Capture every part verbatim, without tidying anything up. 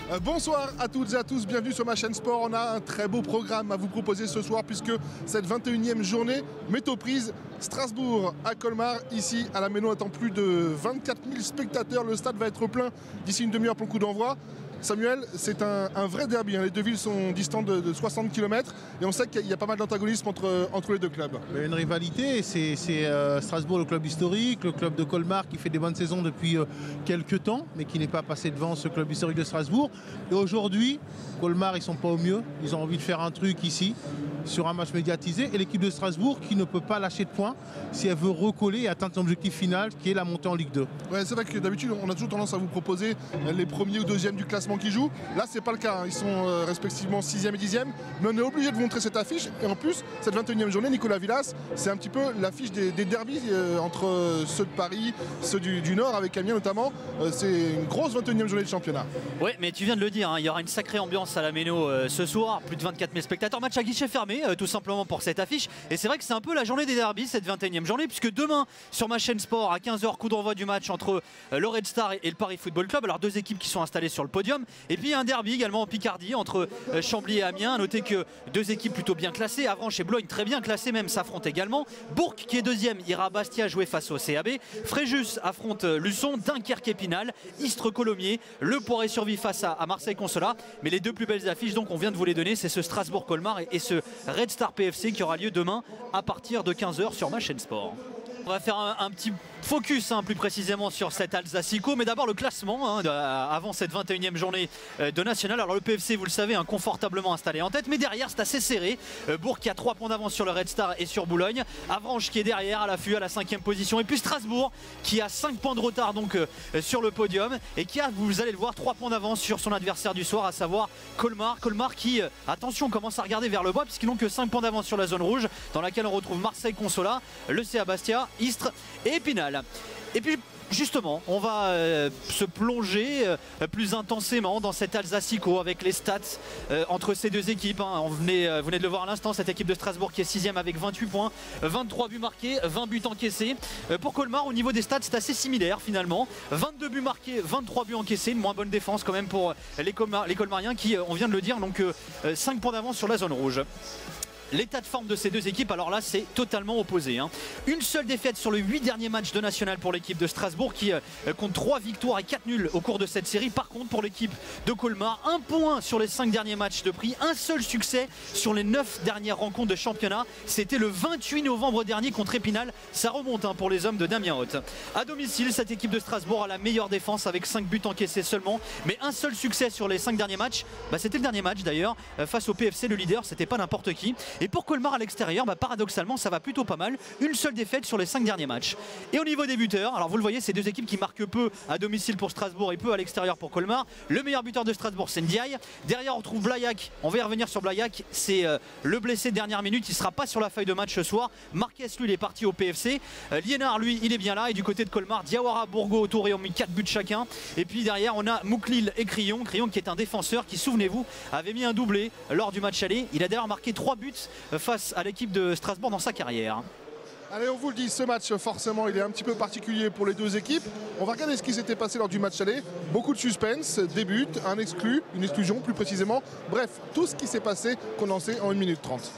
Euh, bonsoir à toutes et à tous, bienvenue sur ma chaîne Sport. On a un très beau programme à vous proposer ce soir puisque cette vingt et unième journée met aux prises Strasbourg à Colmar. Ici à la Méno, attend plus de vingt-quatre mille spectateurs. Le stade va être plein d'ici une demi-heure pour le coup d'envoi. Samuel, c'est un, un vrai derby, hein. Les deux villes sont distantes de, de soixante kilomètres et on sait qu'il y a pas mal d'antagonisme entre, entre les deux clubs. Mais une rivalité, c'est euh, Strasbourg, le club historique, le club de Colmar qui fait des bonnes saisons depuis euh, quelques temps, mais qui n'est pas passé devant ce club historique de Strasbourg. Et aujourd'hui, Colmar, ils sont pas au mieux, ils ont envie de faire un truc ici, sur un match médiatisé, et l'équipe de Strasbourg qui ne peut pas lâcher de points si elle veut recoller et atteindre son objectif final, qui est la montée en Ligue deux. Ouais, c'est vrai que d'habitude, on a toujours tendance à vous proposer les premiers ou deuxièmes du classement qui jouent. Là, c'est pas le cas, hein. Ils sont euh, respectivement sixième et dixième, mais on est obligé de vous montrer cette affiche. Et en plus, cette vingt et unième journée, Nicolas Villas, c'est un petit peu l'affiche des, des derbys euh, entre euh, ceux de Paris, ceux du, du Nord, avec Amiens notamment. Euh, c'est une grosse vingt et unième journée de championnat. Oui, mais tu viens de le dire, hein, il y aura une sacrée ambiance à la Méno euh, ce soir, plus de vingt-quatre mille spectateurs, match à guichet fermé, euh, tout simplement pour cette affiche. Et c'est vrai que c'est un peu la journée des derbys, cette vingt et unième journée, puisque demain, sur ma chaîne Sport, à quinze heures, coup d'envoi du match entre euh, le Red Star et, et le Paris Football Club. Alors deux équipes qui sont installées sur le podium. Et puis un derby également en Picardie entre euh, Chambly et Amiens. À noter que deux équipes plutôt bien classées, Avranches et Bologne très bien classées même, s'affrontent également. Bourg qui est deuxième ira à Bastia jouer face au C A B. Fréjus affronte euh, Luçon, Dunkerque Épinal, Istres Colomiers, Le Poiret-sur-Vie face à, à Marseille Consolat. Mais les deux plus belles affiches, donc on vient de vous les donner, c'est ce Strasbourg Colmar et, et ce Red Star P F C qui aura lieu demain à partir de quinze heures sur ma chaîne Sport. On va faire un, un petit focus hein, plus précisément sur cet Alsacico, mais d'abord le classement hein, de, avant cette vingt et unième journée euh, de National. Alors le P F C, vous le savez, hein, confortablement installé en tête, mais derrière c'est assez serré. Euh, Bourg qui a trois points d'avance sur le Red Star et sur Boulogne. Avranches qui est derrière à l'affût à la cinquième position, et puis Strasbourg qui a cinq points de retard donc euh, sur le podium et qui a, vous allez le voir, trois points d'avance sur son adversaire du soir, à savoir Colmar. Colmar qui, euh, attention, commence à regarder vers le bas puisqu'ils n'ont que cinq points d'avance sur la zone rouge dans laquelle on retrouve Marseille Consolat, le C A Bastia, Istres et Épinal. Et puis justement, on va euh, se plonger euh, plus intensément dans cet Alsacico avec les stats euh, entre ces deux équipes. Hein. On venait, euh, vous venez de le voir à l'instant, cette équipe de Strasbourg qui est sixième avec vingt-huit points, vingt-trois buts marqués, vingt buts encaissés. Euh, pour Colmar, au niveau des stats, c'est assez similaire finalement. vingt-deux buts marqués, vingt-trois buts encaissés, une moins bonne défense quand même pour les, Colmar les Colmariens qui, euh, on vient de le dire, donc euh, cinq points d'avance sur la zone rouge. L'état de forme de ces deux équipes, alors là c'est totalement opposé hein. Une seule défaite sur les huit derniers matchs de National pour l'équipe de Strasbourg qui euh, compte trois victoires et quatre nuls au cours de cette série. Par contre pour l'équipe de Colmar, un point sur les cinq derniers matchs de prix, un seul succès sur les neuf dernières rencontres de championnat. C'était le vingt-huit novembre dernier contre Épinal. Ça remonte hein, pour les hommes de Damien Haute. À domicile, cette équipe de Strasbourg a la meilleure défense avec cinq buts encaissés seulement, mais un seul succès sur les cinq derniers matchs. Bah, c'était le dernier match d'ailleurs euh, face au P F C, le leader, c'était pas n'importe qui. Et pour Colmar à l'extérieur, bah paradoxalement ça va plutôt pas mal. Une seule défaite sur les cinq derniers matchs. Et au niveau des buteurs, alors vous le voyez, c'est deux équipes qui marquent peu à domicile pour Strasbourg et peu à l'extérieur pour Colmar. Le meilleur buteur de Strasbourg, c'est Ndiaye. Derrière on retrouve Blaillac, on va y revenir sur Blaillac. C'est euh, le blessé de dernière minute, il sera pas sur la feuille de match ce soir. Marquez, lui, il est parti au P F C. euh, Liénard, lui, il est bien là. Et du côté de Colmar, Diawara, Bourgo, Touré ont mis quatre buts chacun. Et puis derrière on a Mouklil et Crillon. Crillon qui est un défenseur qui, souvenez-vous, avait mis un doublé lors du match aller. Il a d'ailleurs marqué trois buts face à l'équipe de Strasbourg dans sa carrière. Allez, on vous le dit, ce match, forcément, il est un petit peu particulier pour les deux équipes. On va regarder ce qui s'était passé lors du match aller. Beaucoup de suspense, des buts, un exclu, une exclusion plus précisément. Bref, tout ce qui s'est passé condensé en une minute trente.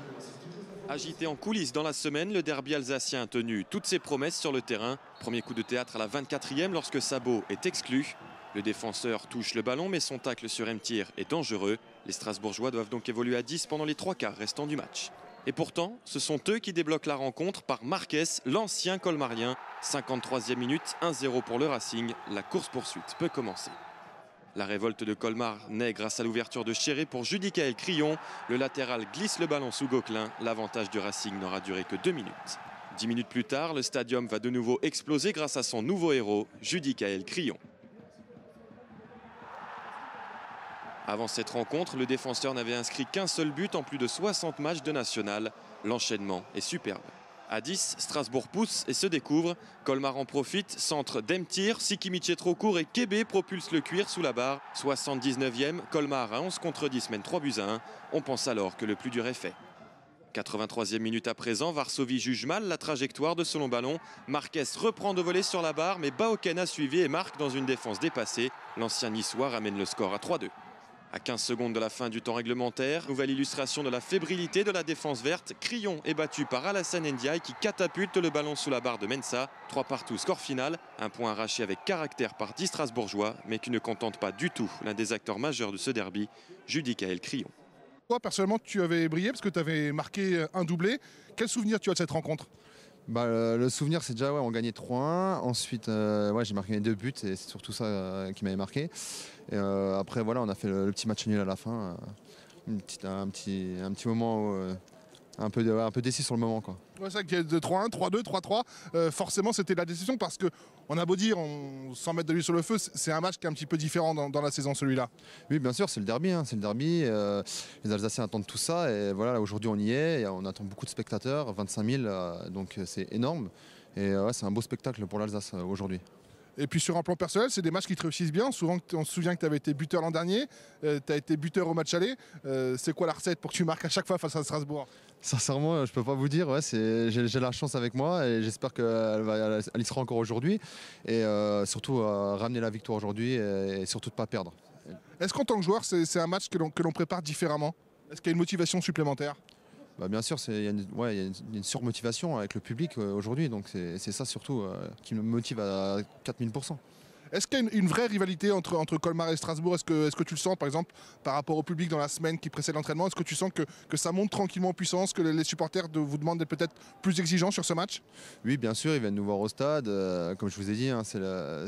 Agité en coulisses dans la semaine, le derby alsacien a tenu toutes ses promesses sur le terrain. Premier coup de théâtre à la vingt-quatrième lorsque Sabot est exclu. Le défenseur touche le ballon, mais son tacle sur Mtir est dangereux. Les Strasbourgeois doivent donc évoluer à dix pendant les trois quarts restants du match. Et pourtant, ce sont eux qui débloquent la rencontre par Marquez, l'ancien colmarien. cinquante-troisième minute, un zéro pour le Racing. La course-poursuite peut commencer. La révolte de Colmar naît grâce à l'ouverture de Chéré pour Judicaël Crillon. Le latéral glisse le ballon sous Gauquelin. L'avantage du Racing n'aura duré que deux minutes. Dix minutes plus tard, le stadium va de nouveau exploser grâce à son nouveau héros, Judicaël Crillon. Avant cette rencontre, le défenseur n'avait inscrit qu'un seul but en plus de soixante matchs de National. L'enchaînement est superbe. À dix, Strasbourg pousse et se découvre. Colmar en profite, centre d'Mtir, Sikimic trop court et Kébé propulse le cuir sous la barre. soixante-dix-neuvième, Colmar à onze contre dix mène trois buts à un. On pense alors que le plus dur est fait. quatre-vingt-troisième minute à présent, Varsovie juge mal la trajectoire de ce long ballon. Marquez reprend de voler sur la barre, mais Baoken a suivi et marque dans une défense dépassée. L'ancien niçois ramène le score à trois deux. À quinze secondes de la fin du temps réglementaire, nouvelle illustration de la fébrilité de la défense verte. Crillon est battu par Alassane Ndiaye qui catapulte le ballon sous la barre de Mensah. trois partout, score final. Un point arraché avec caractère par dix Strasbourgeois, mais qui ne contente pas du tout l'un des acteurs majeurs de ce derby, Judicaël Crillon. Toi, personnellement, tu avais brillé parce que tu avais marqué un doublé. Quel souvenir tu as de cette rencontre? Bah, le, le souvenir, c'est déjà ouais, on gagnait trois un. Ensuite, euh, ouais, j'ai marqué mes deux buts et c'est surtout ça euh, qui m'avait marqué. Et, euh, après, voilà, on a fait le, le petit match nul à la fin. Euh, une petite, un, petit, un petit moment où, euh, un, peu, un peu décis sur le moment, quoi. Ouais, c'est vrai que de trois un, trois deux, trois trois, euh, forcément c'était la décision parce qu'on a beau dire, on, sans mettre de l'huile sur le feu, c'est un match qui est un petit peu différent dans, dans la saison celui-là. Oui, bien sûr, c'est le derby, hein, c'est le derby. Euh, les Alsaciens attendent tout ça et voilà, aujourd'hui on y est, et on attend beaucoup de spectateurs, vingt-cinq mille, euh, donc c'est énorme. Et euh, ouais, c'est un beau spectacle pour l'Alsace euh, aujourd'hui. Et puis sur un plan personnel, c'est des matchs qui te réussissent bien. Souvent, on se souvient que tu avais été buteur l'an dernier, euh, tu as été buteur au match aller. Euh, c'est quoi la recette pour que tu marques à chaque fois face à Strasbourg? Sincèrement, je peux pas vous dire. Ouais, j'ai la chance avec moi et j'espère qu'elle elle, elle y sera encore aujourd'hui. Et euh, surtout euh, ramener la victoire aujourd'hui et, et surtout de ne pas perdre. Est-ce qu'en tant que joueur, c'est un match que l'on prépare différemment? Est-ce qu'il y a une motivation supplémentaire? Bah bien sûr, il y, ouais, y a une, une surmotivation avec le public euh, aujourd'hui, donc c'est ça surtout euh, qui me motive à quatre mille pour cent. Est-ce qu'il y a une, une vraie rivalité entre, entre Colmar et Strasbourg? Est-ce que, est-ce que tu le sens par exemple par rapport au public dans la semaine qui précède l'entraînement? Est-ce que tu sens que, que ça monte tranquillement en puissance, que les, les supporters de, vous demandent d'être peut-être plus exigeants sur ce match? Oui, bien sûr, ils viennent nous voir au stade. Euh, comme je vous ai dit, hein, c'est le,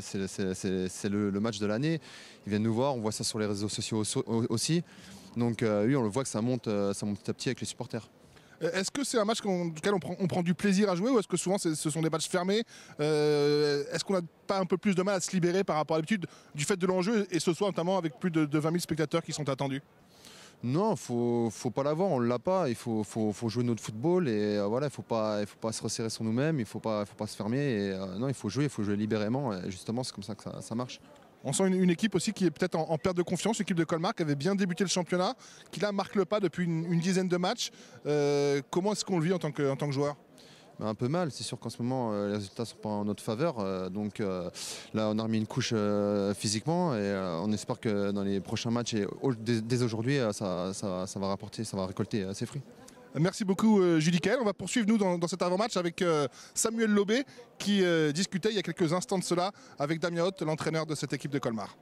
le, le match de l'année. Ils viennent nous voir, on voit ça sur les réseaux sociaux aussi. Donc euh, oui, on le voit que ça monte, ça monte petit à petit avec les supporters. Est-ce que c'est un match duquel on, on, prend, on prend du plaisir à jouer ou est-ce que souvent ce sont des matchs fermés? euh, Est-ce qu'on n'a pas un peu plus de mal à se libérer par rapport à l'habitude du fait de l'enjeu et ce soir notamment avec plus de, de vingt mille spectateurs qui sont attendus? Non, il ne faut, faut pas l'avoir, on ne l'a pas. Il faut, faut, faut jouer notre football et euh, voilà, il ne faut pas, faut pas se resserrer sur nous-mêmes, il ne faut pas, faut pas se fermer. Et, euh, non, il faut jouer, il faut jouer libérément. Et justement, c'est comme ça que ça, ça marche. On sent une, une équipe aussi qui est peut-être en, en perte de confiance, l'équipe de Colmar qui avait bien débuté le championnat, qui là marque le pas depuis une, une dizaine de matchs. Euh, comment est-ce qu'on le vit en tant que, en tant que joueur? Ben un peu mal, c'est sûr qu'en ce moment euh, les résultats ne sont pas en notre faveur. Euh, donc euh, là on a remis une couche euh, physiquement et euh, on espère que dans les prochains matchs et dès, dès aujourd'hui ça, ça, ça va rapporter, ça va récolter euh, ses fruits. Merci beaucoup euh, Judicaël. On va poursuivre nous dans, dans cet avant-match avec euh, Samuel Lobé qui euh, discutait il y a quelques instants de cela avec Damien Hoth, l'entraîneur de cette équipe de Colmar.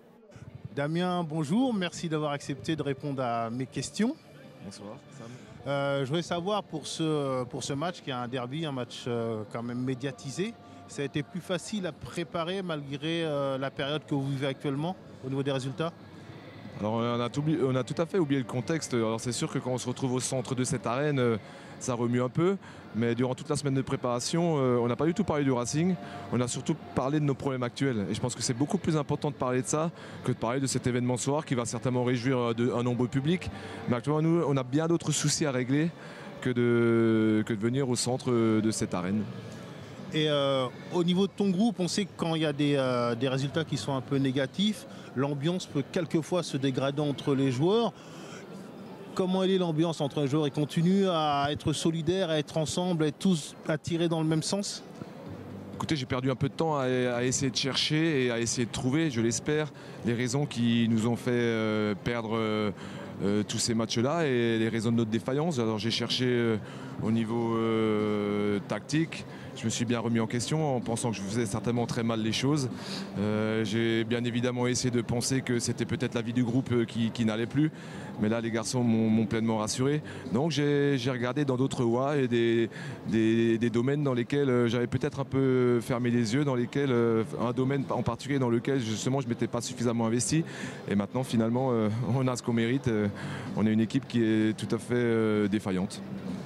Damien, bonjour, merci d'avoir accepté de répondre à mes questions. Bonsoir Sam. Euh, je voulais savoir pour ce, pour ce match qui est un derby, un match euh, quand même médiatisé, ça a été plus facile à préparer malgré euh, la période que vous vivez actuellement au niveau des résultats? Alors on a, tout, on a tout à fait oublié le contexte. Alors c'est sûr que quand on se retrouve au centre de cette arène, euh, ça remue un peu. Mais durant toute la semaine de préparation, euh, on n'a pas du tout parlé du Racing. On a surtout parlé de nos problèmes actuels. Et je pense que c'est beaucoup plus important de parler de ça que de parler de cet événement ce soir qui va certainement réjouir de, un nombre public. Mais actuellement, nous, on a bien d'autres soucis à régler que de, que de venir au centre de cette arène. Et euh, au niveau de ton groupe, on sait que quand il y a des, euh, des résultats qui sont un peu négatifs, l'ambiance peut quelquefois se dégrader entre les joueurs. Comment est l'ambiance entre les joueurs? Ils continuent à être solidaires, à être ensemble, à être tous attirés dans le même sens? Écoutez, j'ai perdu un peu de temps à, à essayer de chercher et à essayer de trouver, je l'espère, les raisons qui nous ont fait euh, perdre euh, euh, tous ces matchs-là et les raisons de notre défaillance. Alors j'ai cherché euh, au niveau euh, tactique. Je me suis bien remis en question en pensant que je faisais certainement très mal les choses. Euh, j'ai bien évidemment essayé de penser que c'était peut-être la vie du groupe qui, qui n'allait plus. Mais là, les garçons m'ont pleinement rassuré. Donc j'ai regardé dans d'autres voies et des, des, des domaines dans lesquels j'avais peut-être un peu fermé les yeux, dans lesquels, un domaine en particulier dans lequel justement je ne m'étais pas suffisamment investi. Et maintenant, finalement, on a ce qu'on mérite. On est une équipe qui est tout à fait défaillante.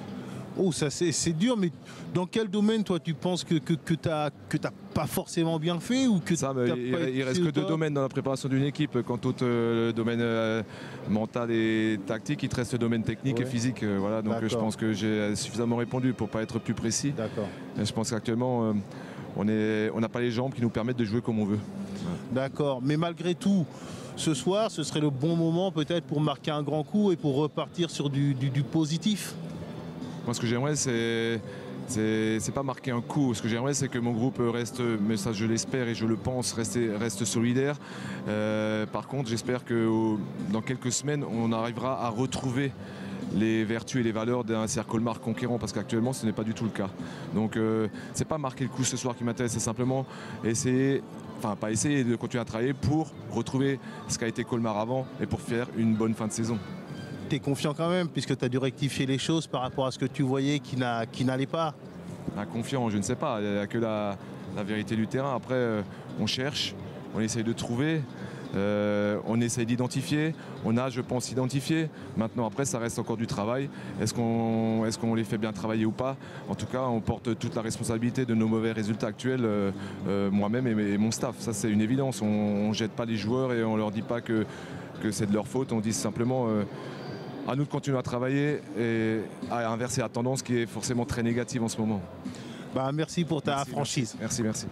Oh, ça c'est dur, mais dans quel domaine toi tu penses que, que, que tu n'as que t'as pas forcément bien fait ou que ça, il, il reste que deux domaines dans la préparation d'une équipe. Quant au euh, le domaine euh, mental et tactique, il te reste le domaine technique ouais. et physique. Euh, voilà, donc je pense que j'ai suffisamment répondu pour ne pas être plus précis. Je pense qu'actuellement, euh, on est, on n'a pas les jambes qui nous permettent de jouer comme on veut. D'accord, mais malgré tout, ce soir, ce serait le bon moment peut-être pour marquer un grand coup et pour repartir sur du, du, du positif. Moi, ce que j'aimerais, c'est c'est pas marquer un coup. Ce que j'aimerais, c'est que mon groupe reste, mais ça je l'espère et je le pense, reste, reste solidaire. Euh, par contre, j'espère que au, dans quelques semaines, on arrivera à retrouver les vertus et les valeurs d'un C R Colmar conquérant, parce qu'actuellement ce n'est pas du tout le cas. Donc euh, c'est pas marquer le coup ce soir qui m'intéresse, c'est simplement essayer, enfin pas essayer, de continuer à travailler pour retrouver ce qu'a été Colmar avant et pour faire une bonne fin de saison. Tu es confiant quand même, puisque tu as dû rectifier les choses par rapport à ce que tu voyais qui n'allait pas? Ah, confiant, je ne sais pas, il n'y a que la, la vérité du terrain. Après euh, on cherche, on essaye de trouver. Euh, on essaye d'identifier, on a je pense identifié, maintenant après ça reste encore du travail, est-ce qu'on est-ce qu'on les fait bien travailler ou pas? En tout cas on porte toute la responsabilité de nos mauvais résultats actuels, euh, euh, moi-même et, et mon staff, ça c'est une évidence, on ne jette pas les joueurs et on leur dit pas que, que c'est de leur faute, on dit simplement euh, à nous de continuer à travailler et à inverser la tendance qui est forcément très négative en ce moment. Bah, merci pour ta merci, franchise. Merci, merci.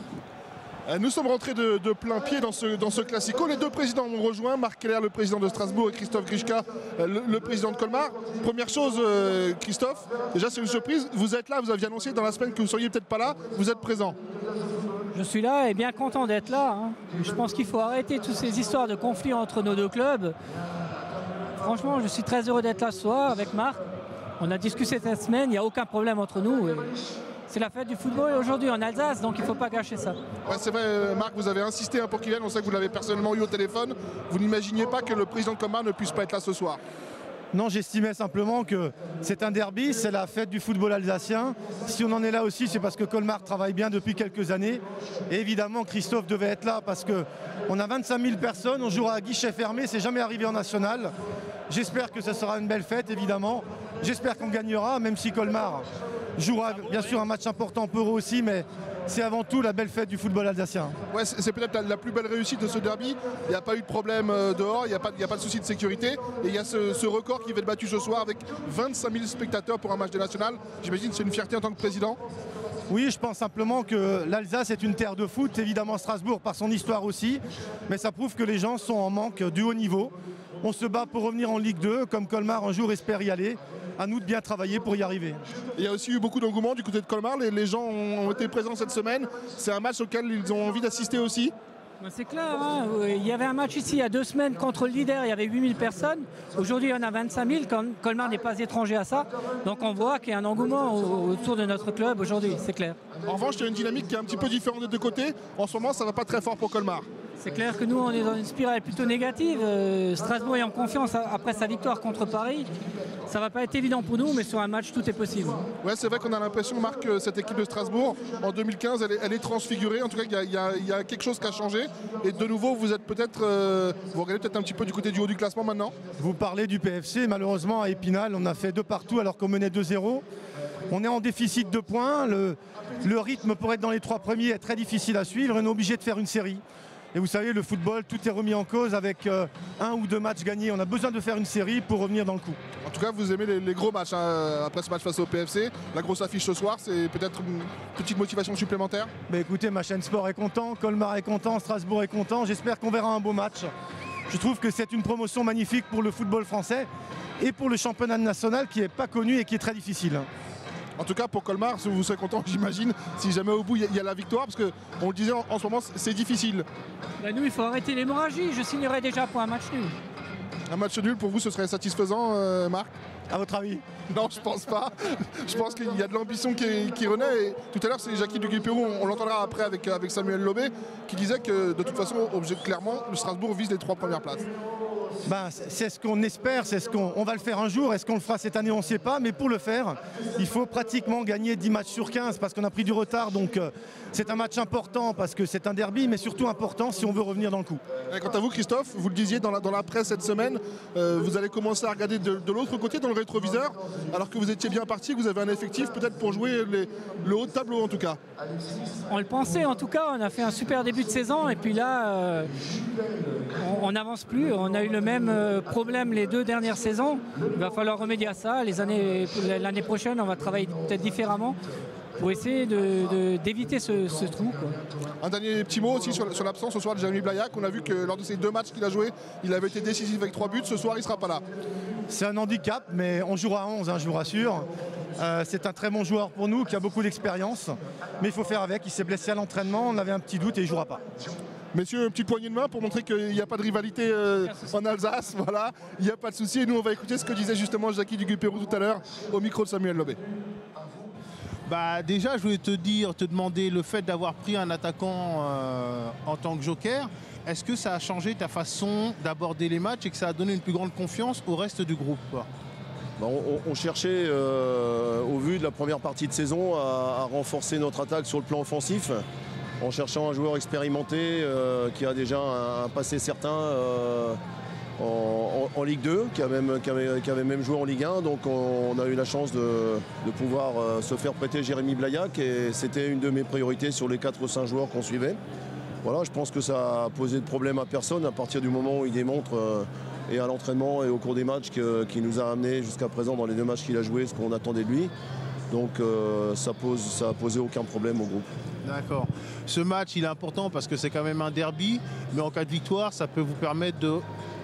Nous sommes rentrés de, de plein pied dans ce, dans ce classico. Les deux présidents m'ont rejoint, Marc Keller, le président de Strasbourg, et Christophe Grischka, le, le président de Colmar. Première chose, euh, Christophe, déjà c'est une surprise. Vous êtes là, vous aviez annoncé dans la semaine que vous ne seriez peut-être pas là. Vous êtes présent. Je suis là et bien content d'être là. Hein. Je pense qu'il faut arrêter toutes ces histoires de conflits entre nos deux clubs. Franchement, je suis très heureux d'être là ce soir avec Marc. On a discuté cette semaine, il n'y a aucun problème entre nous. Et c'est la fête du football aujourd'hui en Alsace, donc il ne faut pas gâcher ça. Ouais, c'est vrai, Marc, vous avez insisté pour qu'il vienne. On sait que vous l'avez personnellement eu au téléphone. Vous n'imaginiez pas que le président de Colmar ne puisse pas être là ce soir? Non, j'estimais simplement que c'est un derby, c'est la fête du football alsacien. Si on en est là aussi, c'est parce que Colmar travaille bien depuis quelques années. Et évidemment, Christophe devait être là parce qu'on a vingt-cinq mille personnes, on jouera à guichet fermé, c'est jamais arrivé en national. J'espère que ce sera une belle fête, évidemment. J'espère qu'on gagnera, même si Colmar jouera bien sûr un match important pour eux aussi, mais c'est avant tout la belle fête du football alsacien. Ouais, c'est peut-être la, la plus belle réussite de ce derby. Il n'y a pas eu de problème euh, dehors, il n'y a, a pas de souci de sécurité. Et il y a ce, ce record qui va être battu ce soir avec vingt-cinq mille spectateurs pour un match de national. J'imagine que c'est une fierté en tant que président. Oui, je pense simplement que l'Alsace est une terre de foot, évidemment Strasbourg par son histoire aussi, mais ça prouve que les gens sont en manque du haut niveau. On se bat pour revenir en Ligue deux, comme Colmar un jour espère y aller. À nous de bien travailler pour y arriver. Il y a aussi eu beaucoup d'engouement du côté de Colmar. Les, les gens ont été présents cette semaine. C'est un match auquel ils ont envie d'assister aussi. C'est clair, hein. Il y avait un match ici il y a deux semaines contre le leader, il y avait huit mille personnes. Aujourd'hui, il y en a vingt-cinq mille. Colmar n'est pas étranger à ça. Donc on voit qu'il y a un engouement autour de notre club aujourd'hui, c'est clair. En revanche, il y a une dynamique qui est un petit peu différente des deux côtés. En ce moment, ça ne va pas très fort pour Colmar. C'est clair que nous, on est dans une spirale plutôt négative. Euh, Strasbourg est en confiance après sa victoire contre Paris. Ça ne va pas être évident pour nous, mais sur un match, tout est possible. Ouais, c'est vrai qu'on a l'impression, Marc, que cette équipe de Strasbourg, en deux mille quinze, elle est, elle est transfigurée. En tout cas, il y, y, y a quelque chose qui a changé. Et de nouveau, vous êtes peut-être, euh, vous regardez peut-être un petit peu du côté du haut du classement maintenant. Vous parlez du P F C. Malheureusement, à Épinal, on a fait deux partout alors qu'on menait deux zéro. On est en déficit de points. Le, le rythme pour être dans les trois premiers est très difficile à suivre. On est obligé de faire une série. Et vous savez, le football, tout est remis en cause avec euh, un ou deux matchs gagnés. On a besoin de faire une série pour revenir dans le coup. En tout cas, vous aimez les, les gros matchs hein, après ce match face au P F C. La grosse affiche ce soir, c'est peut-être une petite motivation supplémentaire. Bah écoutez, ma chaîne Sport est content, Colmar est content, Strasbourg est content. J'espère qu'on verra un beau match. Je trouve que c'est une promotion magnifique pour le football français et pour le championnat national qui n'est pas connu et qui est très difficile. En tout cas, pour Colmar, vous serez content, j'imagine, si jamais au bout il y, y a la victoire, parce qu'on le disait en, en ce moment, c'est difficile. Ben nous, il faut arrêter l'hémorragie. Je signerai déjà pour un match nul. Un match nul, pour vous, ce serait satisfaisant, euh, Marc? À votre avis? Non, je pense pas. Je pense qu'il y a de l'ambition qui, qui renaît. Et tout à l'heure, c'est Jackie Duguay-Pérou, on, on l'entendra après avec, avec Samuel Lobé, qui disait que de toute façon, clairement, le Strasbourg vise les trois premières places. Ben, c'est ce qu'on espère, c'est ce qu'on on va le faire un jour. Est-ce qu'on le fera cette année? On ne sait pas. Mais pour le faire, il faut pratiquement gagner dix matchs sur quinze parce qu'on a pris du retard. Donc euh, c'est un match important parce que c'est un derby, mais surtout important si on veut revenir dans le coup. Et quant à vous, Christophe, vous le disiez dans la, dans la presse cette semaine, euh, vous allez commencer à regarder de, de l'autre côté, dans le rétroviseur, alors que vous étiez bien parti, que vous avez un effectif peut-être pour jouer les, le haut de tableau en tout cas. On le pensait en tout cas, on a fait un super début de saison et puis là, euh, on n'avance plus. On a eu le même problème les deux dernières saisons. Il va falloir remédier à ça. Les années, l'année prochaine, on va travailler peut-être différemment pour essayer de, de, d'éviter ce, ce trou, quoi. Un dernier petit mot aussi sur, sur l'absence ce soir de Jérémy Blaillac. On a vu que lors de ces deux matchs qu'il a joué, il avait été décisif avec trois buts. Ce soir, il ne sera pas là. C'est un handicap, mais on jouera à onze, hein, je vous rassure. Euh, c'est un très bon joueur pour nous, qui a beaucoup d'expérience. Mais il faut faire avec. Il s'est blessé à l'entraînement. On avait un petit doute et il ne jouera pas. Messieurs, une petite poignée de main pour montrer qu'il n'y a pas de rivalité euh, en Alsace. Voilà, il n'y a pas de souci. Et nous, on va écouter ce que disait justement Jackie Duguay-Pérou tout à l'heure au micro de Samuel Lobé. Bah déjà, je voulais te dire, te demander le fait d'avoir pris un attaquant euh, en tant que joker. Est-ce que ça a changé ta façon d'aborder les matchs et que ça a donné une plus grande confiance au reste du groupe? Bah, on, on cherchait, euh, au vu de la première partie de saison, à, à renforcer notre attaque sur le plan offensif, en cherchant un joueur expérimenté euh, qui a déjà un, un passé certain euh, en, en, en Ligue deux, qui, a même, qui, avait, qui avait même joué en Ligue un. Donc on, on a eu la chance de, de pouvoir euh, se faire prêter Jérémy Blaillac, et c'était une de mes priorités sur les quatre ou cinq joueurs qu'on suivait. Voilà, je pense que ça a posé de problème à personne à partir du moment où il démontre, euh, et à l'entraînement et au cours des matchs, que, qui nous a amené jusqu'à présent dans les deux matchs qu'il a joué, ce qu'on attendait de lui. Donc euh, ça pose, ça a posé aucun problème au groupe. D'accord. Ce match, il est important parce que c'est quand même un derby, mais en cas de victoire, ça peut vous permettre de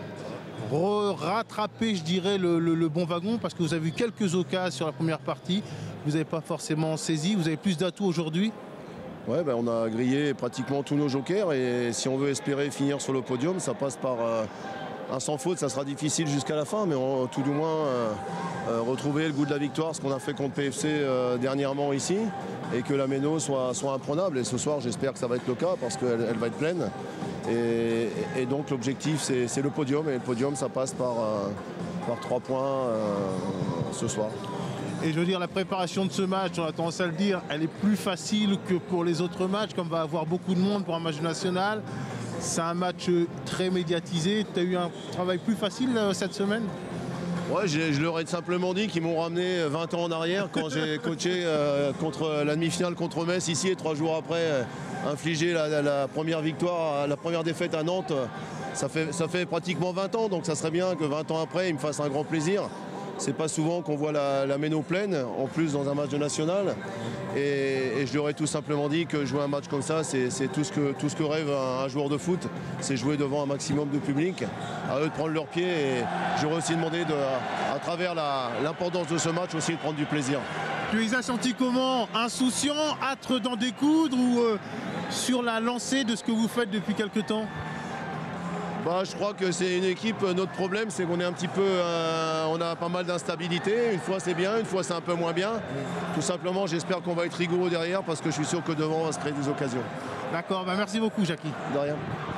rattraper, je dirais, le, le, le bon wagon, parce que vous avez eu quelques occasions sur la première partie, vous n'avez pas forcément saisi, vous avez plus d'atouts aujourd'hui. Ouais, ben on a grillé pratiquement tous nos jokers, et si on veut espérer finir sur le podium, ça passe par euh, un sans faute. Ça sera difficile jusqu'à la fin, mais on, tout du moins euh, euh, retrouver le goût de la victoire, ce qu'on a fait contre P F C euh, dernièrement ici, et que la Méno soit, soit imprenable. Et ce soir, j'espère que ça va être le cas, parce qu'elle elle va être pleine. Et, et donc l'objectif, c'est le podium, et le podium, ça passe par, euh, par trois points euh, ce soir. Et je veux dire, la préparation de ce match, on a tendance à le dire, elle est plus facile que pour les autres matchs, comme va avoir beaucoup de monde pour un match national. C'est un match très médiatisé. Tu as eu un travail plus facile euh, cette semaine? Ouais, je, je leur ai simplement dit qu'ils m'ont ramené vingt ans en arrière quand j'ai coaché euh, contre la demi-finale contre Metz ici, et trois jours après euh, infligé la, la, la première victoire, la première défaite à Nantes. Ça fait, ça fait pratiquement vingt ans, donc ça serait bien que vingt ans après, ils me fassent un grand plaisir. C'est pas souvent qu'on voit la, la Méno pleine, en plus dans un match de national. Et, et je leur ai tout simplement dit que jouer un match comme ça, c'est tout, tout ce que rêve un, un joueur de foot. C'est jouer devant un maximum de public. À eux de prendre leur pied. Et j'aurais aussi demandé, de, à, à travers l'importance de ce match, aussi de prendre du plaisir. Tu les as sentis comment? Insouciants, âtres d'en découdre, ou euh, sur la lancée de ce que vous faites depuis quelque temps? Bah, je crois que c'est une équipe, notre problème c'est qu'on est un petit peu, euh, on a pas mal d'instabilité, une fois c'est bien, une fois c'est un peu moins bien. Tout simplement, j'espère qu'on va être rigoureux derrière, parce que je suis sûr que devant on va se créer des occasions. D'accord, bah merci beaucoup Jackie. De rien.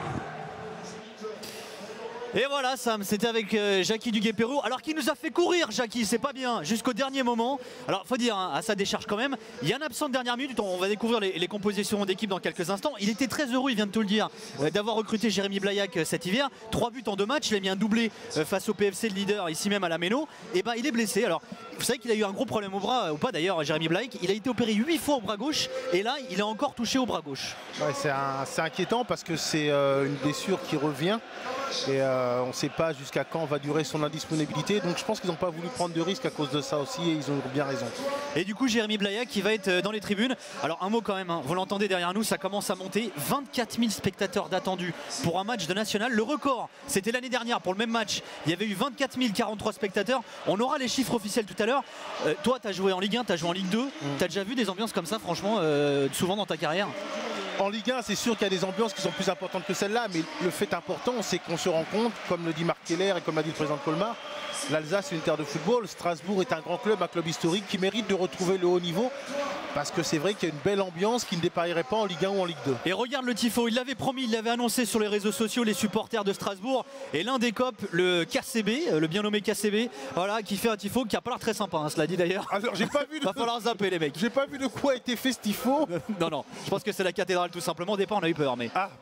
Et voilà Sam, c'était avec euh, Jackie Duguay-Pérou, alors qu'il nous a fait courir Jackie, c'est pas bien, jusqu'au dernier moment. Alors faut dire, hein, à sa décharge quand même, il y a un absent de dernière minute, on va découvrir les, les compositions d'équipe dans quelques instants. Il était très heureux, il vient de te le dire, euh, d'avoir recruté Jérémy Blaillac euh, cet hiver. Trois buts en deux matchs, il a mis un doublé euh, face au P F C, le leader, ici même à la Méno. Et ben il est blessé. Alors vous savez qu'il a eu un gros problème au bras, euh, ou pas d'ailleurs, Jérémy Blaillac. Il a été opéré huit fois au bras gauche, et là il est encore touché au bras gauche. Ouais, c'est inquiétant parce que c'est euh, une blessure qui revient, et euh, on ne sait pas jusqu'à quand va durer son indisponibilité. Donc je pense qu'ils n'ont pas voulu prendre de risques à cause de ça aussi, et ils ont bien raison. Et du coup Jérémy Blaillac qui va être dans les tribunes. Alors un mot quand même, hein, vous l'entendez derrière nous, ça commence à monter. vingt-quatre mille spectateurs d'attendus pour un match de national. Le record, c'était l'année dernière pour le même match. Il y avait eu vingt-quatre mille quarante-trois spectateurs. On aura les chiffres officiels tout à l'heure. Euh, toi tu as joué en Ligue un, tu as joué en Ligue deux. Mm. Tu as déjà vu des ambiances comme ça franchement euh, souvent dans ta carrière? En Ligue un, c'est sûr qu'il y a des ambiances qui sont plus importantes que celle-là, mais le fait important, c'est qu'on se rend compte, comme le dit Marc Keller et comme l'a dit le président de Colmar, l'Alsace est une terre de football. Strasbourg est un grand club, un club historique qui mérite de retrouver le haut niveau, parce que c'est vrai qu'il y a une belle ambiance qui ne dépareillerait pas en Ligue un ou en Ligue deux. Et regarde le tifo, il l'avait promis, il l'avait annoncé sur les réseaux sociaux, les supporters de Strasbourg. Et l'un des copes, le K C B, le bien nommé K C B, voilà, qui fait un tifo qui a pas l'air très sympa, hein, cela dit d'ailleurs. Alors j'ai pas vu. De... Va falloir zapper les mecs. J'ai pas vu de quoi a été fait ce tifo. Non non, je pense que c'est la cathédrale tout simplement. Au départ on a eu peur, mais ah.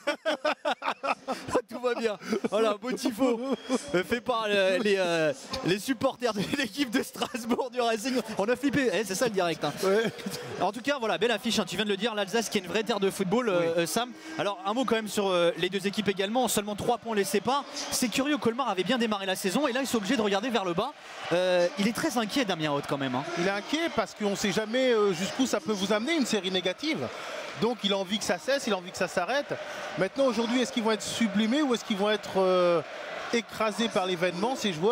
Tout va bien. Voilà, beau tifo fait par euh, les, euh, les supporters de l'équipe de Strasbourg du Racing. On a flippé, eh, c'est ça le direct. Hein. Ouais. En tout cas, voilà, belle affiche, hein, tu viens de le dire, l'Alsace qui est une vraie terre de football, oui. euh, Sam. Alors un mot quand même sur euh, les deux équipes également, seulement trois points les séparent. C'est curieux, Colmar avait bien démarré la saison et là ils sont obligés de regarder vers le bas. Euh, il est très inquiet, Damien Haute quand même. Hein. Il est inquiet parce qu'on ne sait jamais euh, jusqu'où ça peut vous amener, une série négative. Donc il a envie que ça cesse, il a envie que ça s'arrête. Maintenant aujourd'hui, est-ce qu'ils vont être sublimés ou est-ce qu'ils vont être euh, écrasés par l'événement, ces joueurs?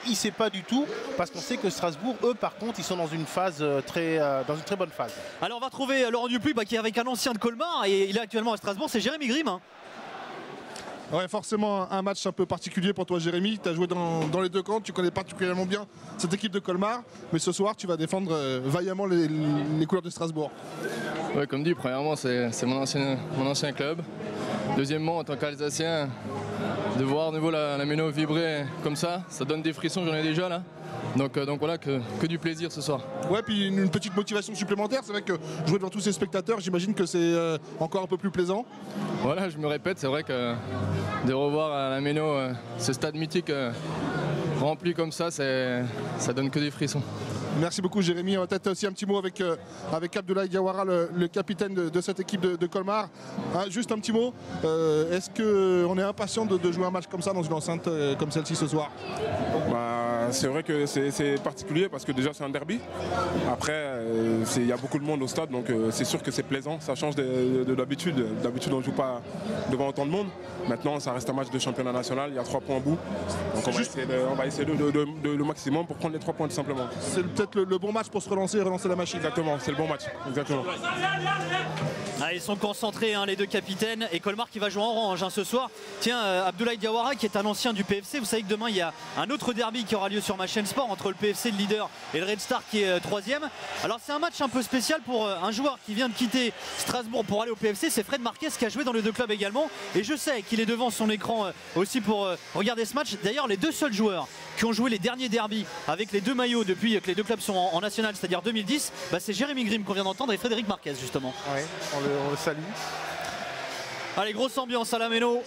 il ne sait pas du tout, parce qu'on sait que Strasbourg, eux, par contre, ils sont dans une phase très, euh, dans une très bonne phase. Alors on va retrouver Laurent Dupuis bah, qui est avec un ancien de Colmar et il est actuellement à Strasbourg, c'est Jérémy Grimm. Hein. Ouais, forcément un match un peu particulier pour toi Jérémy, tu as joué dans, dans les deux camps, tu connais particulièrement bien cette équipe de Colmar, mais ce soir tu vas défendre euh, vaillamment les, les couleurs de Strasbourg. Ouais, comme dit, premièrement c'est mon ancien, mon ancien club. Deuxièmement, en tant qu'Alsacien, de voir de nouveau la, la Méno vibrer comme ça, ça donne des frissons, j'en ai déjà là. Donc, euh, donc voilà, que, que du plaisir ce soir. Ouais, puis une, une petite motivation supplémentaire. C'est vrai que jouer devant tous ces spectateurs, j'imagine que c'est euh, encore un peu plus plaisant. Voilà, je me répète, c'est vrai que de revoir à la Méno euh, ce stade mythique euh, rempli comme ça, ça donne que des frissons. Merci beaucoup Jérémy. On va peut-être aussi un petit mot avec, euh, avec Abdoulaye Diawara, le, le capitaine de, de cette équipe de, de Colmar. Hein, juste un petit mot. Euh, Est-ce qu'on est impatient de, de jouer un match comme ça dans une enceinte euh, comme celle-ci ce soir? Bah, c'est vrai que c'est particulier parce que déjà c'est un derby. Après, il euh, y a beaucoup de monde au stade, donc euh, c'est sûr que c'est plaisant. Ça change de, de d'habitude. D'habitude on ne joue pas devant autant de monde. Maintenant ça reste un match de championnat national, il y a trois points au bout. Donc on va essayer, de, on va essayer de, de, de, de, le maximum pour prendre les trois points tout simplement. C'est peut-être le, le bon match pour se relancer et relancer la machine. Exactement, c'est le bon match. Exactement. Ah, ils sont concentrés hein, les deux capitaines et Colmar qui va jouer en orange hein, ce soir. Tiens, euh, Abdoulaye Diawara qui est un ancien du P F C. Vous savez que demain il y a un autre derby qui aura lieu sur ma chaîne sport entre le P F C le leader et le Red Star qui est euh, troisième. Alors c'est un match un peu spécial pour euh, un joueur qui vient de quitter Strasbourg pour aller au P F C. C'est Fred Marquez qui a joué dans les deux clubs également. Et je sais qu'il est devant son écran euh, aussi pour euh, regarder ce match. D'ailleurs les deux seuls joueurs qui ont joué les derniers derbys avec les deux maillots depuis que les deux clubs sont en, en national, c'est-à-dire deux mille dix, bah, c'est Jérémy Grimm qu'on vient d'entendre et Frédéric Marquez justement. Oui, on le, on le salue. Allez, grosse ambiance à la Méno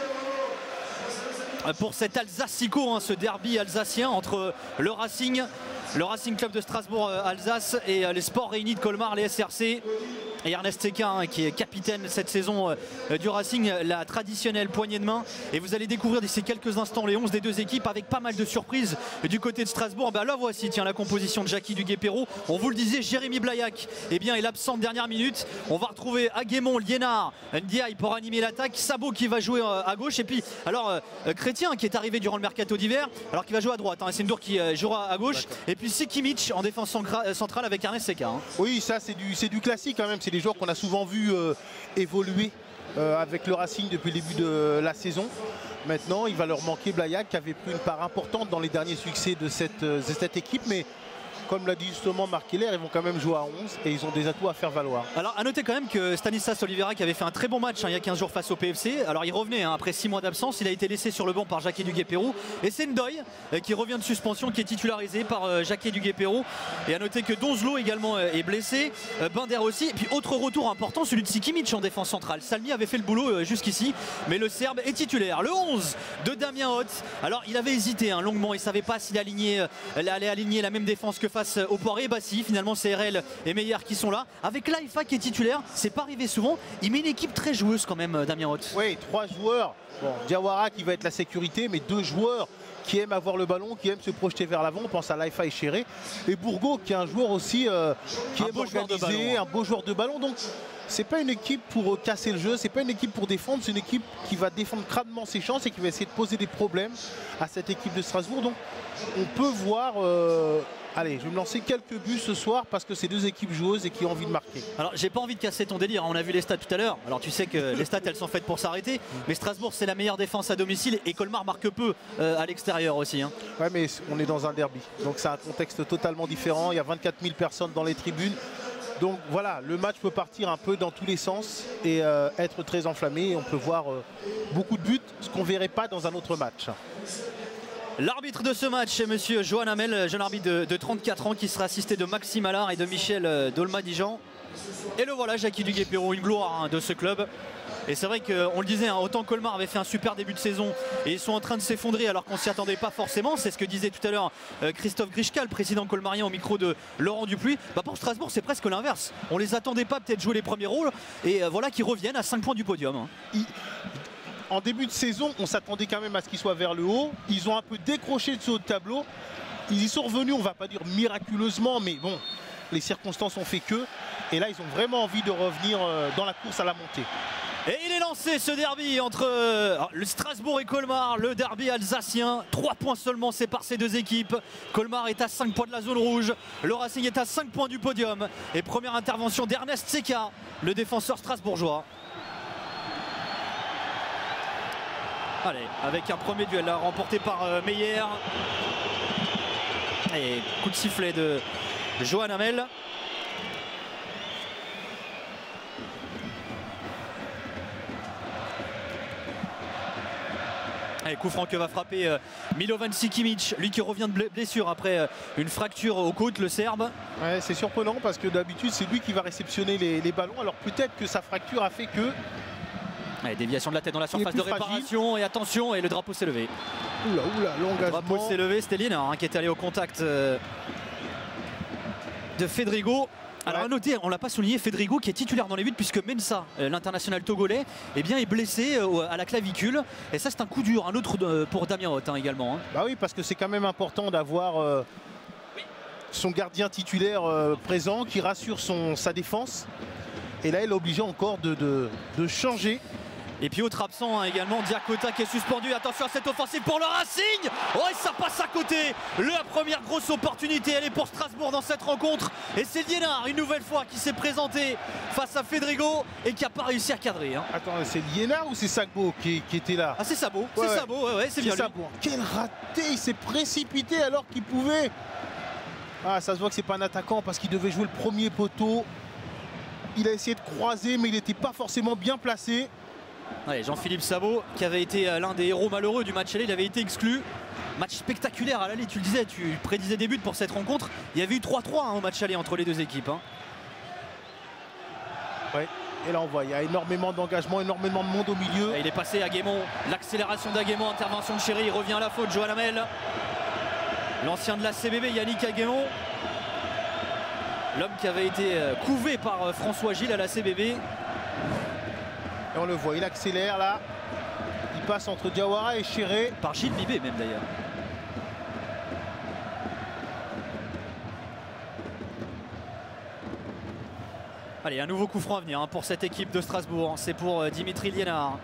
pour cet Alsacico, hein, ce derby alsacien entre le Racing, le Racing Club de Strasbourg-Alsace et les Sports Réunis de Colmar, les S R C. Et Ernest Seca hein, qui est capitaine cette saison euh, du Racing, la traditionnelle poignée de main. Et vous allez découvrir d'ici quelques instants les onze des deux équipes avec pas mal de surprises du côté de Strasbourg. Ben là voici tiens, la composition de Jackie Duguay-Perrault. On vous le disait, Jérémy Blaillac eh bien, est l'absent de dernière minute. On va retrouver Aguémon, Liénard, Ndiaye pour animer l'attaque. Sabot qui va jouer euh, à gauche. Et puis alors euh, Chrétien qui est arrivé durant le mercato d'hiver, alors qui va jouer à droite. Hein. Sendour qui euh, jouera à gauche. Et puis Sikimic en défense centrale avec Ernest Seca. Hein. Oui, ça c'est du, c'est du classique quand même. C'est des joueurs qu'on a souvent vu euh, évoluer euh, avec le Racing depuis le début de la saison. Maintenant, il va leur manquer Blaillac qui avait pris une part importante dans les derniers succès de cette, euh, de cette équipe. Mais comme l'a dit justement Marc Keller, ils vont quand même jouer à onze et ils ont des atouts à faire valoir. Alors à noter quand même que Stanislas Oliveira qui avait fait un très bon match hein, il y a quinze jours face au P F C. Alors il revenait hein, après six mois d'absence, il a été laissé sur le banc par Jackie Duguay-Perrault. Et c'est Ndoye euh, qui revient de suspension, qui est titularisé par euh, Jackie Duguay-Perrault. Et à noter que Donzelot également euh, est blessé, euh, Binder aussi. Et puis autre retour important, celui de Sikimic en défense centrale. Salmi avait fait le boulot euh, jusqu'ici, mais le Serbe est titulaire. Le onze de Damien Hoth. Alors il avait hésité hein, longuement, il ne savait pas s'il alignait, euh, allait aligner la même défense que face euh, au Poiré. Bah si, finalement c'est R L et Meyer qui sont là. Avec Laifa qui est titulaire, c'est pas arrivé souvent. Il met une équipe très joueuse quand même, Damien Hoth. Oui, trois joueurs. Bon, Diawara qui va être la sécurité, mais deux joueurs qui aiment avoir le ballon, qui aiment se projeter vers l'avant. On pense à Laifa et Chéré. Et Bourgault qui est un joueur aussi euh, qui un aime beau organiser, ballon, hein. un beau joueur de ballon. Donc c'est pas une équipe pour euh, casser le jeu, c'est pas une équipe pour défendre, c'est une équipe qui va défendre crânement ses chances et qui va essayer de poser des problèmes à cette équipe de Strasbourg. Donc on peut voir... Euh, Allez, je vais me lancer quelques buts ce soir parce que c'est deux équipes joueuses et qui ont envie de marquer. Alors, j'ai pas envie de casser ton délire. On a vu les stats tout à l'heure. Alors, tu sais que les stats, elles sont faites pour s'arrêter. Mais Strasbourg, c'est la meilleure défense à domicile et Colmar marque peu euh, à l'extérieur aussi. Hein. Ouais, mais on est dans un derby. Donc, c'est un contexte totalement différent. Il y a vingt-quatre mille personnes dans les tribunes. Donc, voilà, le match peut partir un peu dans tous les sens et euh, être très enflammé. Et on peut voir euh, beaucoup de buts, ce qu'on ne verrait pas dans un autre match. L'arbitre de ce match, c'est monsieur Johan Hamel, jeune arbitre de, de trente-quatre ans qui sera assisté de Maxime Allard et de Michel euh, Dolma-Dijan. Et le voilà, Jackie Duguay-Perrault, une gloire hein, de ce club. Et c'est vrai qu'on le disait, hein, autant Colmar avait fait un super début de saison et ils sont en train de s'effondrer alors qu'on ne s'y attendait pas forcément. C'est ce que disait tout à l'heure euh, Christophe Grischka, le président colmarien au micro de Laurent Dupuis. Bah, pour Strasbourg, c'est presque l'inverse. On les attendait pas peut-être jouer les premiers rôles et euh, voilà qu'ils reviennent à cinq points du podium. Hein. Il... En début de saison, on s'attendait quand même à ce qu'ils soient vers le haut. Ils ont un peu décroché de ce haut de tableau. Ils y sont revenus, on ne va pas dire miraculeusement, mais bon, les circonstances ont fait que. Et là, ils ont vraiment envie de revenir dans la course à la montée. Et il est lancé ce derby entre euh, le Strasbourg et Colmar, le derby alsacien. trois points seulement séparent ces deux équipes. Colmar est à cinq points de la zone rouge. Le Racing est à cinq points du podium. Et première intervention d'Ernest Seka, le défenseur strasbourgeois. Allez, avec un premier duel là, remporté par euh, Meyer. Et coup de sifflet de Johan Hamel. Allez, coup franc que va frapper euh, Milovan Sikimic, lui qui revient de blessure après euh, une fracture aux côtes, le Serbe. Ouais, c'est surprenant parce que d'habitude c'est lui qui va réceptionner les, les ballons. Alors peut-être que sa fracture a fait que... Allez, déviation de la tête dans la surface de réparation fragile. Et attention, et le drapeau s'est levé. Oula, oula, l'engagement. Le drapeau s'est levé, c'était Liénard hein, qui était allé au contact euh, de Fedrigo. Alors ouais. À noter, on ne l'a pas souligné, Fedrigo qui est titulaire dans les buts puisque Mensah, euh, l'international togolais, eh bien, est blessé euh, à la clavicule. Et ça c'est un coup dur, un autre euh, pour Damien Hoth hein, également. Hein. Bah oui, parce que c'est quand même important d'avoir euh, son gardien titulaire euh, présent qui rassure son, sa défense. Et là il est obligé encore de, de, de changer. Et puis autre absent hein, également, Diakota qui est suspendu. Attention à cette offensive pour le Racing. Oh et ça passe à côté. La première grosse opportunité, elle est pour Strasbourg dans cette rencontre. Et c'est Liénard une nouvelle fois qui s'est présenté face à Fedrigo et qui n'a pas réussi à cadrer. Hein. Attends, c'est Liénard ou c'est Sagbo qui, qui était là? Ah c'est Sabo, ouais, c'est ouais. Sabo, ouais, ouais, c'est bien Sabo. Quel raté, il s'est précipité alors qu'il pouvait. Ah ça se voit que c'est pas un attaquant parce qu'il devait jouer le premier poteau. Il a essayé de croiser mais il n'était pas forcément bien placé. Ouais, Jean-Philippe Sabo qui avait été l'un des héros malheureux du match aller, il avait été exclu. Match spectaculaire à l'aller, tu le disais, tu prédisais des buts pour cette rencontre. Il y avait eu trois trois hein, au match aller entre les deux équipes. Hein. Ouais. Et là on voit, il y a énormément d'engagement, énormément de monde au milieu. Et il est passé à Guémon, l'accélération d'Aguémon, intervention de Chéri, il revient à la faute, Johan Hamel. L'ancien de la C B B, Yannick Aguémon. L'homme qui avait été couvé par François Gilles à la C B B. Et on le voit, il accélère là. Il passe entre Diawara et Chéré. Par Gilles Bibé même d'ailleurs. Allez, un nouveau coup franc à venir hein, pour cette équipe de Strasbourg. C'est pour euh, Dimitri Liénard.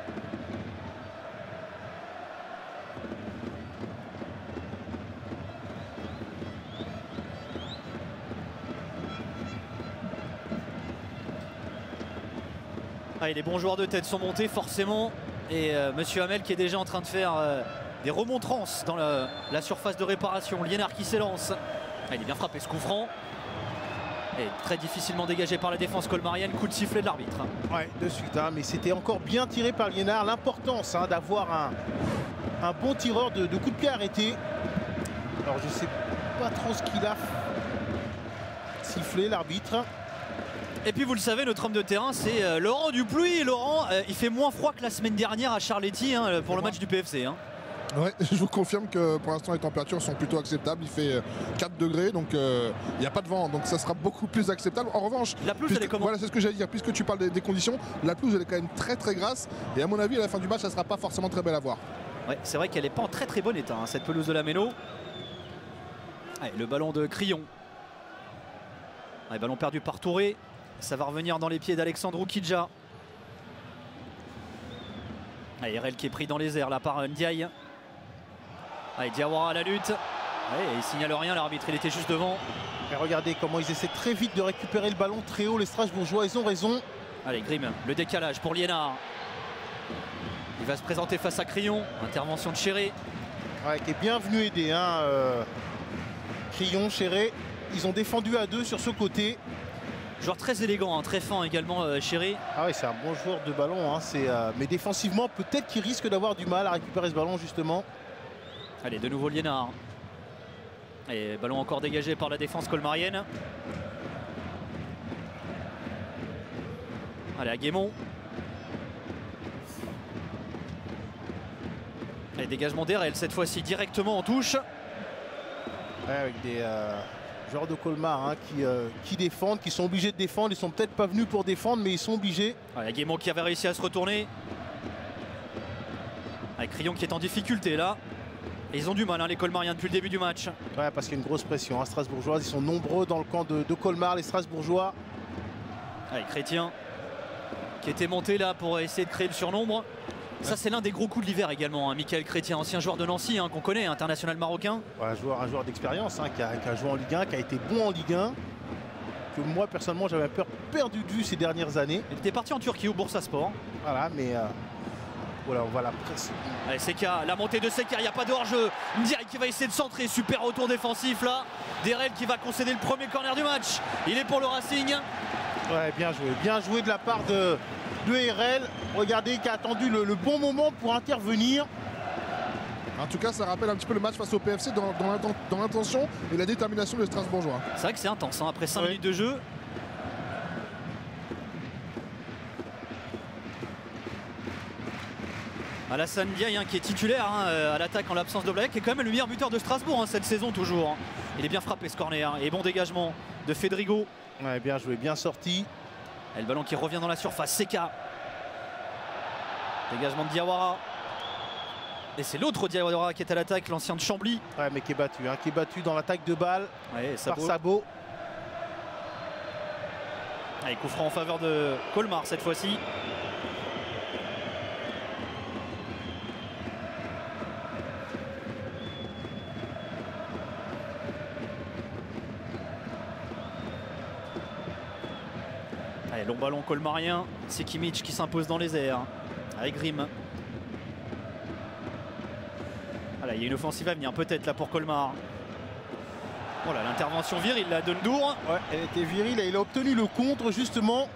Ah, les bons joueurs de tête sont montés forcément. Et euh, Monsieur Hamel qui est déjà en train de faire euh, des remontrances dans la, la surface de réparation. Liénard qui s'élance. Ah, il est bien frappé ce coup franc. Et très difficilement dégagé par la défense colmarienne. Coup de sifflet de l'arbitre. Ouais, de suite. Hein, mais c'était encore bien tiré par Liénard. L'importance hein, d'avoir un, un bon tireur de, de coup de pied arrêté. Alors je sais pas trop ce qu'il a sifflé l'arbitre. Et puis vous le savez, notre homme de terrain c'est euh, Laurent Dupluy. Laurent, euh, il fait moins froid que la semaine dernière à Charletti hein, pour le match du P F C. Hein. Ouais, je vous confirme que pour l'instant les températures sont plutôt acceptables. Il fait quatre degrés, donc il euh, n'y a pas de vent, donc ça sera beaucoup plus acceptable. En revanche, la pelouse puisque, elle est comment? Voilà, c'est ce que j'allais dire. Puisque tu parles des, des conditions, la pelouse elle est quand même très très grasse. Et à mon avis, à la fin du match, ça sera pas forcément très belle à voir. Ouais, c'est vrai qu'elle n'est pas en très très bon état, hein, cette pelouse de la Méno. Allez, le ballon de Crillon. Allez, ballon perdu par Touré. Ça va revenir dans les pieds d'Alexandre Kidja. Allez, R L qui est pris dans les airs là par Ndiaye. Allez, Diawara à la lutte. Allez, il signale rien, l'arbitre il était juste devant. Et regardez comment ils essaient très vite de récupérer le ballon très haut, les Strasbourgeois, ils ont raison. Allez, Grimm, le décalage pour Liénard. Il va se présenter face à Crillon. Intervention de Chéré. Ouais, qui est bien venu aider. Hein, euh... Crillon, Chéré, ils ont défendu à deux sur ce côté. Joueur très élégant, hein, très fin également, euh, Chéré. Ah oui, c'est un bon joueur de ballon. Hein, euh... Mais défensivement, peut-être qu'il risque d'avoir du mal à récupérer ce ballon justement. Allez, de nouveau Liénard. Et ballon encore dégagé par la défense colmarienne. Allez, à Guémon. Allez, dégagement d'R L cette fois-ci directement en touche. Ouais, avec des euh, joueurs de Colmar hein, qui, euh, qui défendent, qui sont obligés de défendre. Ils sont peut-être pas venus pour défendre, mais ils sont obligés. Allez, Guémon qui avait réussi à se retourner. Avec Crillon qui est en difficulté là. Et ils ont du mal, hein, les Colmariens, depuis le début du match. Ouais, parce qu'il y a une grosse pression hein, strasbourgeoise. Ils sont nombreux dans le camp de, de Colmar, les Strasbourgeois. Allez, Chrétien qui était monté là pour essayer de créer le surnombre. Ça, c'est l'un des gros coups de l'hiver également. Hein. Michael Chrétien, ancien joueur de Nancy, hein, qu'on connaît, international marocain. Ouais, un joueur, un joueur d'expérience hein, qui, a, qui a joué en Ligue un, qui a été bon en Ligue un. Que moi, personnellement, j'avais peur perdu de vue ces dernières années. Il était parti en Turquie au Bursaspor. Voilà, mais euh, voilà, on va la presse. Allez, Seka, la montée de Seka, il n'y a pas de hors-jeu. Ndiaye qui va essayer de centrer, super retour défensif là. Derel qui va concéder le premier corner du match. Il est pour le Racing. Ouais, bien joué, bien joué de la part de, de R L. Regardez, qui a attendu le, le bon moment pour intervenir. En tout cas, ça rappelle un petit peu le match face au P F C dans, dans l'intention et la détermination des Strasbourgeois. C'est vrai que c'est intense, hein, après cinq ouais. minutes de jeu. Alassane Ndiaye hein, qui est titulaire hein, à l'attaque en l'absence de Black, qui est quand même le meilleur buteur de Strasbourg hein, cette saison toujours. Hein. Il est bien frappé ce corner et bon dégagement de Fedrigo. Ouais, bien joué, bien sorti. Et le ballon qui revient dans la surface, Seka. Dégagement de Diawara. Et c'est l'autre Diawara qui est à l'attaque, l'ancien de Chambly. Ouais, mais qui est battu, hein, qui est battu dans l'attaque de balle ouais, par Sabot. Allez, coup franc en faveur de Colmar cette fois-ci. Allez, long ballon colmarien. C'est Kimmich qui s'impose dans les airs avec Grimm. Voilà, il y a une offensive à venir peut-être là pour Colmar. Voilà, l'intervention virile là de Ndour. Ouais, elle était virile et il a obtenu le contre justement.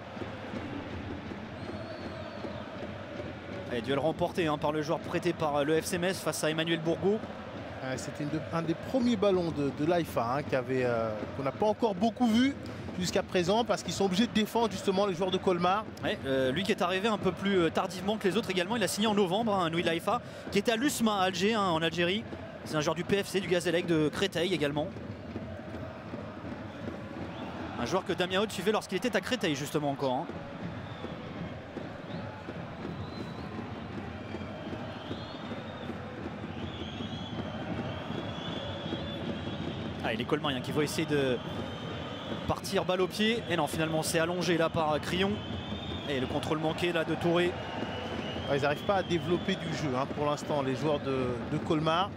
Allez, duel remporté hein, par le joueur prêté par le F C Metz face à Emmanuel Bourgault. Ouais, c'était un des premiers ballons de, de l'A F A hein, euh, qu'on n'a pas encore beaucoup vu jusqu'à présent parce qu'ils sont obligés de défendre justement les joueurs de Colmar. Ouais, euh, lui qui est arrivé un peu plus tardivement que les autres également, il a signé en novembre, hein, Nouil Haïfa, qui était à l'Usma à Alger, hein, en Algérie. C'est un joueur du P F C, du Gazélec, de Créteil également. Un joueur que Damien Haute suivait lorsqu'il était à Créteil justement encore. Hein. Ah, et les Colmariens qui vont essayer de partir balle au pied. Et non, finalement c'est allongé là par Crillon. Et le contrôle manqué là de Touré. Ouais, ils n'arrivent pas à développer du jeu hein, pour l'instant, les joueurs de, de Colmar.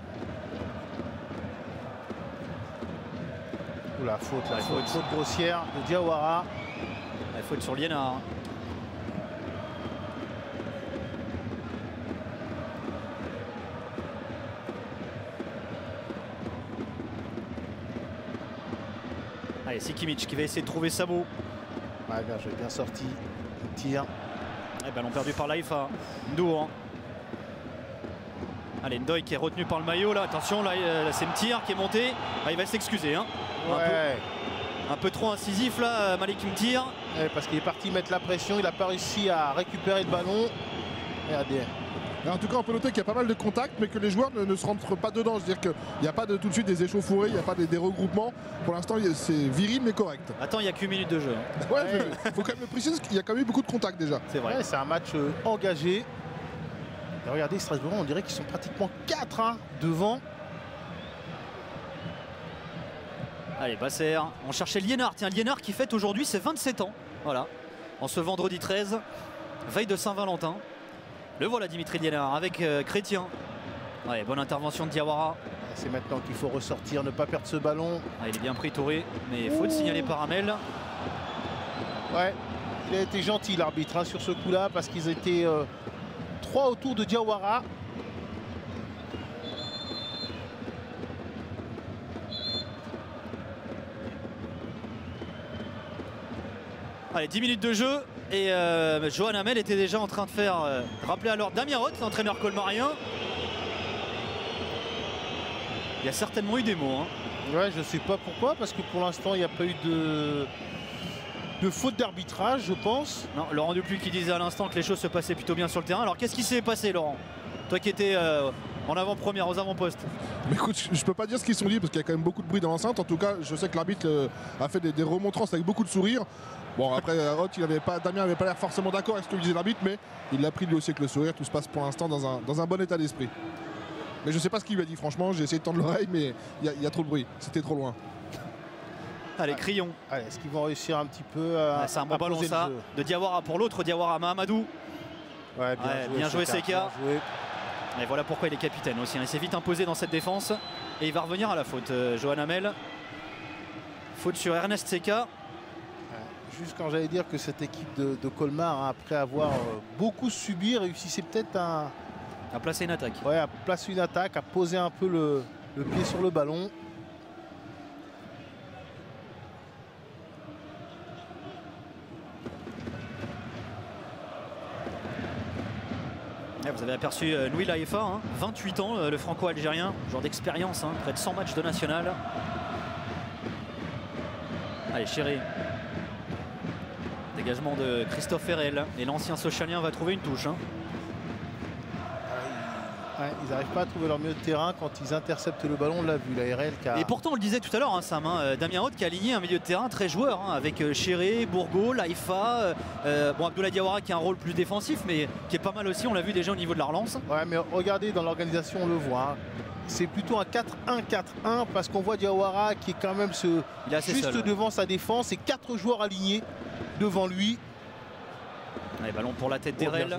Oula, faute, là, faute. faute grossière de Diawara. La faute sur Liénard. Allez, c'est Kimmich qui va essayer de trouver Sabot. Ouais, bien joué, bien sorti. Le tir. Et ballon perdu par l'Haïfa. Ndour. Allez, Ndoye qui est retenu par le maillot là. Attention, là, là c'est Mtir qui est monté. Ah, il va s'excuser. Hein. Ouais. Un peu, un peu trop incisif là, Malik Mtir. Ouais, parce qu'il est parti mettre la pression. Il n'a pas réussi à récupérer le ballon. Regardez. En tout cas, on peut noter qu'il y a pas mal de contacts, mais que les joueurs ne, ne se rentrent pas dedans. C'est-à-dire qu'il n'y a pas de, tout de suite des échauffourées, il n'y a pas des, des regroupements. Pour l'instant, c'est viril, mais correct. Attends, il n'y a qu'une minute de jeu. Hein. Ouais, il ouais. faut quand même le préciser, parce qu'il y a quand même eu beaucoup de contacts déjà. C'est vrai. Ouais, c'est un match euh, engagé. Et regardez, Strasbourg, on dirait qu'ils sont pratiquement quatre hein, devant. Allez, Basser. On cherchait Liénard. Tiens, Liénard qui fête aujourd'hui ses vingt-sept ans. Voilà. En ce vendredi treize, veille de Saint-Valentin. Le voilà Dimitri Liénard avec euh, Chrétien. Ouais, bonne intervention de Diawara. C'est maintenant qu'il faut ressortir, ne pas perdre ce ballon. Ah, il est bien pris Touré, mais faute signalée par Amel. Ouais, il a été gentil l'arbitre hein, sur ce coup-là parce qu'ils étaient euh, trois autour de Diawara. Allez, dix minutes de jeu et euh, Johan Amel était déjà en train de faire euh, rappeler alors Damien Roth, l'entraîneur colmarien. Il y a certainement eu des mots. Hein. Ouais, je sais pas pourquoi, parce que pour l'instant il n'y a pas eu de, de faute d'arbitrage, je pense. Non, Laurent Dupluy qui disait à l'instant que les choses se passaient plutôt bien sur le terrain. Alors qu'est-ce qui s'est passé, Laurent? Toi qui étais euh, en avant-première, aux avant-postes. Mais écoute, je peux pas dire ce qu'ils sont dit parce qu'il y a quand même beaucoup de bruit dans l'enceinte. En tout cas, je sais que l'arbitre euh, a fait des, des remontrances avec beaucoup de sourires. Bon, après, Roth, il avait pas, Damien n'avait pas l'air forcément d'accord avec ce que disait l'arbitre, mais il l'a pris lui aussi avec le sourire. Tout se passe pour l'instant dans un, dans un bon état d'esprit. Mais je sais pas ce qu'il lui a dit, franchement. J'ai essayé de tendre l'oreille, mais il y, y a trop de bruit. C'était trop loin. Allez, Crillon. Allez, est-ce qu'ils vont réussir un petit peu à. Ah, c'est un bon à ballon poser ça. le jeu. De Diawara pour l'autre, Diawara à Mahamadou. Ouais, bien Ouais, joué, bien joué, Seka, Seka. bien joué. Et voilà pourquoi il est capitaine aussi. hein. Il s'est vite imposé dans cette défense. Et il va revenir à la faute, euh, Johan Hamel. Faute sur Ernest Seka. Juste quand j'allais dire que cette équipe de, de Colmar, hein, après avoir euh, beaucoup subi, réussissait peut-être à, à placer une attaque. Ouais, à placer une attaque, à poser un peu le, le pied sur le ballon. Vous avez aperçu euh, Louis Laïfa, hein, vingt-huit ans, euh, le franco-algérien, joueur d'expérience, hein, près de cent matchs de national. Allez, Chéré. Dégagement de Christophe Ferrel. Et l'ancien Socialien va trouver une touche. Hein. Ouais, ils n'arrivent pas à trouver leur milieu de terrain quand ils interceptent le ballon. On l'a vu, la R L qui a... Et pourtant, on le disait tout à l'heure, hein, Sam, hein, Damien Haute qui a aligné un milieu de terrain très joueur, hein, avec euh, Chéré, Bourgo, Laïfa, euh, bon, Abdoulaye Diawara qui a un rôle plus défensif, mais qui est pas mal aussi, on l'a vu déjà au niveau de la relance. Ouais, mais regardez, dans l'organisation, on le voit. Hein. C'est plutôt un quatre un quatre un parce qu'on voit Diawara qui est quand même ce... Il est assez juste seul, ouais. devant sa défense et quatre joueurs alignés devant lui. Allez, ballon pour la tête Oh, d'Erel.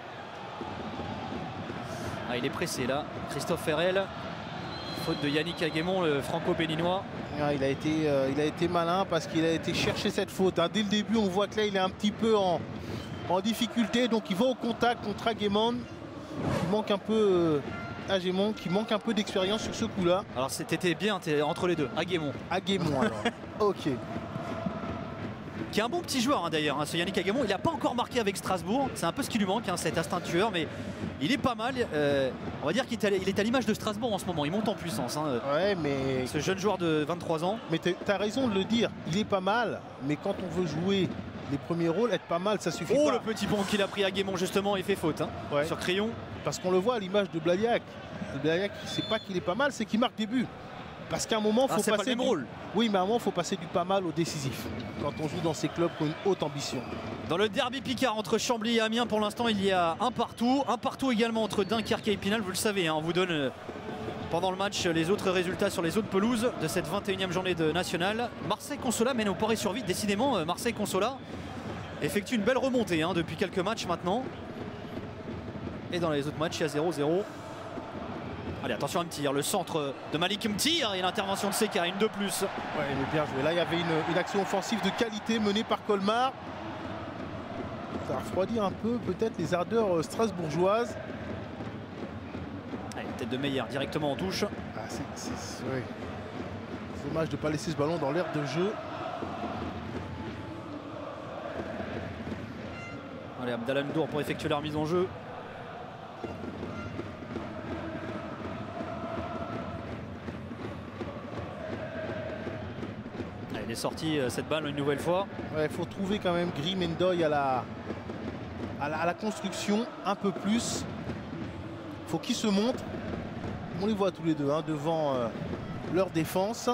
Ah, il est pressé là, Christophe Ferrel. Faute de Yannick Aguémon, le franco-béninois. Ah, il, a été, euh, il a été malin parce qu'il a été chercher cette faute. Hein. Dès le début, on voit que là, il est un petit peu en, en difficulté. Donc, il va au contact contre Aguémon. Il manque un peu... Euh, Aguémon qui manque un peu d'expérience sur ce coup-là. Alors, c'était bien entre les deux, Aguémon. Aguémon, alors. Ok. Qui est un bon petit joueur hein, d'ailleurs, hein, ce Yannick Aguémon. Il n'a pas encore marqué avec Strasbourg. C'est un peu ce qui lui manque, hein, cet instinct tueur. Mais il est pas mal. Euh, on va dire qu'il est à l'image de Strasbourg en ce moment. Il monte en puissance. Hein, ouais, mais... Ce jeune joueur de vingt-trois ans. Mais tu as raison de le dire. Il est pas mal. Mais quand on veut jouer les premiers rôles, être pas mal, ça suffit oh, pas. Oh, le petit pont qu'il a pris Aguémon, justement, il fait faute hein, ouais. sur Crayon. Parce qu'on le voit à l'image de Blagnac. Blagnac, c'est pas qu'il est pas mal, c'est qu'il marque des buts. Parce qu'à un moment, il faut ah, passer. Pas le même du... rôle. Oui, mais à un moment, il faut passer du pas mal au décisif. Quand on joue dans ces clubs qui ont une haute ambition. Dans le derby Picard entre Chambly et Amiens, pour l'instant, il y a un partout. Un partout également entre Dunkerque et Épinal. Vous le savez, hein, on vous donne euh, pendant le match les autres résultats sur les autres pelouses de cette vingt et unième journée de National. Marseille-Consola mène au Poré-sur-Vite. Décidément, euh, Marseille-Consola effectue une belle remontée hein, depuis quelques matchs maintenant. Et dans les autres matchs, il y a zéro zéro. Allez, attention à Mtir, le centre de Malik Mtir et l'intervention de Seka, une de plus. Ouais, mais bien joué. Là, il y avait une, une action offensive de qualité menée par Colmar. Ça va refroidir un peu peut-être les ardeurs strasbourgeoises. Allez, tête de Meyer directement en touche. Ah, c'est ouais. Dommage de ne pas laisser ce ballon dans l'aire de jeu. Allez, Abdallah Ndour pour effectuer la remise en jeu. Il est sorti euh, cette balle une nouvelle fois. Il ouais, faut trouver quand même Gris Mendoy à la, à la, à la construction un peu plus. Il faut qu'ils se montrent. On les voit tous les deux hein, devant euh, leur défense.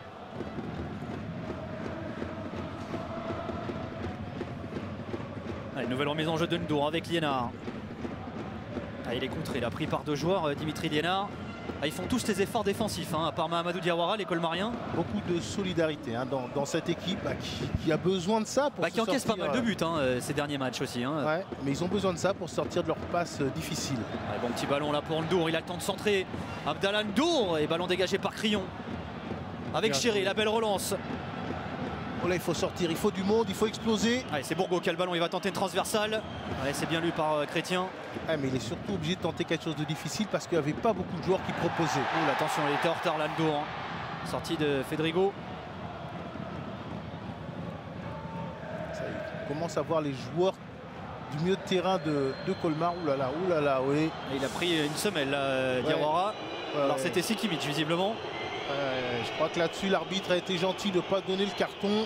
Allez, nouvelle remise en jeu de Ndour avec Liénard. Ah, il est contré, il a pris par deux joueurs, euh, Dimitri Liénard. Ah, ils font tous les efforts défensifs, hein, à part Mahamadou Diawara, les Colmariens. Beaucoup de solidarité hein, dans, dans cette équipe bah, qui, qui a besoin de ça pour bah, qui encaisse sortir, pas mal de buts hein, euh, ces derniers matchs aussi. Hein. Ouais, mais ils ont besoin de ça pour sortir de leur passe euh, difficile. Allez, bon petit ballon là pour Ndour, il a le temps de centrer. Abdallah Ndour et ballon dégagé par Crillon. Avec Chéré, la belle relance. Oh là, il faut sortir, il faut du monde, il faut exploser. Allez, c'est Bourgo qui a le ballon, il va tenter une transversale. Allez, c'est bien lu par euh, Chrétien. Ah, mais il est surtout obligé de tenter quelque chose de difficile parce qu'il n'y avait pas beaucoup de joueurs qui proposaient. Oh, attention, il était en retard là, Ndour. Hein. Sortie de Fedrigo. Ça, on commence à voir les joueurs du milieu de terrain de, de Colmar. Ouh là là, ouh là là, oui. Et il a pris une semelle, là, Diawara. Ouais. Alors ouais. c'était Sikimic, visiblement. Euh, je crois que là-dessus, l'arbitre a été gentil de ne pas donner le carton.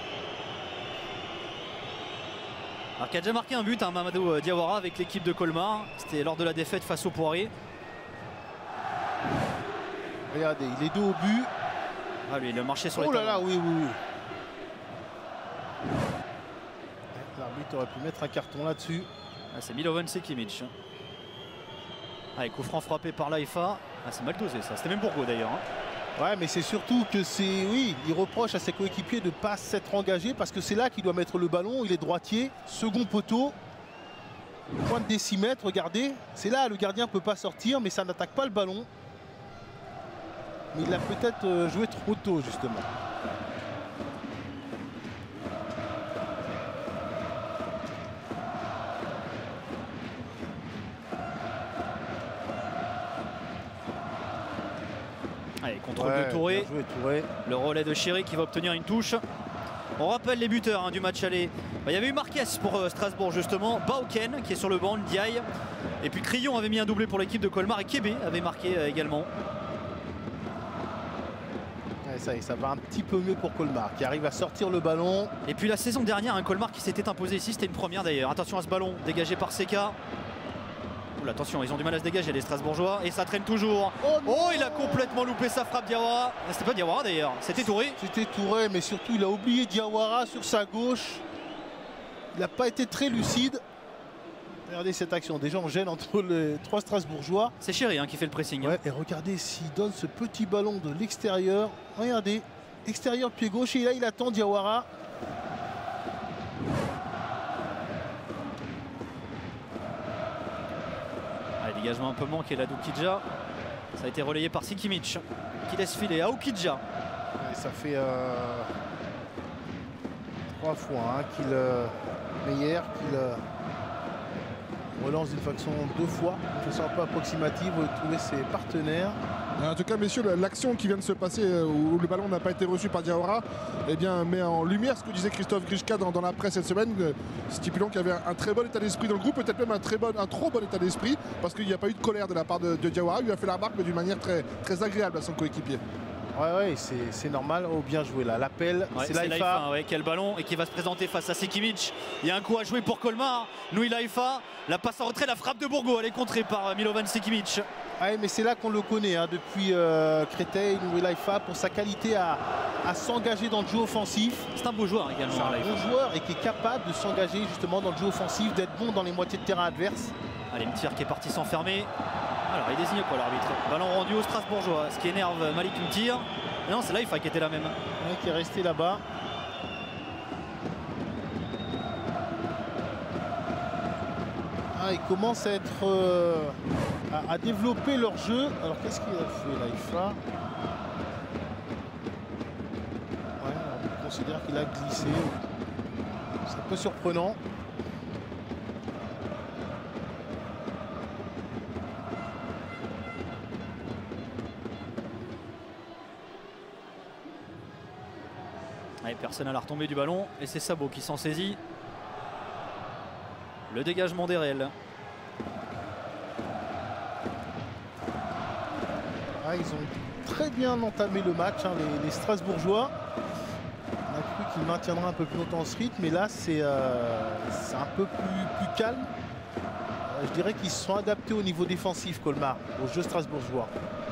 Alors qui a déjà marqué un but, hein, Mamadou Diawara avec l'équipe de Colmar. C'était lors de la défaite face au Poiré. Regardez, il est dos au but. Ah lui, il a marché sur oh les là là, oui, oui, oui. L'arbitre aurait pu mettre un carton là-dessus. Ah, c'est Milovan Sikimic. Allez, coup franc frappé par Laïfa. Ah, c'est mal dosé ça. C'était même Bourgo d'ailleurs. Hein. Ouais, mais c'est surtout que c'est, oui, il reproche à ses coéquipiers de ne pas s'être engagé parce que c'est là qu'il doit mettre le ballon. Il est droitier, second poteau, pointe des six mètres, regardez. C'est là, le gardien ne peut pas sortir, mais ça n'attaque pas le ballon. Mais il a peut-être joué trop tôt, justement. Allez, contrôle Ouais, de Touré. bien joué, Touré. Le relais de Chéri qui va obtenir une touche. On rappelle les buteurs hein, du match aller. Bah, il y avait eu Marquez pour euh, Strasbourg justement, Bauken qui est sur le banc, Ndiaye. Et puis Crillon avait mis un doublé pour l'équipe de Colmar et Kébé avait marqué euh, également. Ouais, ça, y est, ça va un petit peu mieux pour Colmar qui arrive à sortir le ballon. Et puis la saison dernière, un Colmar qui s'était imposé ici, c'était une première d'ailleurs. Attention à ce ballon dégagé par Seka. Oula, attention, ils ont du mal à se dégager les Strasbourgeois et ça traîne toujours. Oh, oh il a complètement loupé sa frappe Diawara. C'était pas Diawara d'ailleurs, c'était Touré. C'était Touré, mais surtout il a oublié Diawara sur sa gauche. Il n'a pas été très lucide. Regardez cette action, déjà on gêne entre les trois Strasbourgeois. C'est Chéri hein, qui fait le pressing. Ouais, et regardez s'il donne ce petit ballon de l'extérieur. Regardez, extérieur pied gauche et là il attend Diawara. Allez, dégagement un peu manqué là d'Oukidja. Ça a été relayé par Sikimic qui laisse filer à Oukidja. Et ça fait euh, trois fois hein, qu'il euh, Meyer qu'il euh, relance d'une façon deux fois, de façon un peu approximative, trouver ses partenaires. En tout cas, messieurs, l'action qui vient de se passer où le ballon n'a pas été reçu par Diawara, eh bien, met en lumière ce que disait Christophe Grischka dans, dans la presse cette semaine, stipulant qu'il y avait un très bon état d'esprit dans le groupe, peut-être même un, très bon, un trop bon état d'esprit, parce qu'il n'y a pas eu de colère de la part de, de Diawara. Il lui a fait la remarque, mais d'une manière très, très agréable à son coéquipier. Ouais, ouais, c'est normal. Oh, bien joué là. L'appel, ouais, c'est Laifa. Ouais, quel ballon et qui va se présenter face à Sikimic. Il y a un coup à jouer pour Colmar. Noui Laifa, la passe en retrait, la frappe de Bourgo. Elle est contrée par Milovan Sikimic. Ouais, mais c'est là qu'on le connaît hein, depuis euh, Créteil, Noui Laifa, pour sa qualité à, à s'engager dans le jeu offensif. C'est un beau joueur également. C'est un Laifa. bon joueur et qui est capable de s'engager justement dans le jeu offensif, d'être bon dans les moitiés de terrain adverses. Allez, Mtir qui est parti s'enfermer. Alors, il désigne quoi l'arbitre? Ballon rendu au Strasbourgeois, ce qui énerve Malik Mtir. Non, c'est Laifa qui était là même. Ouais, qui est resté là-bas. Ah, ils commencent à être euh, à, à développer leur jeu. Alors qu'est-ce qu'il a fait Laifa? Ouais, on considère qu'il a glissé. C'est un peu surprenant. Allez, personne à la retombée du ballon et c'est Sabot qui s'en saisit. Le dégagement d'Erel. Ah, ils ont très bien entamé le match, hein, les, les Strasbourgeois. On a cru qu'ils maintiendraient un peu plus longtemps ce rythme, mais là c'est euh, un peu plus, plus calme. Euh, je dirais qu'ils se sont adaptés au niveau défensif, Colmar, au jeu strasbourgeois.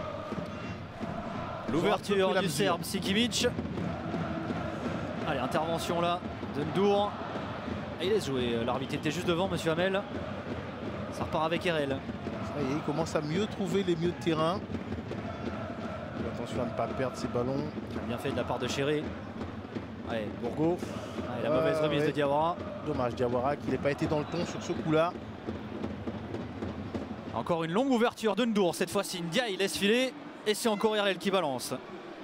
L'ouverture du Serbe Sikimic. Allez, intervention là de Ndour. Et il laisse jouer. L'arbitre était juste devant, monsieur Hamel. Ça repart avec Erel. Ça y est, il commence à mieux trouver les milieux de terrain. Attention à ne pas perdre ses ballons. Bien fait de la part de Chéri. Allez, Bourgo. Allez, la ouais, mauvaise remise ouais. de Diawara. Dommage, Diawara qui n'ait pas été dans le ton sur ce coup-là. Encore une longue ouverture de Ndour. Cette fois-ci, Ndia, il laisse filer. Et c'est encore Erel qui balance.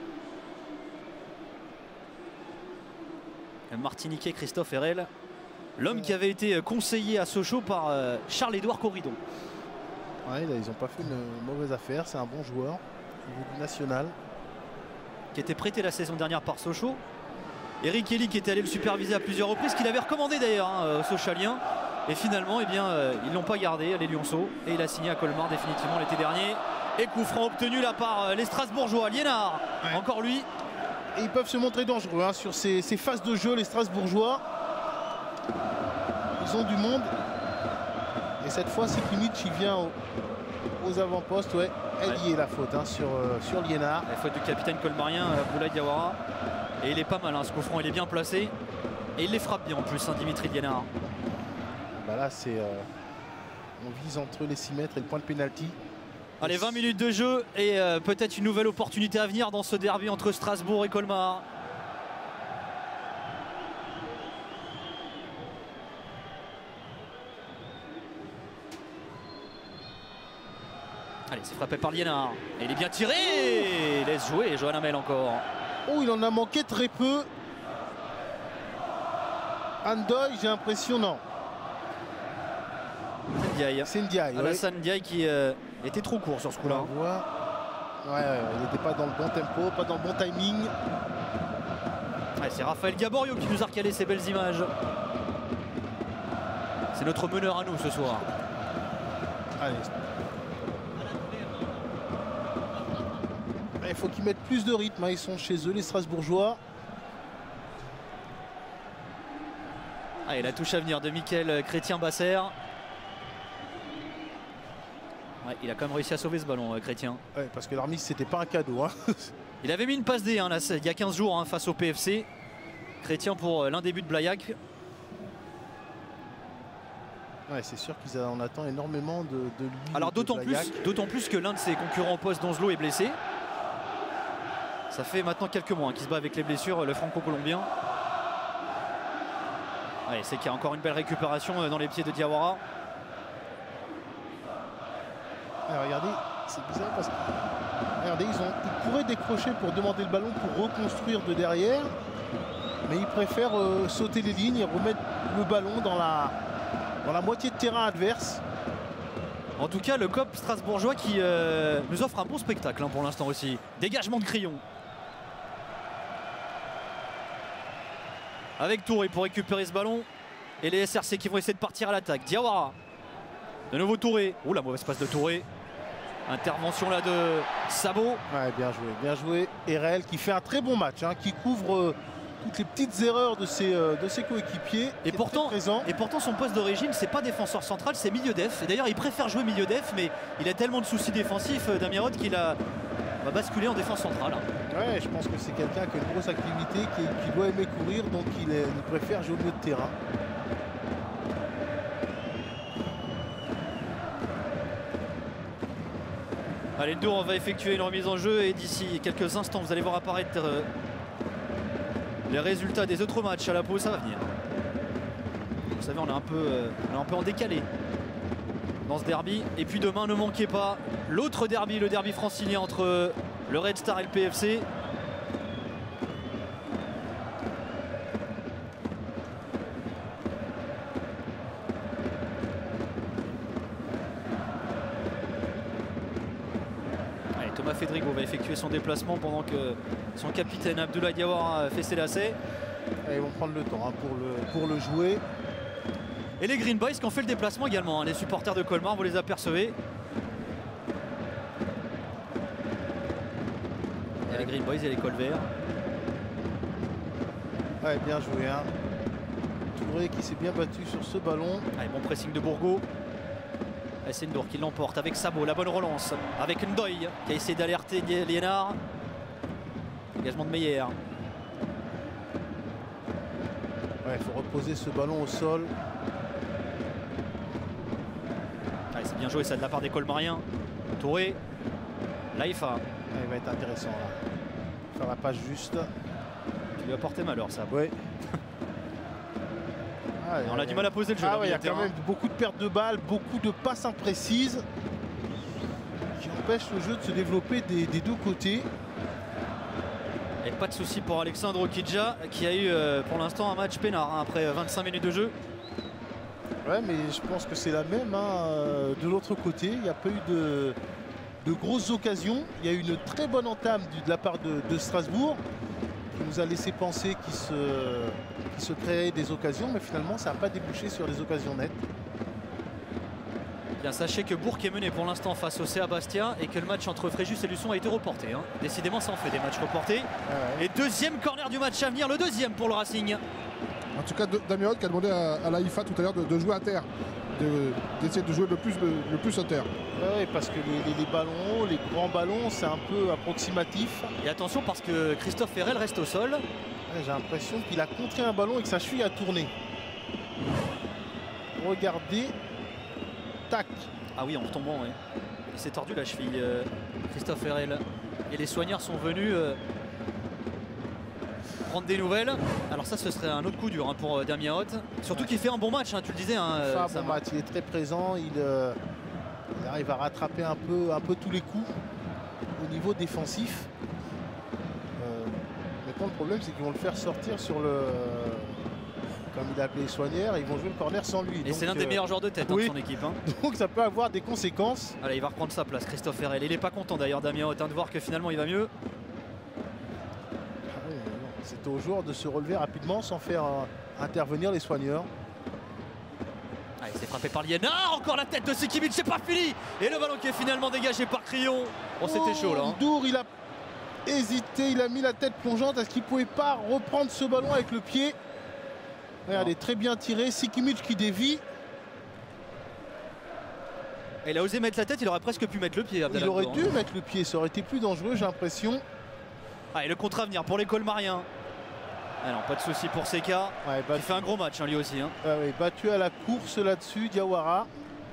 Martiniquais Christophe Erel, l'homme qui avait été conseillé à Sochaux par euh, Charles-Édouard Corridon. Ouais, là, ils n'ont pas fait une mauvaise affaire, c'est un bon joueur au niveau du national. Qui était prêté la saison dernière par Sochaux. Eric Elie qui était allé le superviser à plusieurs reprises, qu'il avait recommandé d'ailleurs hein, aux Sochaliens. Et finalement, eh bien, euh, ils ne l'ont pas gardé, les Lionceaux. Et il a signé à Colmar définitivement l'été dernier. Et coup franc obtenu là par euh, les Strasbourgeois. Liénard, ouais. Encore lui. Et ils peuvent se montrer dangereux hein, sur ces, ces phases de jeu, les Strasbourgeois. Ils ont du monde. Et cette fois, Sikimic, il vient au, aux avant-postes. Ouais, elle y est la faute hein, sur, euh, sur Liénard. La faute du capitaine colmarien, euh, Boulaye Diawara. Et il est pas mal, hein, ce coup franc, il est bien placé. Et il les frappe bien en plus, hein, Dimitri Liénard. Bah là, c'est... Euh, on vise entre les six mètres et le point de pénalty. Allez, vingt minutes de jeu et euh, peut-être une nouvelle opportunité à venir dans ce derby entre Strasbourg et Colmar. Allez, c'est frappé par Liénard. Et il est bien tiré. Il laisse jouer Johan Hamel encore. Oh, il en a manqué très peu. Andoy, j'ai l'impression, non. Ndiaye. C'est Ndiaye. Alassane oui. Ndiaye qui euh, était trop court sur ce coup-là. Ouais, ouais, il n'était pas dans le bon tempo, pas dans le bon timing. Ouais, c'est Raphaël Gaborio qui nous a recalé ces belles images. C'est notre meneur à nous ce soir. Allez. Il faut qu'ils mettent plus de rythme, hein. Ils sont chez eux, les Strasbourgeois. Allez, la touche à venir de Mickaël Chrétien-Basser. Ouais, il a quand même réussi à sauver ce ballon, euh, Chrétien. Ouais, parce que l'armise, c'était pas un cadeau. Hein. Il avait mis une passe D hein, là, il y a quinze jours hein, face au P F C. Chrétien pour euh, l'un des buts de Blaillac. Ouais, c'est sûr qu'ils en attendent énormément de, de lui. Alors d'autant plus, d'autant plus que l'un de ses concurrents au poste, Donzelot, est blessé. Ça fait maintenant quelques mois hein, qu'il se bat avec les blessures, le franco-colombien. Ouais, c'est qu'il y a encore une belle récupération dans les pieds de Diawara. Alors, regardez, c'est bizarre parce que regardez, ils, ont, ils pourraient décrocher pour demander le ballon pour reconstruire de derrière, mais ils préfèrent euh, sauter les lignes et remettre le ballon dans la, dans la moitié de terrain adverse. En tout cas, le C O P strasbourgeois qui euh, nous offre un bon spectacle hein, pour l'instant aussi. Dégagement de Crillon. Avec Touré pour récupérer ce ballon. Et les S R C qui vont essayer de partir à l'attaque. Diawara. De nouveau Touré. Ouh, la mauvaise passe de Touré. Intervention là de Sabot. Ouais, bien joué, bien joué. Erel qui fait un très bon match, hein, qui couvre euh, toutes les petites erreurs de ses, euh, de ses coéquipiers. Et pourtant, et pourtant son poste d'origine, c'est pas défenseur central, c'est milieu def. Et d'ailleurs, il préfère jouer milieu def, mais il a tellement de soucis défensifs, euh, Damirot, qu'il a va basculer en défense centrale. Ouais, je pense que c'est quelqu'un qui a une grosse activité, qui, qui doit aimer courir, donc il, est, il préfère jouer au milieu de terrain. Allez, le dos, on va effectuer une remise en jeu et d'ici quelques instants, vous allez voir apparaître euh, les résultats des autres matchs à la pause. Ça va venir. Vous savez, on est un peu, euh, on est un peu en décalé dans ce derby. Et puis demain, ne manquez pas l'autre derby, le derby francilien entre le Red Star et le P F C. Fedrigo va effectuer son déplacement pendant que son capitaine Abdoulaye Diawara fait ses lacets. Et ils vont prendre le temps hein, pour, le, pour le jouer. Et les Green Boys qui ont fait le déplacement également, hein, les supporters de Colmar, vous les apercevez. Il y a les Green Boys et les cols verts. Ouais, bien joué. Hein. Touré qui s'est bien battu sur ce ballon. Allez, bon pressing de Bourgault. C'est Ndour qui l'emporte avec Sabot, la bonne relance avec Ndoye qui a essayé d'alerter Liénard. Dégagement de Meyer. Ouais, il faut reposer ce ballon au sol. C'est bien joué ça de la part des Colmariens. Touré, Laïfa. Ouais, il va être intéressant là. Faire la passe juste. Tu lui as porté malheur ça. Oui. Ah, on a du mal à poser le jeu. Ah ouais, il y a quand même beaucoup de pertes de balles, beaucoup de passes imprécises qui empêchent le jeu de se développer des, des deux côtés. Et pas de souci pour Alexandre Okidja qui a eu euh, pour l'instant un match peinard hein, après vingt-cinq minutes de jeu. Ouais, mais je pense que c'est la même hein, de l'autre côté. Il n'y a pas eu de, de grosses occasions. Il y a eu une très bonne entame de la part de, de Strasbourg qui nous a laissé penser qu'il se, qu'il se créait des occasions, mais finalement ça n'a pas débouché sur des occasions nettes. Bien, sachez que Bourg est mené pour l'instant face au C A Bastia et que le match entre Fréjus et Luçon a été reporté. Hein. Décidément, ça en fait des matchs reportés. Ah ouais. Et deuxième corner du match à venir, le deuxième pour le Racing. En tout cas, Damirot qui a demandé à, à l'Aïfa tout à l'heure de, de jouer à terre, d'essayer de, de jouer le plus, le, le plus à terre. Oui, parce que les, les, les ballons, les grands ballons, c'est un peu approximatif. Et attention parce que Christophe Ferrel reste au sol. Ouais, j'ai l'impression qu'il a contré un ballon et que sa cheville a tourné. Regardez. Tac. Ah oui, en retombant, oui. Il s'est tordu la cheville, euh, Christophe Herrel. Et les soigneurs sont venus euh, prendre des nouvelles. Alors ça, ce serait un autre coup dur hein, pour euh, Damien Haute. Surtout ouais. qu'il fait un bon match, hein, tu le disais. Hein, il fait un bon match, il est très présent. Il, euh, il arrive à rattraper un peu, un peu tous les coups au niveau défensif. Euh, maintenant, le problème, c'est qu'ils vont le faire sortir sur le... Comme il a appelé les soigneurs, ils vont jouer le corner sans lui. Et c'est l'un euh, des meilleurs joueurs de tête oui. hein, de son équipe. Hein. Donc ça peut avoir des conséquences. Allez, il va reprendre sa place, Christophe Herrel. Il n'est pas content d'ailleurs, Damien Haute, de voir que finalement il va mieux. Ah oui, c'est aux joueurs de se relever rapidement sans faire euh, intervenir les soigneurs. Ah, il s'est frappé par Liénard. Encore la tête de Sikimic, c'est pas fini. Et le ballon qui est finalement dégagé par Crillon. Bon, c'était oh, chaud là. Hein. Ndour, il a hésité, il a mis la tête plongeante. Est-ce qu'il ne pouvait pas reprendre ce ballon avec le pied? Regardez, très bien tiré, Sikimic qui dévie. Et il a osé mettre la tête, il aurait presque pu mettre le pied. Il aurait dû hein. mettre le pied, ça aurait été plus dangereux, j'ai l'impression. Ah, et le contre à venir pour les Colmariens. Ah non, pas de souci pour Seka. Ouais, il fait un gros match hein, lui aussi. Hein. Ah oui, battu à la course là-dessus, Diawara.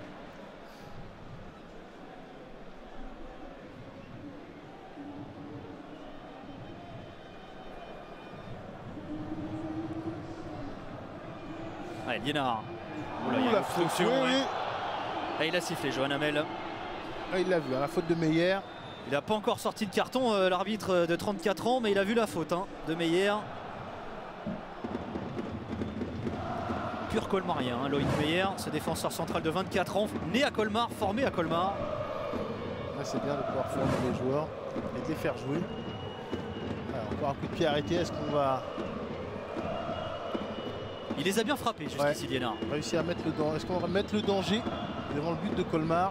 Allez, Liénard. Oh là, il y a la faute. Oui, ouais. oui. Ah, il a sifflé, Johan Hamel. Ah, il l'a vu, hein, la faute de Meyer. Il n'a pas encore sorti de carton, euh, l'arbitre de trente-quatre ans, mais il a vu la faute hein, de Meyer. Pur Colmarien, hein, Loïc Meyer, ce défenseur central de vingt-quatre ans, né à Colmar, formé à Colmar. Ouais, c'est bien de pouvoir former les joueurs et de les faire jouer. Alors, encore un coup de pied arrêté, est-ce qu'on va... Il les a bien frappés jusqu'ici, ouais. Liénard. Réussi à mettre le danger. Est-ce qu'on va mettre le danger devant le but de Colmar?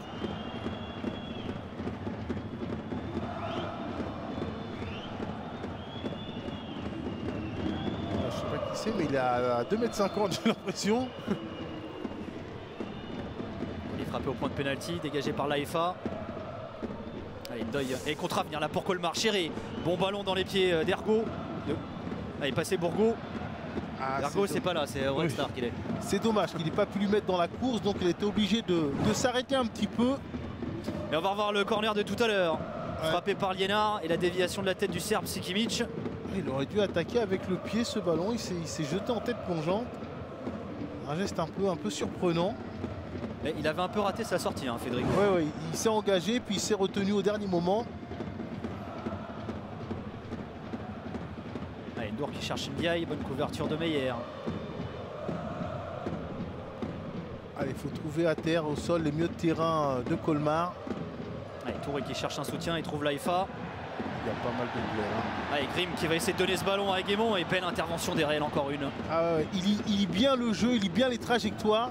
Je ne sais pas qui c'est, mais il est à deux mètres cinquante, j'ai l'impression. Il est frappé au point de pénalty, dégagé par l'A F A. Allez, Deuil. Et contre à venir là pour Colmar. Chéri. Bon ballon dans les pieds d'Ergo. Allez, passé Bourgo. Ah, Ergo c'est pas là, c'est Red Star qu'il est. C'est dommage qu'il n'ait pas pu lui mettre dans la course, donc il était obligé de, de s'arrêter un petit peu. Et on va revoir le corner de tout à l'heure. Ouais. Frappé par Liénard et la déviation de la tête du Serbe Sikimic. Il aurait dû attaquer avec le pied ce ballon, il s'est jeté en tête plongeante. Un geste un peu, un peu surprenant. Mais il avait un peu raté sa sortie, hein, Federico. Oui, oui, il s'est engagé puis il s'est retenu au dernier moment. Ndour qui cherche une vieille, bonne couverture de Meyer. Allez, il faut trouver à terre, au sol, les milieux de terrain de Colmar. Allez, Touré qui cherche un soutien, il trouve l'A F A. Il y a pas mal de blés. Hein. Allez, Grimm qui va essayer de donner ce ballon à Aguémon et peine intervention des réels, encore une. Ah ouais, il, lit, il lit bien le jeu, il lit bien les trajectoires.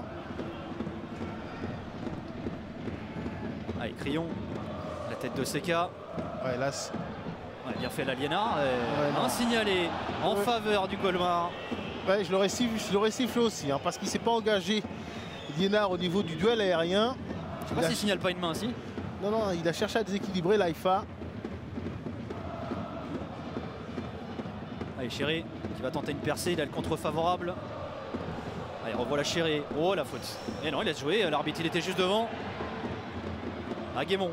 Allez, Crillon, la tête de Seka. Ouais, là, ouais, bien fait la Liénard. Ouais, un signalé en ouais. faveur du Colmar. Ouais, je l'aurais sifflé, sifflé aussi, hein, parce qu'il ne s'est pas engagé, Liénard, au niveau du duel aérien. Je ne sais pas s'il signale pas une main, si. Non, non, il a cherché à déséquilibrer l'A F A. Allez, Chéri qui va tenter une percée, il a le contre favorable. Allez, revoilà Chéri. Oh, la faute. Et non, il laisse jouer, l'arbitre il était juste devant. Aguémon.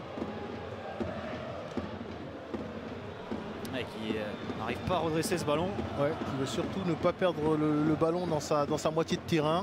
Ouais, qui n'arrive euh, pas à redresser ce ballon. Ouais, qui veut surtout ne pas perdre le, le ballon dans sa, dans sa moitié de terrain.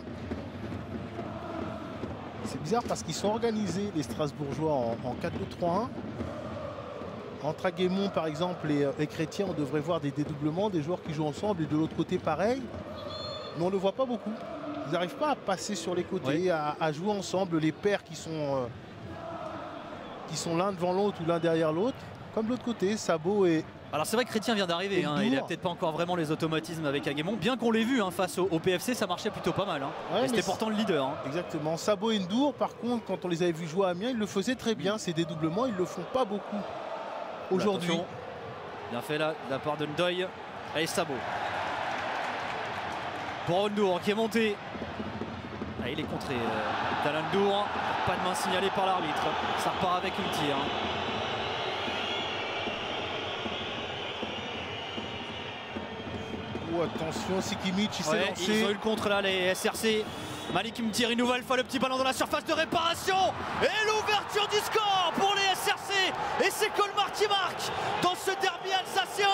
C'est bizarre parce qu'ils sont organisés, les Strasbourgeois, en, en quatre deux trois un. Entre Aguémon, par exemple, et, et Chrétien, on devrait voir des dédoublements, des joueurs qui jouent ensemble, et de l'autre côté, pareil. Mais on ne le voit pas beaucoup. Ils n'arrivent pas à passer sur les côtés, ouais. à, à jouer ensemble, les paires qui sont, euh, qui sont l'un devant l'autre ou l'un derrière l'autre. Comme de l'autre côté, Sabot et... Alors c'est vrai que Chrétien vient d'arriver, hein, il n'a peut-être pas encore vraiment les automatismes avec Aguémon, bien qu'on l'ait vu hein, face au, au P F C, ça marchait plutôt pas mal. Hein. Ouais, c'était pourtant le leader. Hein. Exactement. Sabot et Ndour, par contre, quand on les avait vus jouer à Amiens, ils le faisaient très bien, ces dédoublements, ils ne le font pas beaucoup aujourd'hui. Bien fait là, de la part de Ndoye. Allez, Sabot. Pour Ndour qui est monté. Ah, il est contré. Euh, Talon Ndour, pas de main signalée par l'arbitre. Ça repart avec une tir. Hein. Attention, Sikimic, il s'est ouais, lancé. Ils ont eu le contre là, les S R C. Malik me tire une nouvelle fois le petit ballon dans la surface de réparation. Et l'ouverture du score pour les c'est Colmar qui marque dans ce derby alsacien.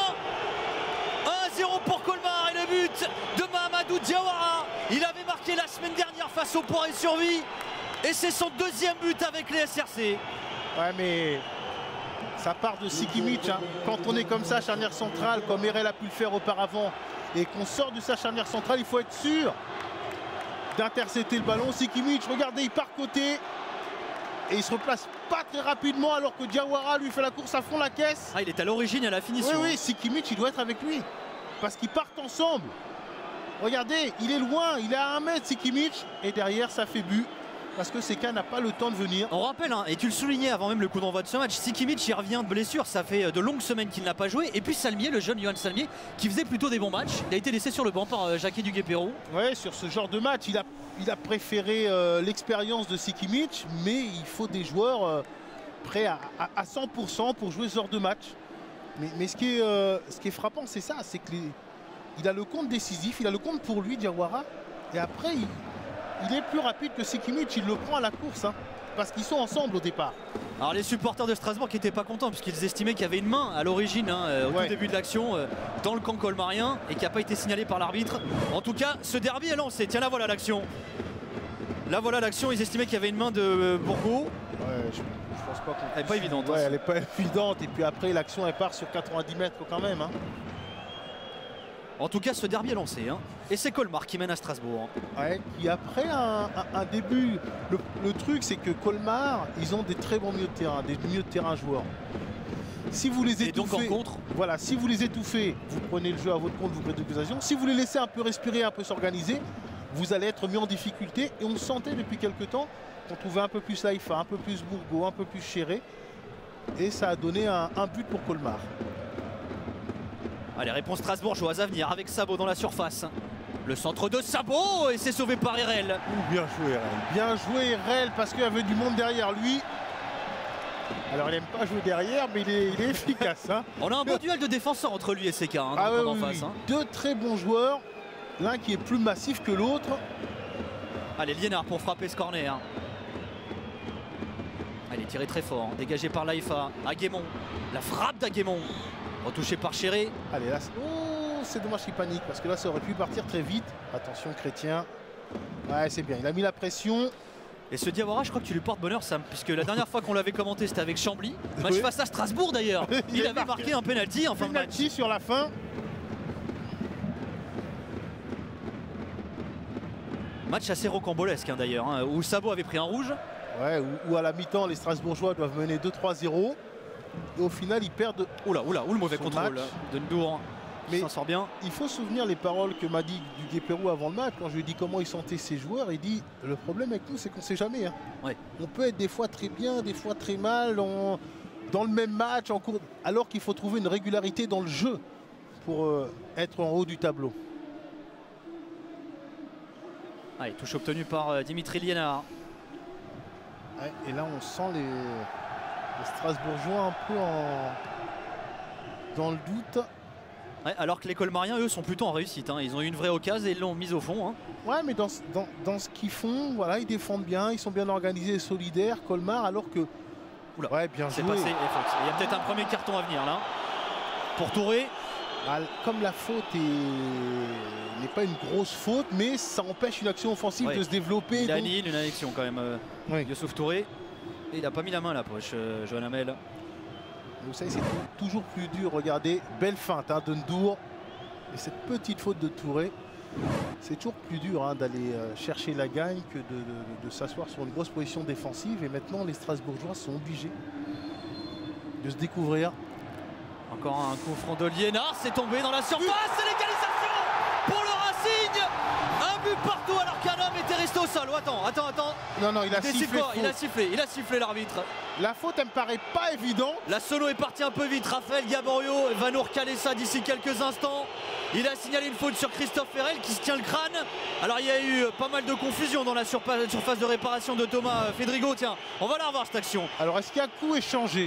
un zéro pour Colmar et le but de Mahamadou Diawara. Il avait marqué la semaine dernière face au Port et Survie. Et c'est son deuxième but avec les S R C. Ouais, mais ça part de Sikimic. Hein. Quand on est comme ça, charnière centrale, comme Erel a pu le faire auparavant, et qu'on sort de sa charnière centrale, il faut être sûr d'intercepter le ballon. Sikimic, regardez, il part côté. Et il se replace pas très rapidement alors que Diawara lui fait la course à fond la caisse. Ah, il est à l'origine et à la finition. Oui, oui, Sikimic, il doit être avec lui. Parce qu'ils partent ensemble. Regardez, il est loin, il est à un mètre Sikimic. Et derrière, ça fait but. Parce que Seka n'a pas le temps de venir. On rappelle, hein, et tu le soulignais avant même le coup d'envoi de ce match, Sikimic il revient de blessure, ça fait de longues semaines qu'il n'a pas joué. Et puis Salmier, le jeune Johan Salmier, qui faisait plutôt des bons matchs. Il a été laissé sur le banc par euh, Jackie Duguay-Pérou. Oui, sur ce genre de match, il a, il a préféré euh, l'expérience de Sikimic, mais il faut des joueurs euh, prêts à, à, à cent pour cent pour jouer ce genre de match. Mais, mais ce, qui est, euh, ce qui est frappant, c'est ça, c'est qu'il a le compte décisif, il a le compte pour lui, Diawara, et après, il... Il est plus rapide que Sikimic, il le prend à la course, hein, parce qu'ils sont ensemble au départ. Alors les supporters de Strasbourg qui n'étaient pas contents puisqu'ils estimaient qu'il y avait une main à l'origine, hein, au ouais. tout début de l'action, euh, dans le camp colmarien et qui n'a pas été signalé par l'arbitre. En tout cas, ce derby est lancé. Tiens, là voilà l'action. Là voilà l'action, ils estimaient qu'il y avait une main de euh, Bourgault. Ouais, je, je pense pas qu'on... Elle n'est pas évidente. Ouais, hein. Elle n'est pas évidente et puis après l'action elle part sur quatre-vingt-dix mètres quand même. Hein. En tout cas, ce derby est lancé. Hein. Et c'est Colmar qui mène à Strasbourg. Ouais, qui après un, un, un début, le, le truc c'est que Colmar, ils ont des très bons milieux de terrain, des milieux de terrain joueurs. Si vous les étouffez, donc en contre. Voilà, si vous les étouffez, vous prenez le jeu à votre compte, vous prenez des accusations. Si vous les laissez un peu respirer, un peu s'organiser, vous allez être mis en difficulté. Et on sentait depuis quelques temps qu'on trouvait un peu plus Haïfa, un peu plus Bourgault, un peu plus Chéré. Et ça a donné un, un but pour Colmar. Allez, réponse strasbourgeoise à venir avec Sabot dans la surface. Le centre de Sabot et c'est sauvé par Erel. Bien joué Erel. Bien joué Erel parce qu'il y avait du monde derrière lui. Alors il n'aime pas jouer derrière mais il est, il est efficace. Hein. On a un beau duel de défenseurs entre lui et Seka hein, ah oui, en oui, face. Oui. Hein. Deux très bons joueurs. L'un qui est plus massif que l'autre. Allez, Liénard pour frapper ce corner. Allez, tiré très fort. Hein. Dégagé par Laïfa. Aguémon. La frappe d'Aguémon. Retouché par Chéré. Allez, là, oh, c'est dommage qu'il panique parce que là, ça aurait pu partir très vite. Attention, Chrétien. Ouais, c'est bien. Il a mis la pression. Et ce Diawara, je crois que tu lui portes bonheur, Sam, puisque la dernière fois qu'on l'avait commenté, c'était avec Chambly. Match oui. face à Strasbourg d'ailleurs. Il, Il avait marqué un penalty en fin de match. Penalty sur la fin. Match assez rocambolesque hein, d'ailleurs, hein, où Sabot avait pris un rouge. Ouais, où, où à la mi-temps, les Strasbourgeois doivent mener deux trois zéro. Et au final, ils perdent. Oula, oula, ou le mauvais contrôle match. de Ndour. Mais s'en sort bien. Il faut se souvenir les paroles que m'a dit Duguay-Pérou avant le match. Quand je lui ai dit comment il sentait ses joueurs, il dit le problème avec nous, c'est qu'on ne sait jamais. Hein. Ouais. On peut être des fois très bien, des fois très mal, on... dans le même match, en cours... alors qu'il faut trouver une régularité dans le jeu pour euh, être en haut du tableau. Allez, touche obtenue par euh, Dimitri Liénard. Ouais, et là, on sent les. Les Strasbourgeois un peu en... dans le doute. Ouais, alors que les Colmariens, eux, sont plutôt en réussite. Hein. Ils ont eu une vraie occasion et ils l'ont mise au fond. Hein. Ouais, mais dans, dans, dans ce qu'ils font, voilà, ils défendent bien, ils sont bien organisés et solidaires, Colmar, alors que... Oula, ouais, bien joué. Passé. Il y a peut-être un premier carton à venir là. Pour Touré. Ah, comme la faute n'est pas une grosse faute, mais ça empêche une action offensive ouais. de se développer. Il donc... annule une action quand même, euh, oui. Youssouf Touré. Et il n'a pas mis la main à la poche, euh, Johan Hamel. Vous savez, c'est toujours plus dur. Regardez, belle feinte hein, de Ndour. Et cette petite faute de Touré, c'est toujours plus dur hein, d'aller euh, chercher la gagne que de, de, de s'asseoir sur une grosse position défensive. Et maintenant, les Strasbourgeois sont obligés de se découvrir. Encore un coup franc de Liénard, c'est tombé dans la surface. C'est l'égalisation pour le Racing. Un but partout alors qu'un homme était resté au sol. Oh, attends, attends, attends. Non, non, il a sifflé. Il a sifflé, il a sifflé l'arbitre. La faute, elle me paraît pas évidente. La sono est partie un peu vite. Raphaël Gaborio va nous recaler ça d'ici quelques instants. Il a signalé une faute sur Christophe Ferrel qui se tient le crâne. Alors il y a eu pas mal de confusion dans la surface de réparation de Thomas Fedrigo. Tiens, on va la revoir cette action. Alors est-ce qu'il y a coup échangé?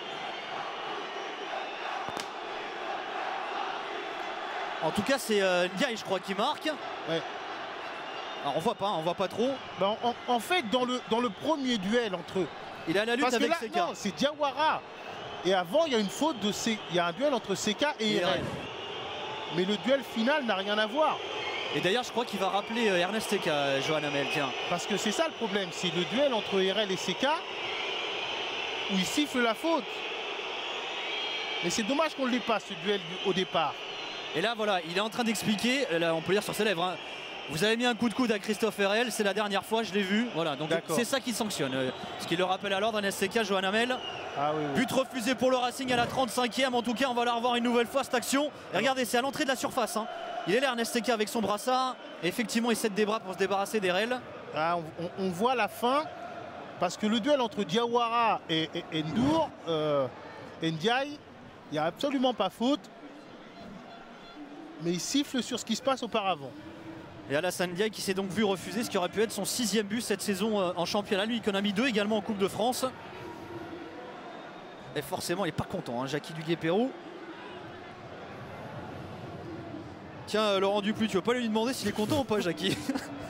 En tout cas, c'est euh, Ndiaye, je crois, qui marque. Ouais. Alors, on voit pas, on voit pas trop. Ben, en, en fait, dans le, dans le premier duel entre eux, il a la lutte parce avec là, Seka. Non, c'est Diawara. Et avant, il y a une faute de C... il y a un duel entre C K et R L. Mais le duel final n'a rien à voir. Et d'ailleurs, je crois qu'il va rappeler euh, Ernest C K, euh, Johan Hamel, tiens. Parce que c'est ça le problème, c'est le duel entre R L et C K où il siffle la faute. Mais c'est dommage qu'on ne l'ait pas, ce duel au départ. Et là, voilà, il est en train d'expliquer, là, on peut lire sur ses lèvres, hein. Vous avez mis un coup de coude à Christophe R L, c'est la dernière fois, je l'ai vu. Voilà, donc c'est ça qui sanctionne. Euh, ce qui le rappelle à l'ordre, Ernest C K, Johan Hamel. Ah, oui, oui. But refusé pour le Racing à la trente-cinquième. En tout cas, on va la revoir une nouvelle fois, cette action. Et regardez, c'est à l'entrée de la surface, hein. Il est là, Ernest C K, avec son brassard. Et effectivement, il cède des bras pour se débarrasser d'R L. Ah, on, on, on voit la fin, parce que le duel entre Diawara et, et, et Ndour, euh, Ndiaye, il n'y a absolument pas faute. Mais il siffle sur ce qui se passe auparavant. Et Alassane Ndiaye qui s'est donc vu refuser ce qui aurait pu être son sixième but cette saison en championnat. Lui qui en a mis deux également en Coupe de France. Et forcément il n'est pas content, hein, Jackie Duguay-Pérou. Tiens euh, Laurent Duplu, tu veux pas lui demander s'il est content ou pas, Jackie?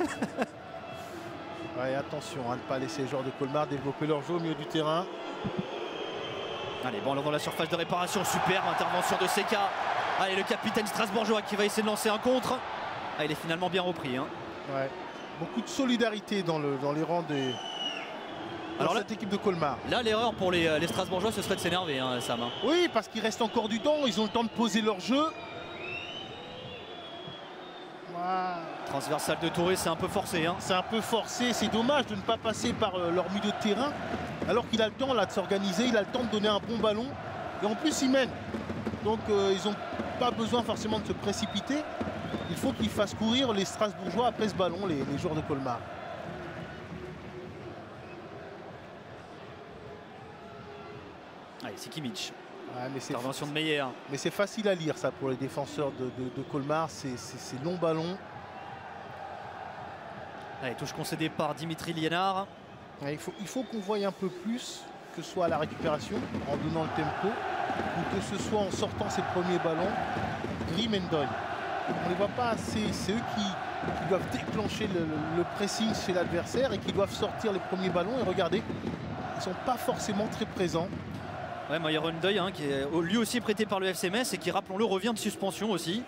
Ouais, attention à hein, ne pas laisser les joueurs de Colmar développer leur jeu au milieu du terrain. Allez, bon, dans la surface de réparation, superbe intervention de C K. Allez, le capitaine strasbourgeois qui va essayer de lancer un contre. Ah, il est finalement bien repris, hein. Ouais. Beaucoup de solidarité dans, le, dans les rangs de Alors cette là, équipe de Colmar. Là, l'erreur pour les, les Strasbourgeois, ce serait de s'énerver, hein, Sam. Hein. Oui, parce qu'il reste encore du temps. Ils ont le temps de poser leur jeu. Wow. Transversal de Touré, c'est un peu forcé. Hein. C'est un peu forcé. C'est dommage de ne pas passer par euh, leur milieu de terrain. Alors qu'il a le temps là, de s'organiser. Il a le temps de donner un bon ballon. Et en plus, il mène. Donc, euh, ils n'ont pas besoin forcément de se précipiter. Il faut qu'ils fassent courir les Strasbourgeois après ce ballon, les, les joueurs de Colmar. Allez, c'est Kimmich. Ouais, intervention de Meyer. Mais c'est facile à lire ça pour les défenseurs de, de, de Colmar. C'est long ballon. Allez, touche concédée par Dimitri Liénard. Ouais, il faut, il faut qu'on voie un peu plus, que ce soit à la récupération, en donnant le tempo, ou que ce soit en sortant ses premiers ballons. Grim et Ndoye. On ne les voit pas assez. C'est eux qui, qui doivent déclencher le, le pressing chez l'adversaire et qui doivent sortir les premiers ballons. Et regardez, ils ne sont pas forcément très présents. Ouais, Myron Ndoye, hein, qui est lui aussi prêté par le F C Metz et qui, rappelons-le, revient de suspension aussi.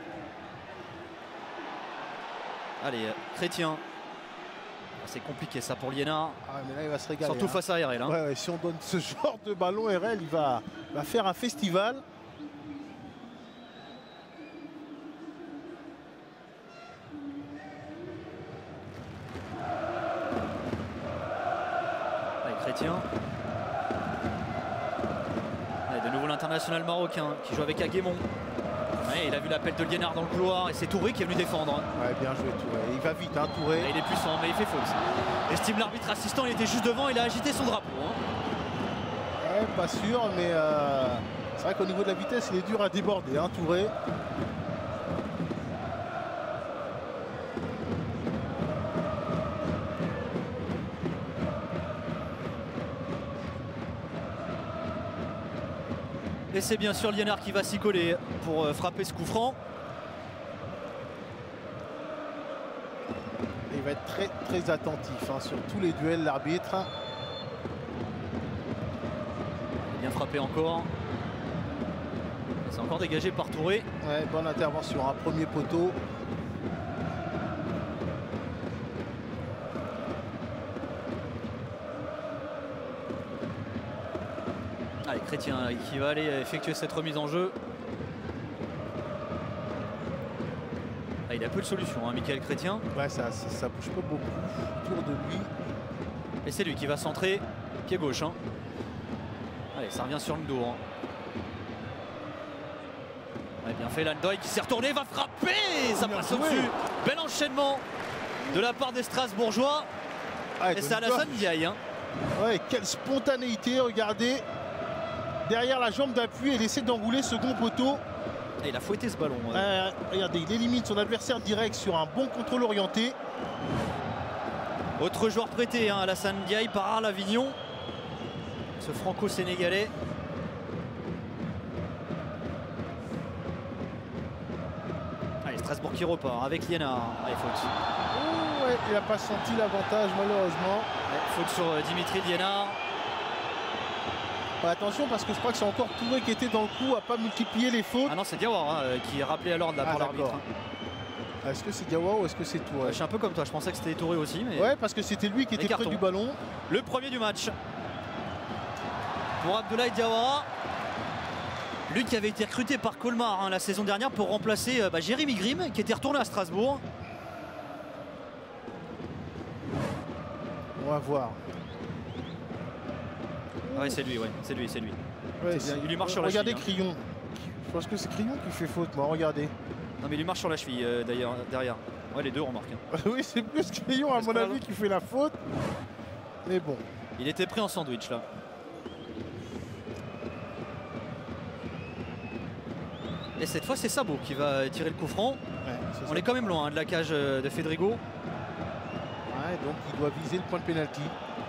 Allez, Chrétien. C'est compliqué ça pour Liénard. Ah, mais là, il va se régaler. Surtout hein. face à R L. Hein. Ouais, ouais, si on donne ce genre de ballon, R L, il va, va faire un festival. Chrétien. Allez, de nouveau l'international marocain qui joue avec Aguémon. Ouais, il a vu l'appel de Liénard dans le couloir et c'est Touré qui est venu défendre. Ouais, bien joué Touré. Il va vite, hein, Touré. Et il est puissant, mais il fait faute. Estime l'arbitre assistant, il était juste devant, il a agité son drapeau. Hein. Ouais, pas sûr, mais euh, c'est vrai qu'au niveau de la vitesse, il est dur à déborder, hein, Touré. Et c'est bien sûr Liénard qui va s'y coller pour euh, frapper ce coup franc. Il va être très très attentif hein, sur tous les duels, l'arbitre. Bien frappé encore. C'est encore dégagé par Touré. Ouais, bonne intervention, un hein, premier poteau. Allez, Chrétien qui va aller effectuer cette remise en jeu. Ah, il a peu de solutions, hein, Michael Chrétien. Ouais, ça, ça, ça bouge pas beaucoup autour de lui. Et c'est lui qui va centrer, pied gauche. Hein. Allez, ça revient sur le dos. Hein. Ouais, bien fait, Ndoye qui s'est retourné, va frapper. Ça passe au-dessus. Bel enchaînement de la part des Strasbourgeois. Ah, et c'est Alassane Ndiaye. Hein. Ouais, quelle spontanéité, regardez. Derrière la jambe d'appui, il essaie d'enrouler second poteau. Et il a fouetté ce ballon. Ouais. Euh, regardez, il élimine son adversaire direct sur un bon contrôle orienté. Autre joueur prêté, hein, Alassane Ndiaye par Arles Avignon. Ce franco-sénégalais. Allez, Strasbourg qui repart avec Liénard. Allez, faute. Oh, ouais, il n'a pas senti l'avantage malheureusement. Ouais, faute sur euh, Dimitri Liénard. Ouais, attention parce que je crois que c'est encore Touré qui était dans le coup à pas multiplier les fautes. Ah non, c'est Diawara hein, qui est rappelé à l'ordre là Ah, pour l'arbitre. d'accord. Est-ce que c'est Diawara ou est-ce que c'est Touré? Je suis un peu comme toi, je pensais que c'était Touré aussi. Mais... Ouais, parce que c'était lui qui était près du ballon. Le premier du match pour Abdoulaye Diawara. Lui qui avait été recruté par Colmar hein, la saison dernière pour remplacer euh, bah, Jérémy Grimm qui était retourné à Strasbourg. On va voir. Ah ouais, c'est lui, ouais, c'est lui, c'est lui. Ouais, il lui marche sur la regardez cheville. Crillon. Je pense que c'est Crillon qui fait faute, moi, regardez. Non mais il lui marche sur la cheville euh, d'ailleurs derrière. Ouais, les deux remarquent. Hein. Oui, c'est plus Crillon à mon avis qui fait la faute. Mais bon. Il était pris en sandwich là. Et cette fois c'est Sabot qui va tirer le coup franc. Ouais, on est quand même loin hein, de la cage de Fedrigo. Ouais, donc il doit viser le point de pénalty.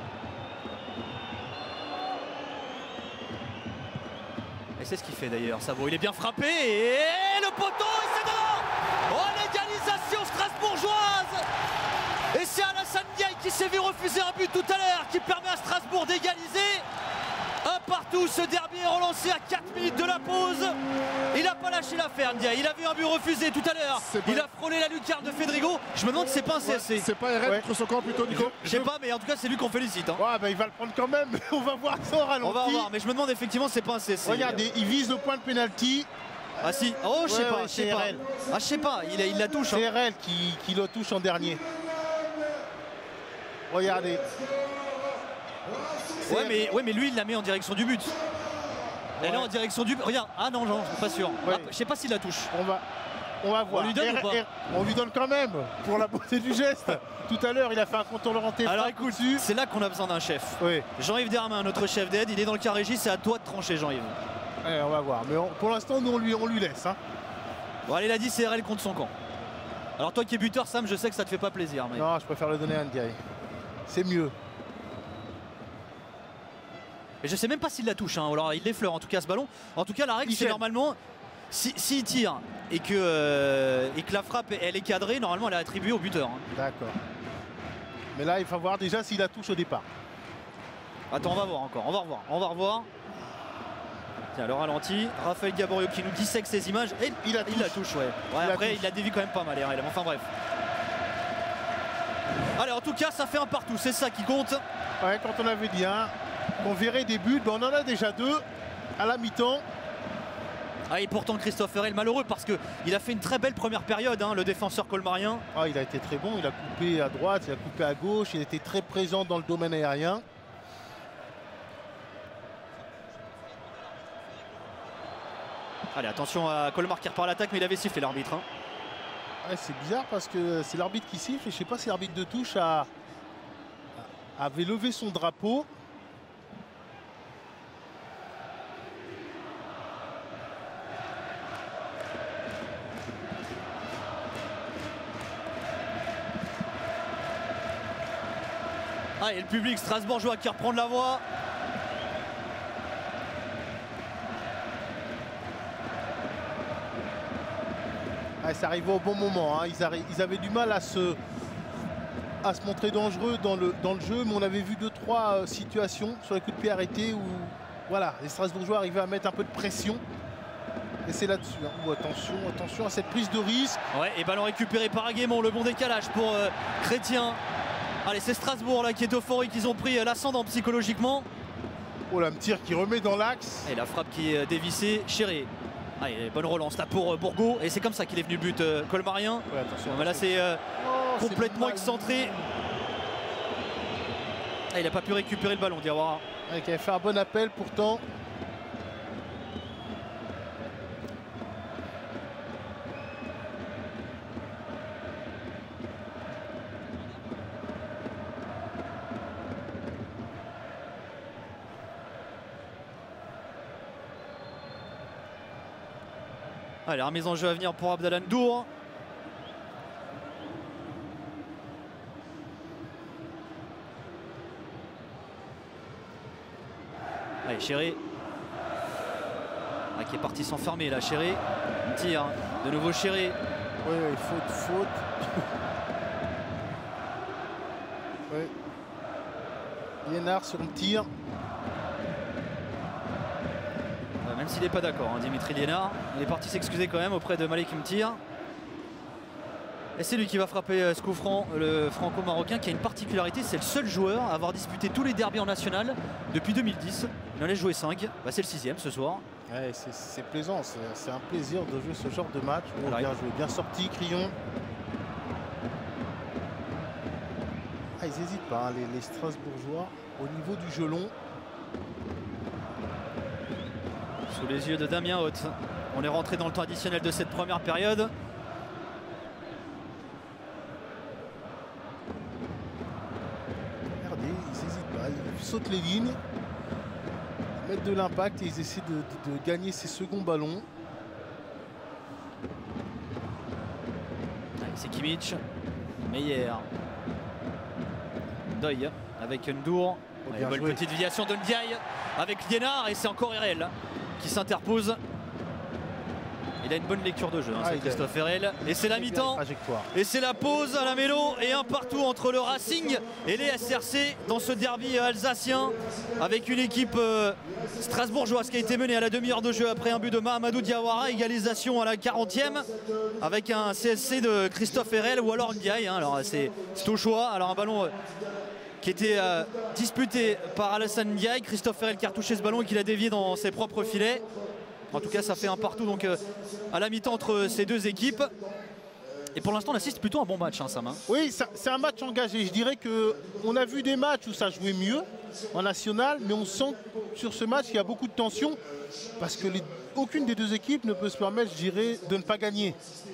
Et c'est ce qu'il fait d'ailleurs, Sabot. Il est bien frappé et le poteau et c'est dedans. Oh, l'égalisation strasbourgeoise. Et c'est Alassane Ndiaye qui s'est vu refuser un but tout à l'heure qui permet à Strasbourg d'égaliser. Un partout, ce derby est relancé à quatre minutes de la pause. Il n'a pas lâché l'affaire, Ndiaye. Il a vu un but refusé tout à l'heure. Il a frôlé la lucarne de Fedrigo. Je me demande si c'est pas un C S C. Ouais, c'est pas R L ouais. contre son camp plutôt, Nico. Je sais pas, mais en tout cas, c'est lui qu'on félicite. Hein. Ouais, bah, il va le prendre quand même. On va voir ça au ralenti. On va voir, mais je me demande effectivement si c'est pas un C S C. Regardez, il vise le point de pénalty. Ah si, oh je sais ouais, pas, ouais, je sais pas. Ah je sais pas, il, il la touche. C'est hein. R L qui, qui le touche en dernier. Regardez. Ouais mais, ouais mais lui il la met en direction du but. Ouais. Elle est en direction du but. Regarde, ah non, non, je suis pas sûr. Ouais. Ah, je sais pas s'il la touche. On va, on va voir. On lui donne R, ou pas R, on lui donne quand même pour la beauté du geste. Tout à l'heure il a fait un contour orienté. Alors écoute, c'est là qu'on a besoin d'un chef. Oui. Jean-Yves Dermain, notre chef d'aide, il est dans le cas régie, c'est à toi de trancher Jean-Yves. Ouais, on va voir, mais on, pour l'instant nous on lui, on lui laisse. Hein. Bon allez, il a dit c'est R L contre son camp. Alors toi qui es buteur Sam, je sais que ça te fait pas plaisir. Mais... Non, je préfère le donner à Ndiaye. C'est mieux. Et je sais même pas s'il la touche, hein. Alors il l'effleure en tout cas ce ballon. En tout cas la règle c'est normalement, s'il si, si tire et que, euh, et que la frappe elle est cadrée, normalement elle est attribuée au buteur. Hein. D'accord. Mais là il faut voir déjà s'il la touche au départ. Attends, on va voir encore, on va revoir, on va revoir. Tiens, le ralenti, Raphaël Gaborio qui nous dissèque ces images. Et il la touche, il la touche ouais. ouais il après touche. il la dévie quand même pas mal, R L. Enfin bref. Allez, en tout cas ça fait un partout, c'est ça qui compte. Ouais, quand on avait dit un. On verrait des buts, ben on en a déjà deux à la mi-temps. Ah, et pourtant Christophe R L malheureux parce qu'il a fait une très belle première période, hein, le défenseur colmarien. Ah, il a été très bon, il a coupé à droite, il a coupé à gauche, il était très présent dans le domaine aérien. Allez, attention à Colmar qui repart à l'attaque, mais il avait sifflé l'arbitre. Hein. Ouais, c'est bizarre parce que c'est l'arbitre qui siffle et je sais pas si l'arbitre de touche a... avait levé son drapeau. Ah, et le public strasbourgeois qui reprend de la voix. Ah, ça arrivait au bon moment, hein. ils, ils avaient du mal à se, à se montrer dangereux dans le, dans le jeu, mais on avait vu deux trois euh, situations sur les coups de pied arrêtés où voilà, les Strasbourgeois arrivaient à mettre un peu de pression. Et c'est là-dessus. Hein. Oh, attention, attention à cette prise de risque. Ouais, et ballon récupéré par Aguémon, le bon décalage pour euh, Chrétien. Allez, c'est Strasbourg là qui est euphorique, ils ont pris l'ascendant psychologiquement. Oh là, un tir qui remet dans l'axe. Et la frappe qui est dévissée, Chéré. Allez, bonne relance là pour euh, Bourgault. Et c'est comme ça qu'il est venu le but euh, colmarien. Ouais, attention, mais là c'est euh, oh, complètement excentré. Ah, il n'a pas pu récupérer le ballon, Diawara. Ouais, qui avait fait un bon appel pourtant. Allez, remise en jeu à venir pour Abdallah Ndour. Allez, Chéré. Ah, qui est parti s'enfermer là, Chéré. Tire, de nouveau Chéré. Oui, oui, faute, faute. Oui. Liénard sur le tir. s'il n'est pas d'accord, hein, Dimitri Liénard. Il est parti s'excuser quand même auprès de Malik Mtir. Et c'est lui qui va frapper euh, ce coup franc, le franco-marocain, qui a une particularité, c'est le seul joueur à avoir disputé tous les derbys en national depuis deux mille dix. Il en a joué cinq, bah, c'est le sixième ce soir. Ouais, c'est plaisant, c'est un plaisir de jouer ce genre de match. Bon, bien joué, bien sorti, Crillon. Ah, ils n'hésitent pas, hein, les, les Strasbourgeois, au niveau du gelon. Sous les yeux de Damien Haute. On est rentré dans le temps additionnel de cette première période. Regardez, ils n'hésitent pas, ils sautent les lignes, ils mettent de l'impact et ils essaient de, de, de gagner ces seconds ballons. C'est Kimmich, Meyer, Doy avec Ndour. Oh, une bonne petite déviation de Ndiaye avec Liénard et c'est encore Herel qui s'interpose. Il a une bonne lecture de jeu, hein, ah, c'est Christophe Herel. Et c'est la mi-temps. Et c'est la pause à la Méno et un partout entre le Racing et les S R C dans ce derby alsacien avec une équipe euh, strasbourgeoise qui a été menée à la demi-heure de jeu après un but de Mahamadou Diawara, égalisation à la quarantième avec un C S C de Christophe Herel ou alors Ndiaye. Hein, alors c'est au choix. Alors un ballon euh, qui était euh, disputé par Alassane Ndiaye, Christophe Herel qui a retouché ce ballon et qui l'a dévié dans ses propres filets. En tout cas, ça fait un partout donc euh, à la mi-temps entre ces deux équipes. Et pour l'instant, on assiste plutôt à un bon match, hein, Sam. Hein. Oui, c'est un match engagé. Je dirais qu'on a vu des matchs où ça jouait mieux en national, mais on sent sur ce match qu'il y a beaucoup de tension parce que les, aucune des deux équipes ne peut se permettre, je dirais, de ne pas gagner.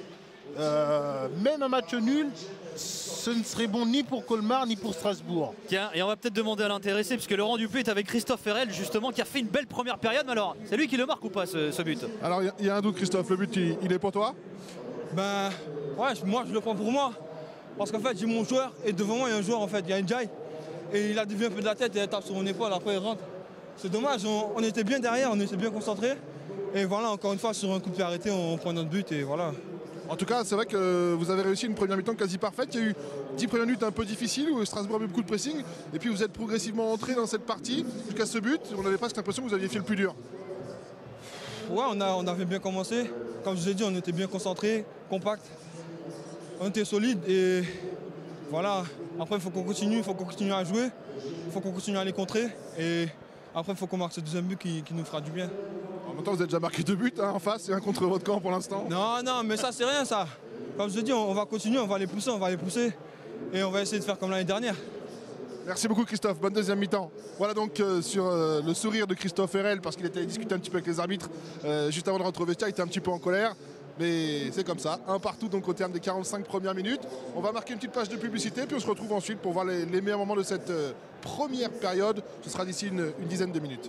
Euh, même un match nul, ce ne serait bon ni pour Colmar ni pour Strasbourg. Tiens, et on va peut-être demander à l'intéressé, puisque Laurent Dupuis est avec Christophe Herel, justement, qui a fait une belle première période. Mais alors, c'est lui qui le marque ou pas, ce, ce but? Alors, il y, y a un doute, Christophe. Le but, il, il est pour toi? Ben, ouais, moi, je le prends pour moi. Parce qu'en fait, j'ai mon joueur, et devant moi, il y a un joueur, en fait, il y a Ndiaye. Et il a dévié un peu de la tête, et il tape sur mon épaule, après il rentre. C'est dommage, on, on était bien derrière, on était bien concentrés. Et voilà, encore une fois, sur un coup de pied arrêté, on prend notre but, et voilà. En tout cas, c'est vrai que vous avez réussi une première mi-temps quasi parfaite. Il y a eu dix premières minutes un peu difficiles où Strasbourg a eu beaucoup de pressing. Et puis vous êtes progressivement entré dans cette partie jusqu'à ce but. On avait presque l'impression que vous aviez fait le plus dur. Ouais, on, a, on avait bien commencé. Comme je vous ai dit, on était bien concentrés, compact. On était solide et voilà. Après, il faut qu'on continue, il faut qu'on continue à jouer. Il faut qu'on continue à les contrer. Et après, il faut qu'on marque ce deuxième but qui, qui nous fera du bien. En même temps, vous avez déjà marqué deux buts hein, en face et un contre votre camp pour l'instant. Non, non, mais ça, c'est rien, ça. Comme je te dis, on, on va continuer, on va les pousser, on va les pousser. Et on va essayer de faire comme l'année dernière. Merci beaucoup, Christophe. Bonne deuxième mi-temps. Voilà donc euh, sur euh, le sourire de Christophe Herel, parce qu'il était allé discuter un petit peu avec les arbitres euh, juste avant de rentrer au vestiaire. Il était un petit peu en colère. Mais c'est comme ça, un partout donc au terme des quarante-cinq premières minutes. On va marquer une petite page de publicité, puis on se retrouve ensuite pour voir les, les meilleurs moments de cette euh, première période. Ce sera d'ici une, une dizaine de minutes.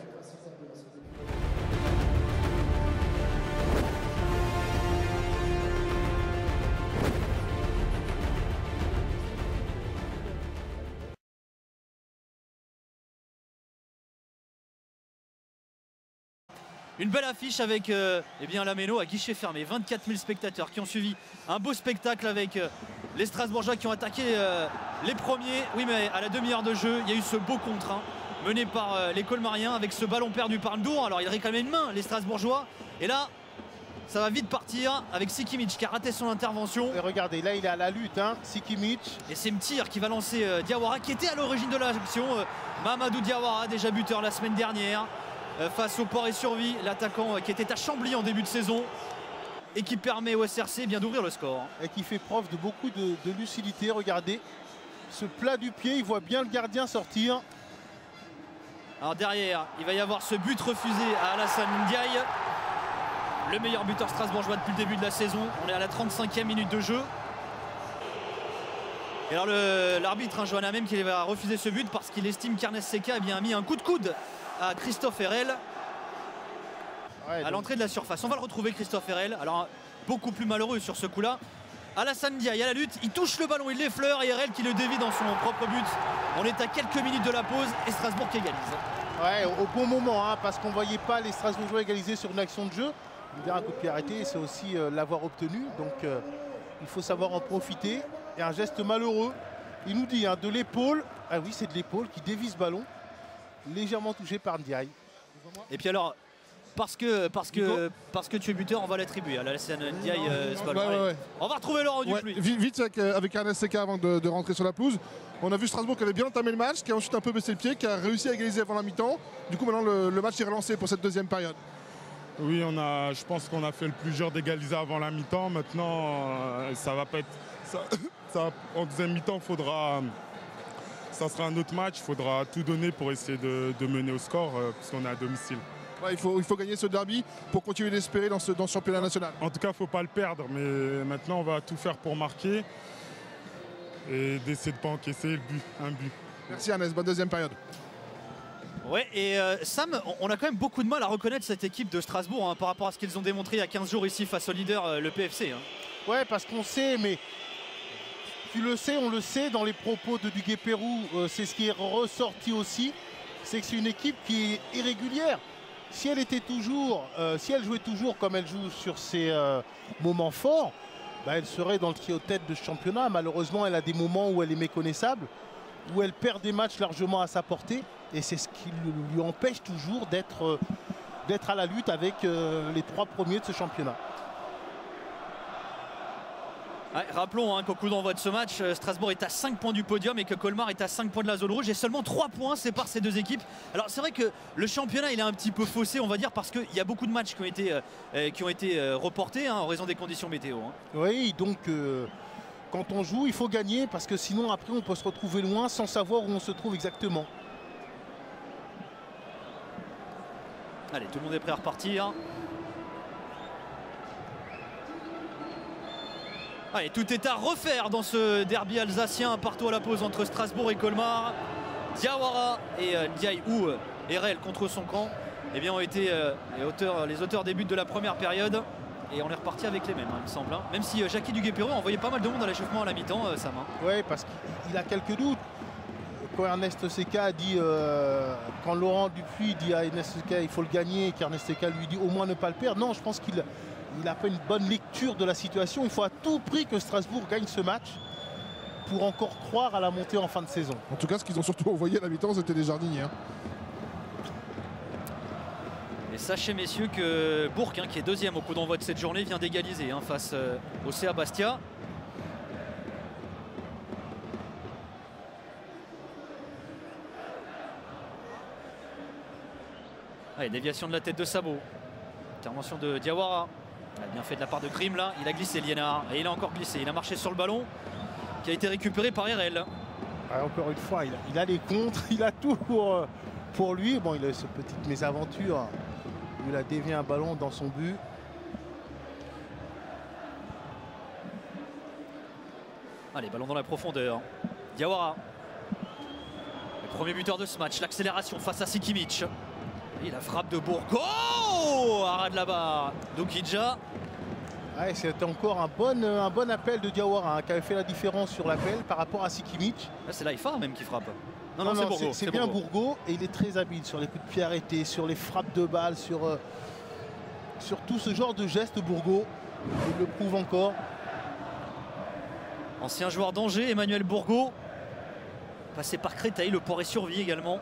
Une belle affiche avec euh, eh bien, la Méno à guichet fermé. vingt-quatre mille spectateurs qui ont suivi un beau spectacle avec euh, les Strasbourgeois qui ont attaqué euh, les premiers. Oui, mais à la demi-heure de jeu, il y a eu ce beau contre hein, mené par euh, les Colmariens avec ce ballon perdu par Ndour. Alors, il réclamait une main, les Strasbourgeois. Et là, ça va vite partir avec Sikimic qui a raté son intervention. Et regardez, là, il est à la lutte, hein, Sikimic. Et c'est Mtir qui va lancer euh, Diawara qui était à l'origine de l'action. Euh, Mahamadou Diawara, déjà buteur la semaine dernière. Face au Port et Survie, l'attaquant qui était à Chambly en début de saison et qui permet au S R C bien d'ouvrir le score. Et qui fait preuve de beaucoup de, de lucidité. Regardez, ce plat du pied, il voit bien le gardien sortir. Alors derrière, il va y avoir ce but refusé à Alassane Ndiaye, le meilleur buteur strasbourgeois depuis le début de la saison. On est à la trente-cinquième minute de jeu. Et alors l'arbitre, hein, Johanna même, qui va refuser ce but parce qu'il estime qu'Ernest Seca eh bien, a mis un coup de coude à Christophe Herel ouais, à l'entrée de la surface. On va le retrouver, Christophe Herel. Alors beaucoup plus malheureux sur ce coup-là. Alassane Ndiaye à la lutte, il touche le ballon, il l'effleure et Herel qui le dévie dans son propre but. On est à quelques minutes de la pause et Strasbourg qui égalise. Ouais, au bon moment, hein, parce qu'on ne voyait pas les Strasbourgeois égaliser sur une action de jeu. Il y a un coup de pied arrêté, c'est aussi euh, l'avoir obtenu. Donc euh, il faut savoir en profiter. Et un geste malheureux, il nous dit hein, de l'épaule. Ah oui, c'est de l'épaule qui dévie ce ballon. Légèrement touché par Ndiaye. Et puis alors, parce que, parce que, parce que tu es buteur, on va l'attribuer à la L C N Ndiaye. Euh, ouais, ouais, ouais. On va retrouver Laurent ouais, Dupluy. Vite avec, avec Ernest Seca avant de, de rentrer sur la pelouse. On a vu Strasbourg qui avait bien entamé le match, qui a ensuite un peu baissé le pied, qui a réussi à égaliser avant la mi-temps. Du coup, maintenant, le, le match est relancé pour cette deuxième période. Oui, on a, je pense qu'on a fait le plus dur d'égaliser avant la mi-temps. Maintenant, euh, ça va pas être... Ça, ça, en deuxième mi-temps, faudra... Ça sera un autre match. Il faudra tout donner pour essayer de, de mener au score, euh, puisqu'on est à domicile. Ouais, il, faut, il faut gagner ce derby pour continuer d'espérer dans ce, dans ce championnat national. En tout cas, il ne faut pas le perdre. Mais maintenant, on va tout faire pour marquer. Et d'essayer de ne pas encaisser le but, un but. Merci Ernest, bonne deuxième période. Ouais, et euh, Sam, on a quand même beaucoup de mal à reconnaître cette équipe de Strasbourg hein, par rapport à ce qu'ils ont démontré il y a quinze jours ici face au leader, euh, le P F C. Hein. Ouais, parce qu'on sait, mais tu le sais, on le sait, dans les propos de Duguay Pérou, euh, c'est ce qui est ressorti aussi, c'est que c'est une équipe qui est irrégulière. Si elle était toujours, euh, si elle jouait toujours comme elle joue sur ses euh, moments forts, bah, elle serait dans le trio tête de ce championnat. Malheureusement, elle a des moments où elle est méconnaissable, où elle perd des matchs largement à sa portée. Et c'est ce qui lui empêche toujours d'être euh, d'être à la lutte avec euh, les trois premiers de ce championnat. Ouais, rappelons hein, qu'au coup d'envoi de ce match, Strasbourg est à cinq points du podium et que Colmar est à cinq points de la zone rouge et seulement trois points séparent ces deux équipes. Alors c'est vrai que le championnat il est un petit peu faussé on va dire parce qu'il y a beaucoup de matchs qui ont été, euh, qui ont été euh, reportés hein, en raison des conditions météo. Hein. Oui, donc euh, quand on joue il faut gagner parce que sinon après on peut se retrouver loin sans savoir où on se trouve exactement. Allez, tout le monde est prêt à repartir. Allez, tout est à refaire dans ce derby alsacien partout à la pause entre Strasbourg et Colmar. Diawara et euh, Ndiaye ou euh, Erel contre son camp eh bien, ont été euh, les, auteurs, les auteurs des buts de la première période. Et on est reparti avec les mêmes, hein, il me semble. Hein. Même si euh, Jackie Duguay-Pérou a envoyé pas mal de monde à l'échauffement à la mi-temps, euh, Sam. Hein. Oui, parce qu'il a quelques doutes. Quand Ernest Seca a dit, euh, quand Laurent Dupluy dit à Ernest Seca il faut le gagner, et qu'Ernest Seca lui dit au moins ne pas le perdre. Non, je pense qu'il il a pas une bonne lecture de la situation. Il faut à tout prix que Strasbourg gagne ce match pour encore croire à la montée en fin de saison. En tout cas, ce qu'ils ont surtout envoyé à la mi-temps, c'était des jardiniers. Hein. Et sachez messieurs que Bourg, hein, qui est deuxième au coup d'envoi de cette journée, vient d'égaliser hein, face euh, au C A Bastia. Allez, déviation de la tête de Sabot. Intervention de Diawara. Il a bien fait de la part de Grimm là. Il a glissé Liénard. Et il a encore glissé. Il a marché sur le ballon qui a été récupéré par Erel. Ah, encore une fois, il a, il a les contres. Il a tout pour, pour lui. Bon, il a cette petite mésaventure. Il a dévié un ballon dans son but. Allez, ballon dans la profondeur. Diawara. Le premier buteur de ce match. L'accélération face à Sikimic. Et la frappe de Bourgo, oh, à ras de la barre d'Okidja. Ouais, c'était encore un bon, un bon appel de Diawara hein, qui avait fait la différence sur l'appel par rapport à Sikimic. C'est Laifa même qui frappe. Non, non, non, non c'est bien Bourgo. Bourgo et il est très habile sur les coups de pied arrêtés, sur les frappes de balles, sur, euh, sur tout ce genre de gestes Bourgo. Il le prouve encore. Ancien joueur d'Angers, Emmanuel Bourgo. Passé par Créteil, le port est survie également.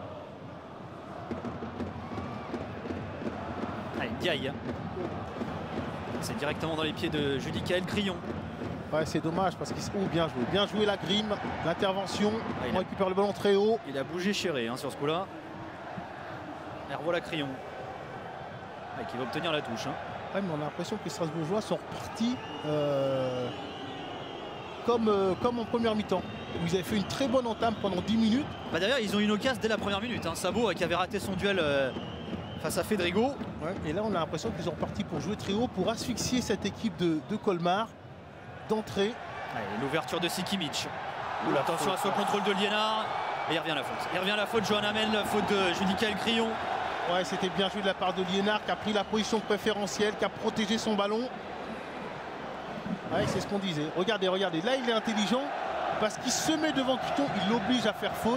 Allez, Ndiaye. C'est directement dans les pieds de Judicaël Crillon. Ouais, c'est dommage parce qu'il oh, bien joué, bien joué la Grimm, l'intervention. Ah, on a... récupère le ballon très haut. Il a bougé Chéré hein, sur ce coup-là. Et revoilà Crillon. Ah, qui va obtenir la touche. Hein. Ouais, mais on a l'impression que les Strasbourgeois sont repartis euh, comme, euh, comme en première mi-temps. Ils avaient fait une très bonne entame pendant dix minutes. Bah, d'ailleurs, ils ont eu une occasion dès la première minute. Hein. Sabot qui avait raté son duel euh, face à Fedrigo. Ouais, et là, on a l'impression qu'ils sont repartis pour jouer très haut, pour asphyxier cette équipe de, de Colmar d'entrée. L'ouverture de Sikimic. Oula, attention à ce contrôle de Liénard. Et il revient à la faute. Il revient à la faute, Johan Hamel, la faute de Judicaël Crillon. Ouais, c'était bien joué de la part de Liénard qui a pris la position préférentielle, qui a protégé son ballon. Ouais, c'est ce qu'on disait. Regardez, regardez. Là, il est intelligent parce qu'il se met devant Crillon, il l'oblige à faire faute.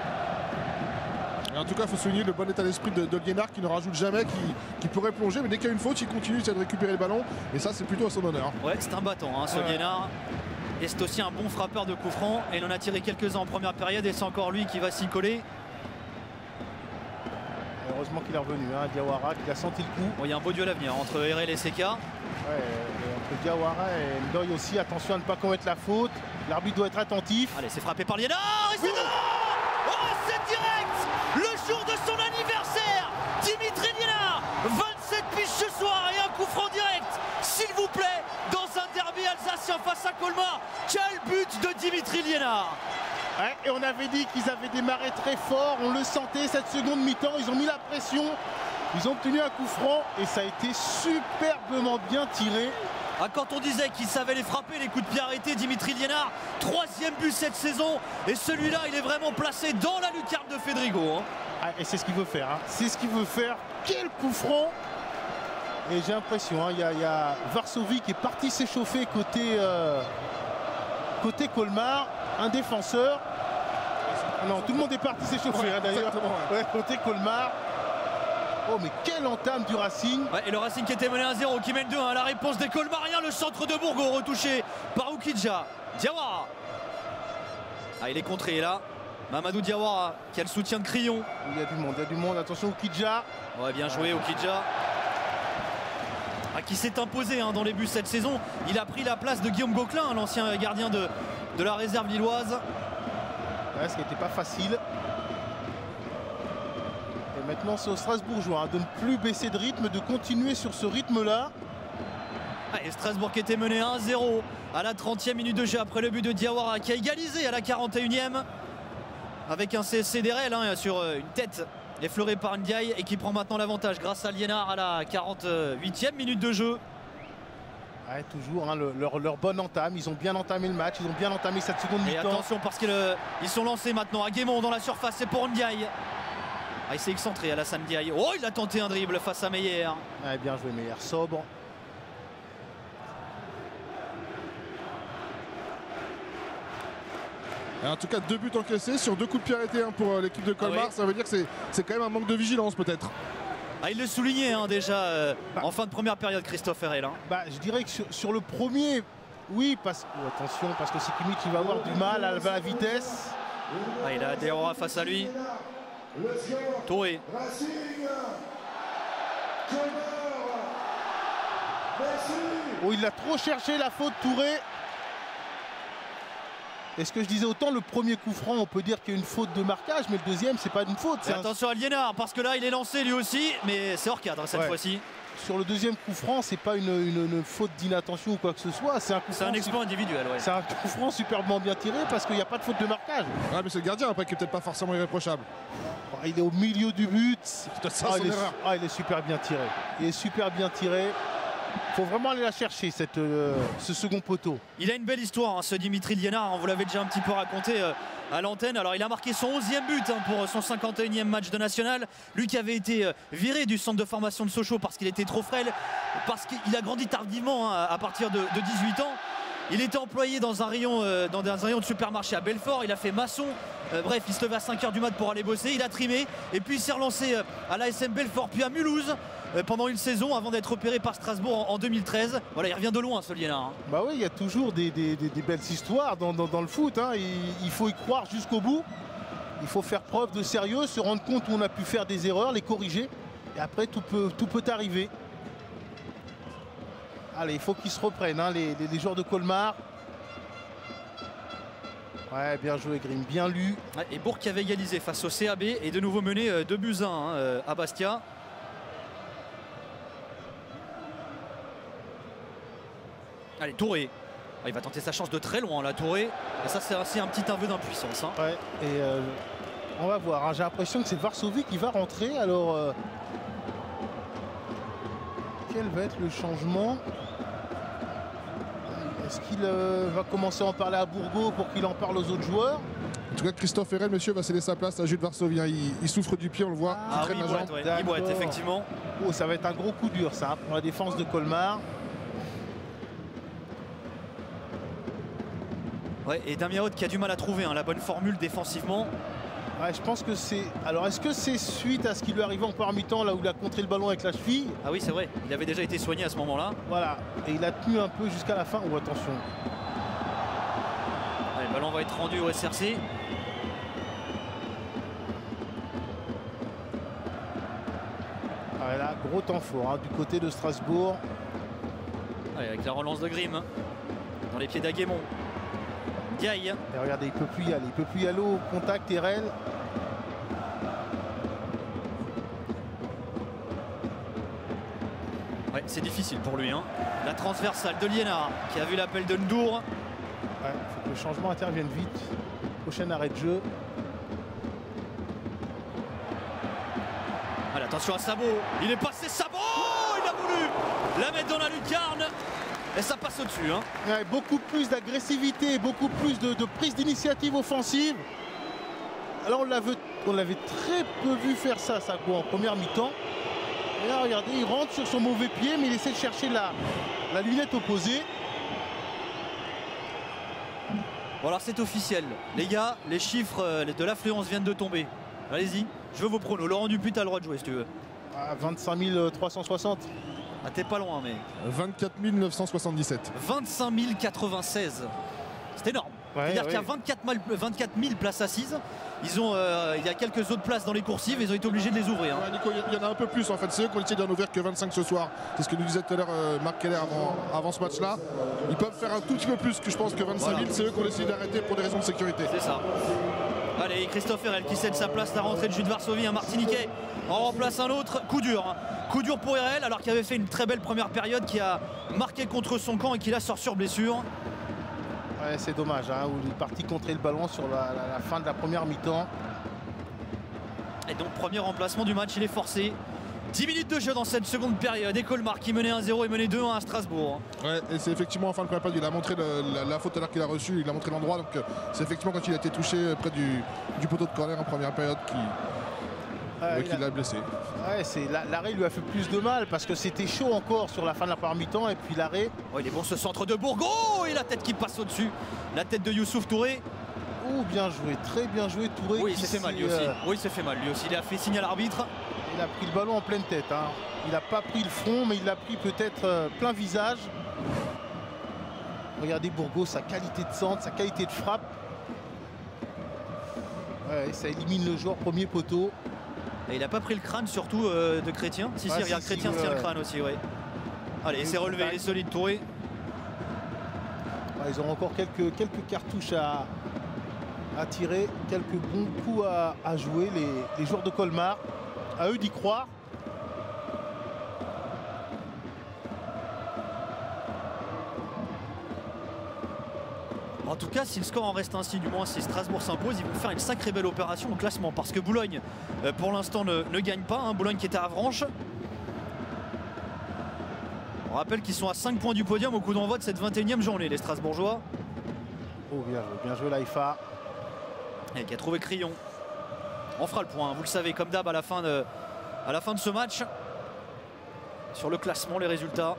Et en tout cas, il faut souligner le bon état d'esprit de, de Liénard qui ne rajoute jamais, qui, qui pourrait plonger, mais dès qu'il y a une faute, il continue de récupérer le ballon. Et ça, c'est plutôt à son honneur. Ouais, c'est un battant, hein, ce ouais. Liénard. Et c'est aussi un bon frappeur de coups francs. Et il en a tiré quelques-uns en première période et c'est encore lui qui va s'y coller. Heureusement qu'il est revenu, hein, Diawara qui a senti le coup. Bon, il y a un beau duel à venir entre R L et C K. Ouais, et entre Diawara et Ndoye aussi, attention à ne pas commettre la faute. L'arbitre doit être attentif. Allez, c'est frappé par Liénard et c'est dedans. Oh, c'est direct. Le jour de son anniversaire, Dimitri Liénard, vingt-sept piges ce soir et un coup franc direct, s'il vous plaît, dans un derby alsacien face à Colmar. Quel but de Dimitri Liénard. Ouais, et on avait dit qu'ils avaient démarré très fort, on le sentait cette seconde mi-temps, ils ont mis la pression, ils ont obtenu un coup franc et ça a été superbement bien tiré. Ah, quand on disait qu'il savait les frapper, les coups de pied arrêtés, Dimitri Liénard, troisième but cette saison, et celui-là il est vraiment placé dans la lucarne de Fedrigo. Hein. Ah, et c'est ce qu'il veut faire, hein. C'est ce qu'il veut faire, quel coup franc. Et j'ai l'impression, hein, il y, y a Varsovie qui est parti s'échauffer côté, euh, côté Colmar, un défenseur. Non, tout le monde est parti s'échauffer ouais, hein, d'ailleurs. Ouais, côté Colmar. Oh mais quelle entame du Racing. Ouais, et le Racing qui était mené à zéro, qui mène deux à la réponse des Colmariens. Le centre de Bourgo retouché par Oukidja. Diawara. Ah, il est contré là. Mamadou Diawara qui a le soutien de Crillon. Il y a du monde, il y a du monde. Attention Oukidja. Ouais, bien joué Oukidja. Ah, qui s'est imposé hein, dans les buts cette saison. Il a pris la place de Guillaume Gauquelin, hein, l'ancien gardien de, de la réserve lilloise. Ouais, ce qui n'était pas facile. Et maintenant c'est aux Strasbourgeois hein, de ne plus baisser de rythme, de continuer sur ce rythme-là. Ah, et Strasbourg qui était mené un zéro à la trentième minute de jeu après le but de Diawara qui a égalisé à la quarante et unième avec un C S C d'Erel hein, sur une tête effleurée par Ndiaye et qui prend maintenant l'avantage grâce à Liénard à la quarante-huitième minute de jeu. Ouais, toujours hein, le, leur, leur bonne entame, ils ont bien entamé le match, ils ont bien entamé cette seconde mi-temps. Et attention parce qu'ils ils sont lancés maintenant à Guémont dans la surface, c'est pour Ndiaye. Ah, il s'est excentré Alassane Ndiaye. Oh, il a tenté un dribble face à Meyer. Ouais, bien joué Meyer, sobre. Et en tout cas, deux buts encaissés sur deux coups de pied arrêtés hein, pour l'équipe de Colmar. Ah oui. Ça veut dire que c'est quand même un manque de vigilance peut-être. Ah, il le soulignait hein, déjà euh, bah, en fin de première période, Christophe Herrel. Hein. Bah, je dirais que sur, sur le premier, oui, parce que oh, attention, parce que Sikimic il va avoir du mal à la vitesse. Ah, il a Diawara face à lui. Touré. Oh, il a trop cherché la faute Touré. Et ce que je disais, autant le premier coup franc, on peut dire qu'il y a une faute de marquage, mais le deuxième, c'est pas une faute. Attention un... à Liénard, parce que là, il est lancé lui aussi, mais c'est hors cadre cette ouais. fois-ci. Sur le deuxième coup franc, c'est pas une, une, une faute d'inattention ou quoi que ce soit. C'est un, un exploit individuel. Ouais. C'est un coup franc superbement bien tiré parce qu'il n'y a pas de faute de marquage. Ouais, mais c'est le gardien après qui est peut-être pas forcément irréprochable. Oh, il est au milieu du but. Ça, ah, il est, ah, il est super bien tiré. Il est super bien tiré. Faut vraiment aller la chercher, cette, euh, ce second poteau. Il a une belle histoire, hein, ce Dimitri Liénard. On vous l'avait déjà un petit peu raconté euh, à l'antenne. Alors, il a marqué son onzième but hein, pour son cinquante et unième match de national. Lui qui avait été euh, viré du centre de formation de Sochaux parce qu'il était trop frêle, parce qu'il a grandi tardivement hein, à partir de, de dix-huit ans. Il était employé dans un rayon, euh, dans un rayon de supermarché à Belfort. Il a fait maçon. Euh, bref, il se levait à cinq heures du mat pour aller bosser. Il a trimé et puis il s'est relancé euh, à l'A S M Belfort puis à Mulhouse euh, pendant une saison avant d'être opéré par Strasbourg en, en deux mille treize. Voilà, il revient de loin ce Liénard. Hein. Bah oui, il y a toujours des, des, des, des belles histoires dans, dans, dans le foot. Hein. Il, il faut y croire jusqu'au bout. Il faut faire preuve de sérieux, se rendre compte où on a pu faire des erreurs, les corriger. Et après, tout peut, tout peut arriver. Allez, il faut qu'ils se reprennent, hein, les, les, les joueurs de Colmar. Ouais, bien joué Grimm, bien lu. Et Bourg qui avait égalisé face au C A B et de nouveau mené euh, deux buts à un hein, euh, à Bastia. Allez, Touré. Ah, il va tenter sa chance de très loin là, Touré. Et ça, c'est aussi un petit aveu d'impuissance. Hein. Ouais, et euh, on va voir. Hein. J'ai l'impression que c'est Varsovie qui va rentrer. Alors, euh, quel va être le changement ? Est-ce qu'il euh, va commencer à en parler à Bourgo pour qu'il en parle aux autres joueurs? En tout cas, Christophe Herrel, monsieur, va céder sa place à Jules Varsovie. Il, il souffre du pied, on le voit. Ah oui, il boite, ouais. il boite, effectivement. Oh, ça va être un gros coup dur, ça, pour la défense de Colmar. Ouais, et Damien Haute qui a du mal à trouver hein, la bonne formule défensivement. Ouais, je pense que c'est... Alors, est-ce que c'est suite à ce qui lui arrivait en première mi-temps, là où il a contré le ballon avec la cheville? Ah oui, c'est vrai. Il avait déjà été soigné à ce moment-là. Voilà. Et il a tenu un peu jusqu'à la fin. Oh, attention. Allez, le ballon va être rendu au S R C. Voilà, gros temps fort hein, du côté de Strasbourg. Allez, avec la relance de Grimm hein, dans les pieds d'Aguémon. Diaye. Et regardez, il ne peut plus y aller. Il ne peut plus y aller au contact, Erel. Ouais, c'est difficile pour lui. Hein. La transversale de Liénard qui a vu l'appel de Ndour. Ouais, faut que le changement intervienne vite. Prochain arrêt de jeu. Allez, attention à Sabot. Il est passé Sabot. Il a voulu la mettre dans la lucarne. Et ça passe au-dessus. Hein. Ouais, beaucoup plus d'agressivité, beaucoup plus de, de prise d'initiative offensive. Alors on l'avait très peu vu faire ça, Sabot, en première mi-temps. Et là, regardez, il rentre sur son mauvais pied, mais il essaie de chercher la, la lunette opposée. Bon alors c'est officiel. Les gars, les chiffres de l'affluence viennent de tomber. Allez-y, je veux vos pronos. Laurent Dupuis, t'as le droit de jouer si tu veux. À vingt-cinq mille trois cent soixante. Ah t'es pas loin mais. vingt-quatre mille neuf cent soixante-dix-sept. vingt-cinq mille quatre-vingt-seize. C'est énorme. Ouais, C'est-à-dire ouais. qu'il y a vingt-quatre mille places assises. Ils ont, euh, il y a quelques autres places dans les coursives, ils ont été obligés de les ouvrir. Hein. Ouais, Nico, il y en a un peu plus en fait. C'est eux qui ont décidé d'en ouvrir que vingt-cinq ce soir. C'est ce que nous disait tout à l'heure euh, Marc Keller avant, avant ce match-là. Ils peuvent faire un tout petit peu plus que je pense que vingt-cinq mille. Voilà. C'est eux qui ont décidé d'arrêter pour des raisons de sécurité. C'est ça. Allez, Christophe Erel qui cède sa place, la rentrée de Jude Varsovie, un Martiniquais en remplace un autre. Coup dur. Hein. Coup dur pour Erel alors qu'il avait fait une très belle première période qui a marqué contre son camp et qui là sort sur blessure. Ouais, c'est dommage, hein, où il est parti contrer le ballon sur la, la, la fin de la première mi-temps. Et donc premier remplacement du match, il est forcé. dix minutes de jeu dans cette seconde période. Et Colmar qui menait un zéro et menait deux un à Strasbourg. Ouais, et c'est effectivement en fin de première période, il a montré le, la, la faute à l'heure qu'il a reçue, il a montré l'endroit. Donc c'est effectivement quand il a été touché près du, du poteau de corner en première période qui euh, l'a a... blessé. Ouais, l'arrêt lui a fait plus de mal parce que c'était chaud encore sur la fin de la première mi-temps et puis l'arrêt. Oh, il est bon ce centre de Bourgo et la tête qui passe au-dessus. La tête de Youssouf Touré. Oh, bien joué, très bien joué Touré. Oui, il s'est fait mal lui aussi. Euh... Oui, il s'est fait mal lui aussi. Il a fait signe à l'arbitre. Il a pris le ballon en pleine tête. Hein. Il n'a pas pris le front, mais il l'a pris peut-être euh, plein visage. Regardez Bourgo, sa qualité de centre, sa qualité de frappe. Ouais, ça élimine le joueur premier poteau. Et il n'a pas pris le crâne surtout euh, de Chrétien. Si, ouais, si, regarde, si, Chrétien si, se tient ouais. le crâne aussi. Ouais. Allez, il s'est relevé, il est solide Touré. Ouais, ils ont encore quelques, quelques cartouches à, à tirer, quelques bons coups à, à jouer, les, les joueurs de Colmar. À eux d'y croire. En tout cas, si le score en reste ainsi, du moins si Strasbourg s'impose, ils vont faire une sacrée belle opération au classement. Parce que Boulogne, euh, pour l'instant, ne, ne gagne pas. Hein. Boulogne qui était à Avranches. On rappelle qu'ils sont à cinq points du podium au coup d'envoi de cette vingt et unième journée, les Strasbourgeois. Oh, bien joué, bien joué l'Aïfa. Et qui a trouvé Crillon. On fera le point, vous le savez, comme d'hab à la fin de, à la fin de ce match. Sur le classement, les résultats.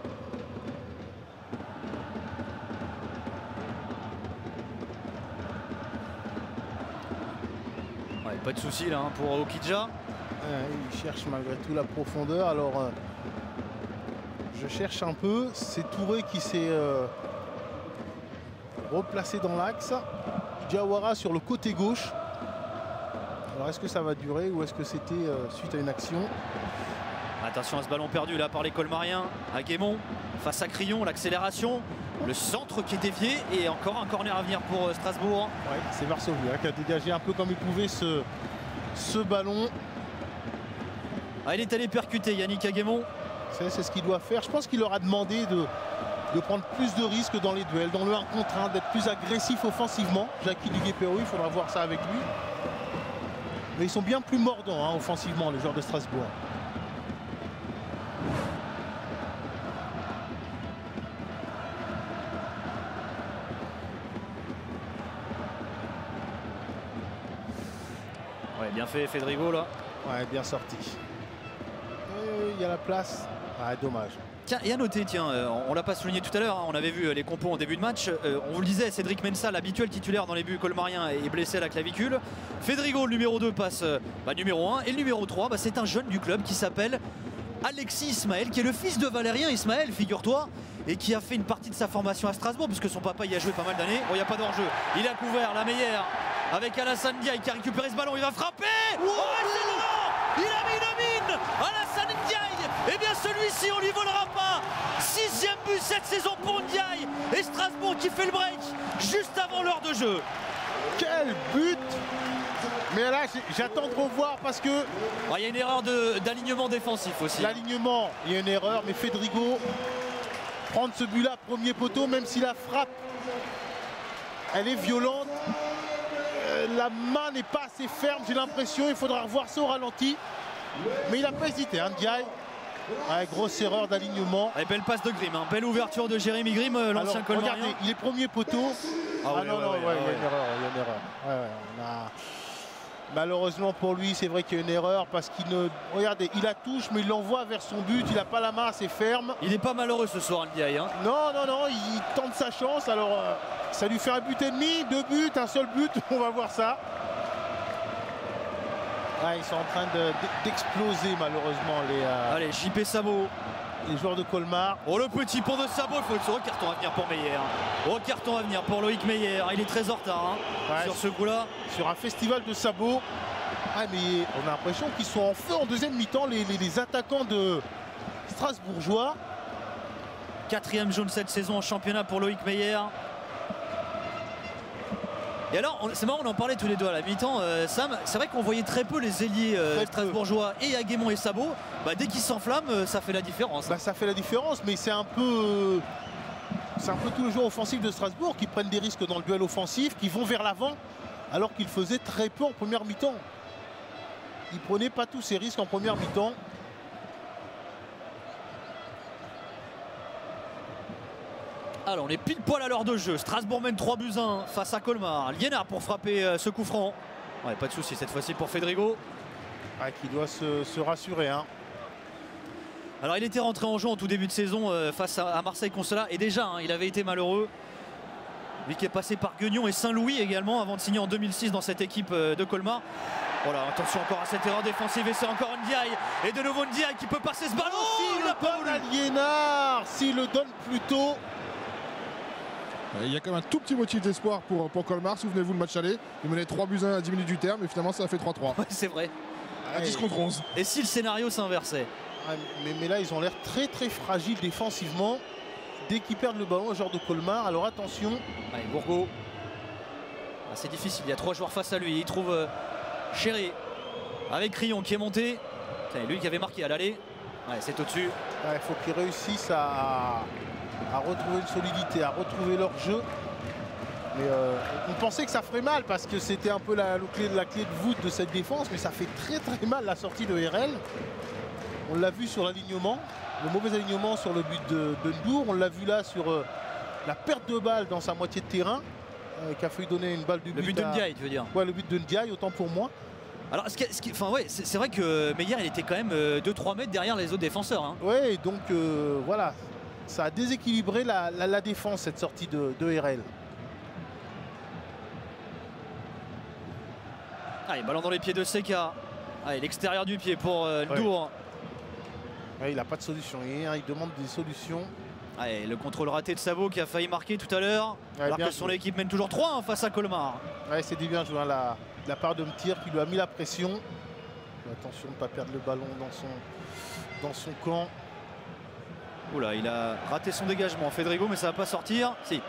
Ouais, pas de souci là hein, pour Okidja. Ouais, il cherche malgré tout la profondeur. Alors, euh, je cherche un peu. C'est Touré qui s'est euh, replacé dans l'axe. Diawara sur le côté gauche. Alors est-ce que ça va durer ou est-ce que c'était euh, suite à une action? Attention à ce ballon perdu là par les Colmariens. Aguémon face à Crillon, l'accélération, le centre qui est dévié et encore un corner à venir pour euh, Strasbourg. Ouais, c'est Varsovie hein, qui a dégagé un peu comme il pouvait ce, ce ballon. Ah, il est allé percuter Yannick Aguémon. C'est ce qu'il doit faire. Je pense qu'il leur a demandé de, de prendre plus de risques dans les duels, dans le un contre un, d'être plus agressif offensivement. Jackie Duguay-Perrou, il faudra voir ça avec lui. Mais ils sont bien plus mordants hein, offensivement, les joueurs de Strasbourg. Ouais, bien fait Fedrigo là. Ouais, bien sorti. Il y a la place. Ouais, dommage. Tiens, et à noter, tiens, euh, on l'a pas souligné tout à l'heure, hein, on avait vu euh, les compos en début de match. Euh, on vous le disait, Cédric Mensa, l'habituel titulaire dans les buts colmariens, est blessé à la clavicule. Fedrigo, le numéro deux, passe euh, bah, numéro un. Et le numéro trois, bah, c'est un jeune du club qui s'appelle Alexis Ismaël, qui est le fils de Valérien Ismaël, figure-toi, et qui a fait une partie de sa formation à Strasbourg, puisque son papa y a joué pas mal d'années. Bon, il n'y a pas d'enjeu. Il a couvert la meilleure avec Alassane Ndiaye qui a récupéré ce ballon. Il va frapper. Oh, excellent! Il a mis une mine! Alassane Ndiaye si, on lui volera pas. Sixième but cette saison pour Ndiaye. Et Strasbourg qui fait le break juste avant l'heure de jeu. Quel but! Mais là, j'attends de revoir parce que... Il ouais, y a une erreur d'alignement de, défensif aussi. L'alignement, il y a une erreur, mais Fedrigo, prendre ce but-là, premier poteau, même si la frappe, elle est violente, euh, la main n'est pas assez ferme, j'ai l'impression, il faudra revoir ça au ralenti. Mais il n'a pas hésité, hein, Ndiaye. Ouais, grosse erreur d'alignement. Belle passe de Grimm, hein. Belle ouverture de Jérémy Grimm, l'ancien Colmarien. Regardez, il est premier poteau. Ah, ah ouais, non, ouais, non, ouais, ouais, ouais, il y a ouais. une erreur, il y a une erreur. Ouais, ouais, on a... Malheureusement pour lui, c'est vrai qu'il y a une erreur parce qu'il ne... Regardez, il la touche, mais il l'envoie vers son but, il n'a pas la main assez ferme. Il n'est pas malheureux ce soir, Ndiaye. Hein. Non, non, non, il tente sa chance. Alors, euh, ça lui fait un but et demi, deux buts, un seul but, on va voir ça. Ouais, ils sont en train d'exploser de, malheureusement les... Euh... Allez, J P Sabot. Les joueurs de Colmar. Oh, le petit pont de Sabot, il faut le carton à venir pour Meyer. Oh, carton à venir pour Loïc Meyer. Il est très en retard hein, ouais, sur ce coup-là. Sur un festival de sabots. Ah, mais on a l'impression qu'ils sont en feu en deuxième mi-temps, les, les, les attaquants de Strasbourgeois. Quatrième jaune cette saison en championnat pour Loïc Meyer. Et alors, c'est marrant, on en parlait tous les deux à la mi-temps, euh, Sam. C'est vrai qu'on voyait très peu les ailiers euh, strasbourgeois et Aguémon et Sabot. Bah, dès qu'ils s'enflamment, euh, ça fait la différence. Bah, ça fait la différence, mais c'est un peu, euh, c'est un peu tous les joueurs offensifs de Strasbourg qui prennent des risques dans le duel offensif, qui vont vers l'avant, alors qu'ils faisaient très peu en première mi-temps. Ils ne prenaient pas tous ces risques en première mi-temps. Alors on est pile poil à l'heure de jeu. Strasbourg mène trois buts à un face à Colmar. Liénard pour frapper euh, ce coup franc. Ouais, pas de souci cette fois-ci pour Fedrigo. Ouais, qui doit se, se rassurer. Hein. Alors il était rentré en jeu en tout début de saison euh, face à, à Marseille Consola. Et déjà hein, il avait été malheureux. Lui qui est passé par Guignon et Saint-Louis également avant de signer en deux mille six dans cette équipe euh, de Colmar. Voilà, attention encore à cette erreur défensive et c'est encore Ndiaye. Et de nouveau Ndiaye qui peut passer ce ballon. Oh, s'il le donne à Liénard, s'il le donne plus tôt. Il y a quand même un tout petit motif d'espoir pour, pour Colmar. Souvenez-vous le match aller. Il menait trois buts à un à dix minutes du terme et finalement ça a fait trois trois. Ouais, c'est vrai. À dix contre onze. Et si le scénario s'inversait ah, mais, mais là ils ont l'air très très fragiles défensivement. Dès qu'ils perdent le ballon, le joueur de Colmar, alors attention. Allez, Bourgo. Ah, c'est difficile, il y a trois joueurs face à lui. Il trouve euh, Chéri avec Crillon qui est monté. C'est lui qui avait marqué à l'aller. Ouais, c'est au-dessus. Il ouais, faut qu'ils réussissent à... à retrouver une solidité, à retrouver leur jeu. Mais euh, on pensait que ça ferait mal parce que c'était un peu la, la clé de voûte de cette défense, mais ça fait très très mal la sortie de R L. On l'a vu sur l'alignement, le mauvais alignement sur le but de, de Ndour. On l'a vu là sur euh, la perte de balle dans sa moitié de terrain, euh, qui a failli donner une balle du but. Le but de Ndiaye, tu veux dire? Ouais, le but de Ndiaye, autant pour moi. Alors, ce qui, ce qui, enfin, ouais, c'est vrai que Meyer, il était quand même euh, deux trois mètres derrière les autres défenseurs. Hein. Ouais, donc euh, voilà. Ça a déséquilibré la, la, la défense, cette sortie de, de R L. Allez, ballon dans les pieds de Seka. Allez, l'extérieur du pied pour euh, Ndour. Ouais. Ouais, il n'a pas de solution. Il, il demande des solutions. Allez, le contrôle raté de Sabot qui a failli marquer tout à l'heure. Ouais, alors que son équipe mène toujours trois hein, face à Colmar. Ouais, c'est bien joué. Hein, la, la part de Mtir qui lui a mis la pression. Attention de ne pas perdre le ballon dans son, dans son camp. Oula, il a raté son dégagement, Fedrigo, mais ça va pas sortir. Si.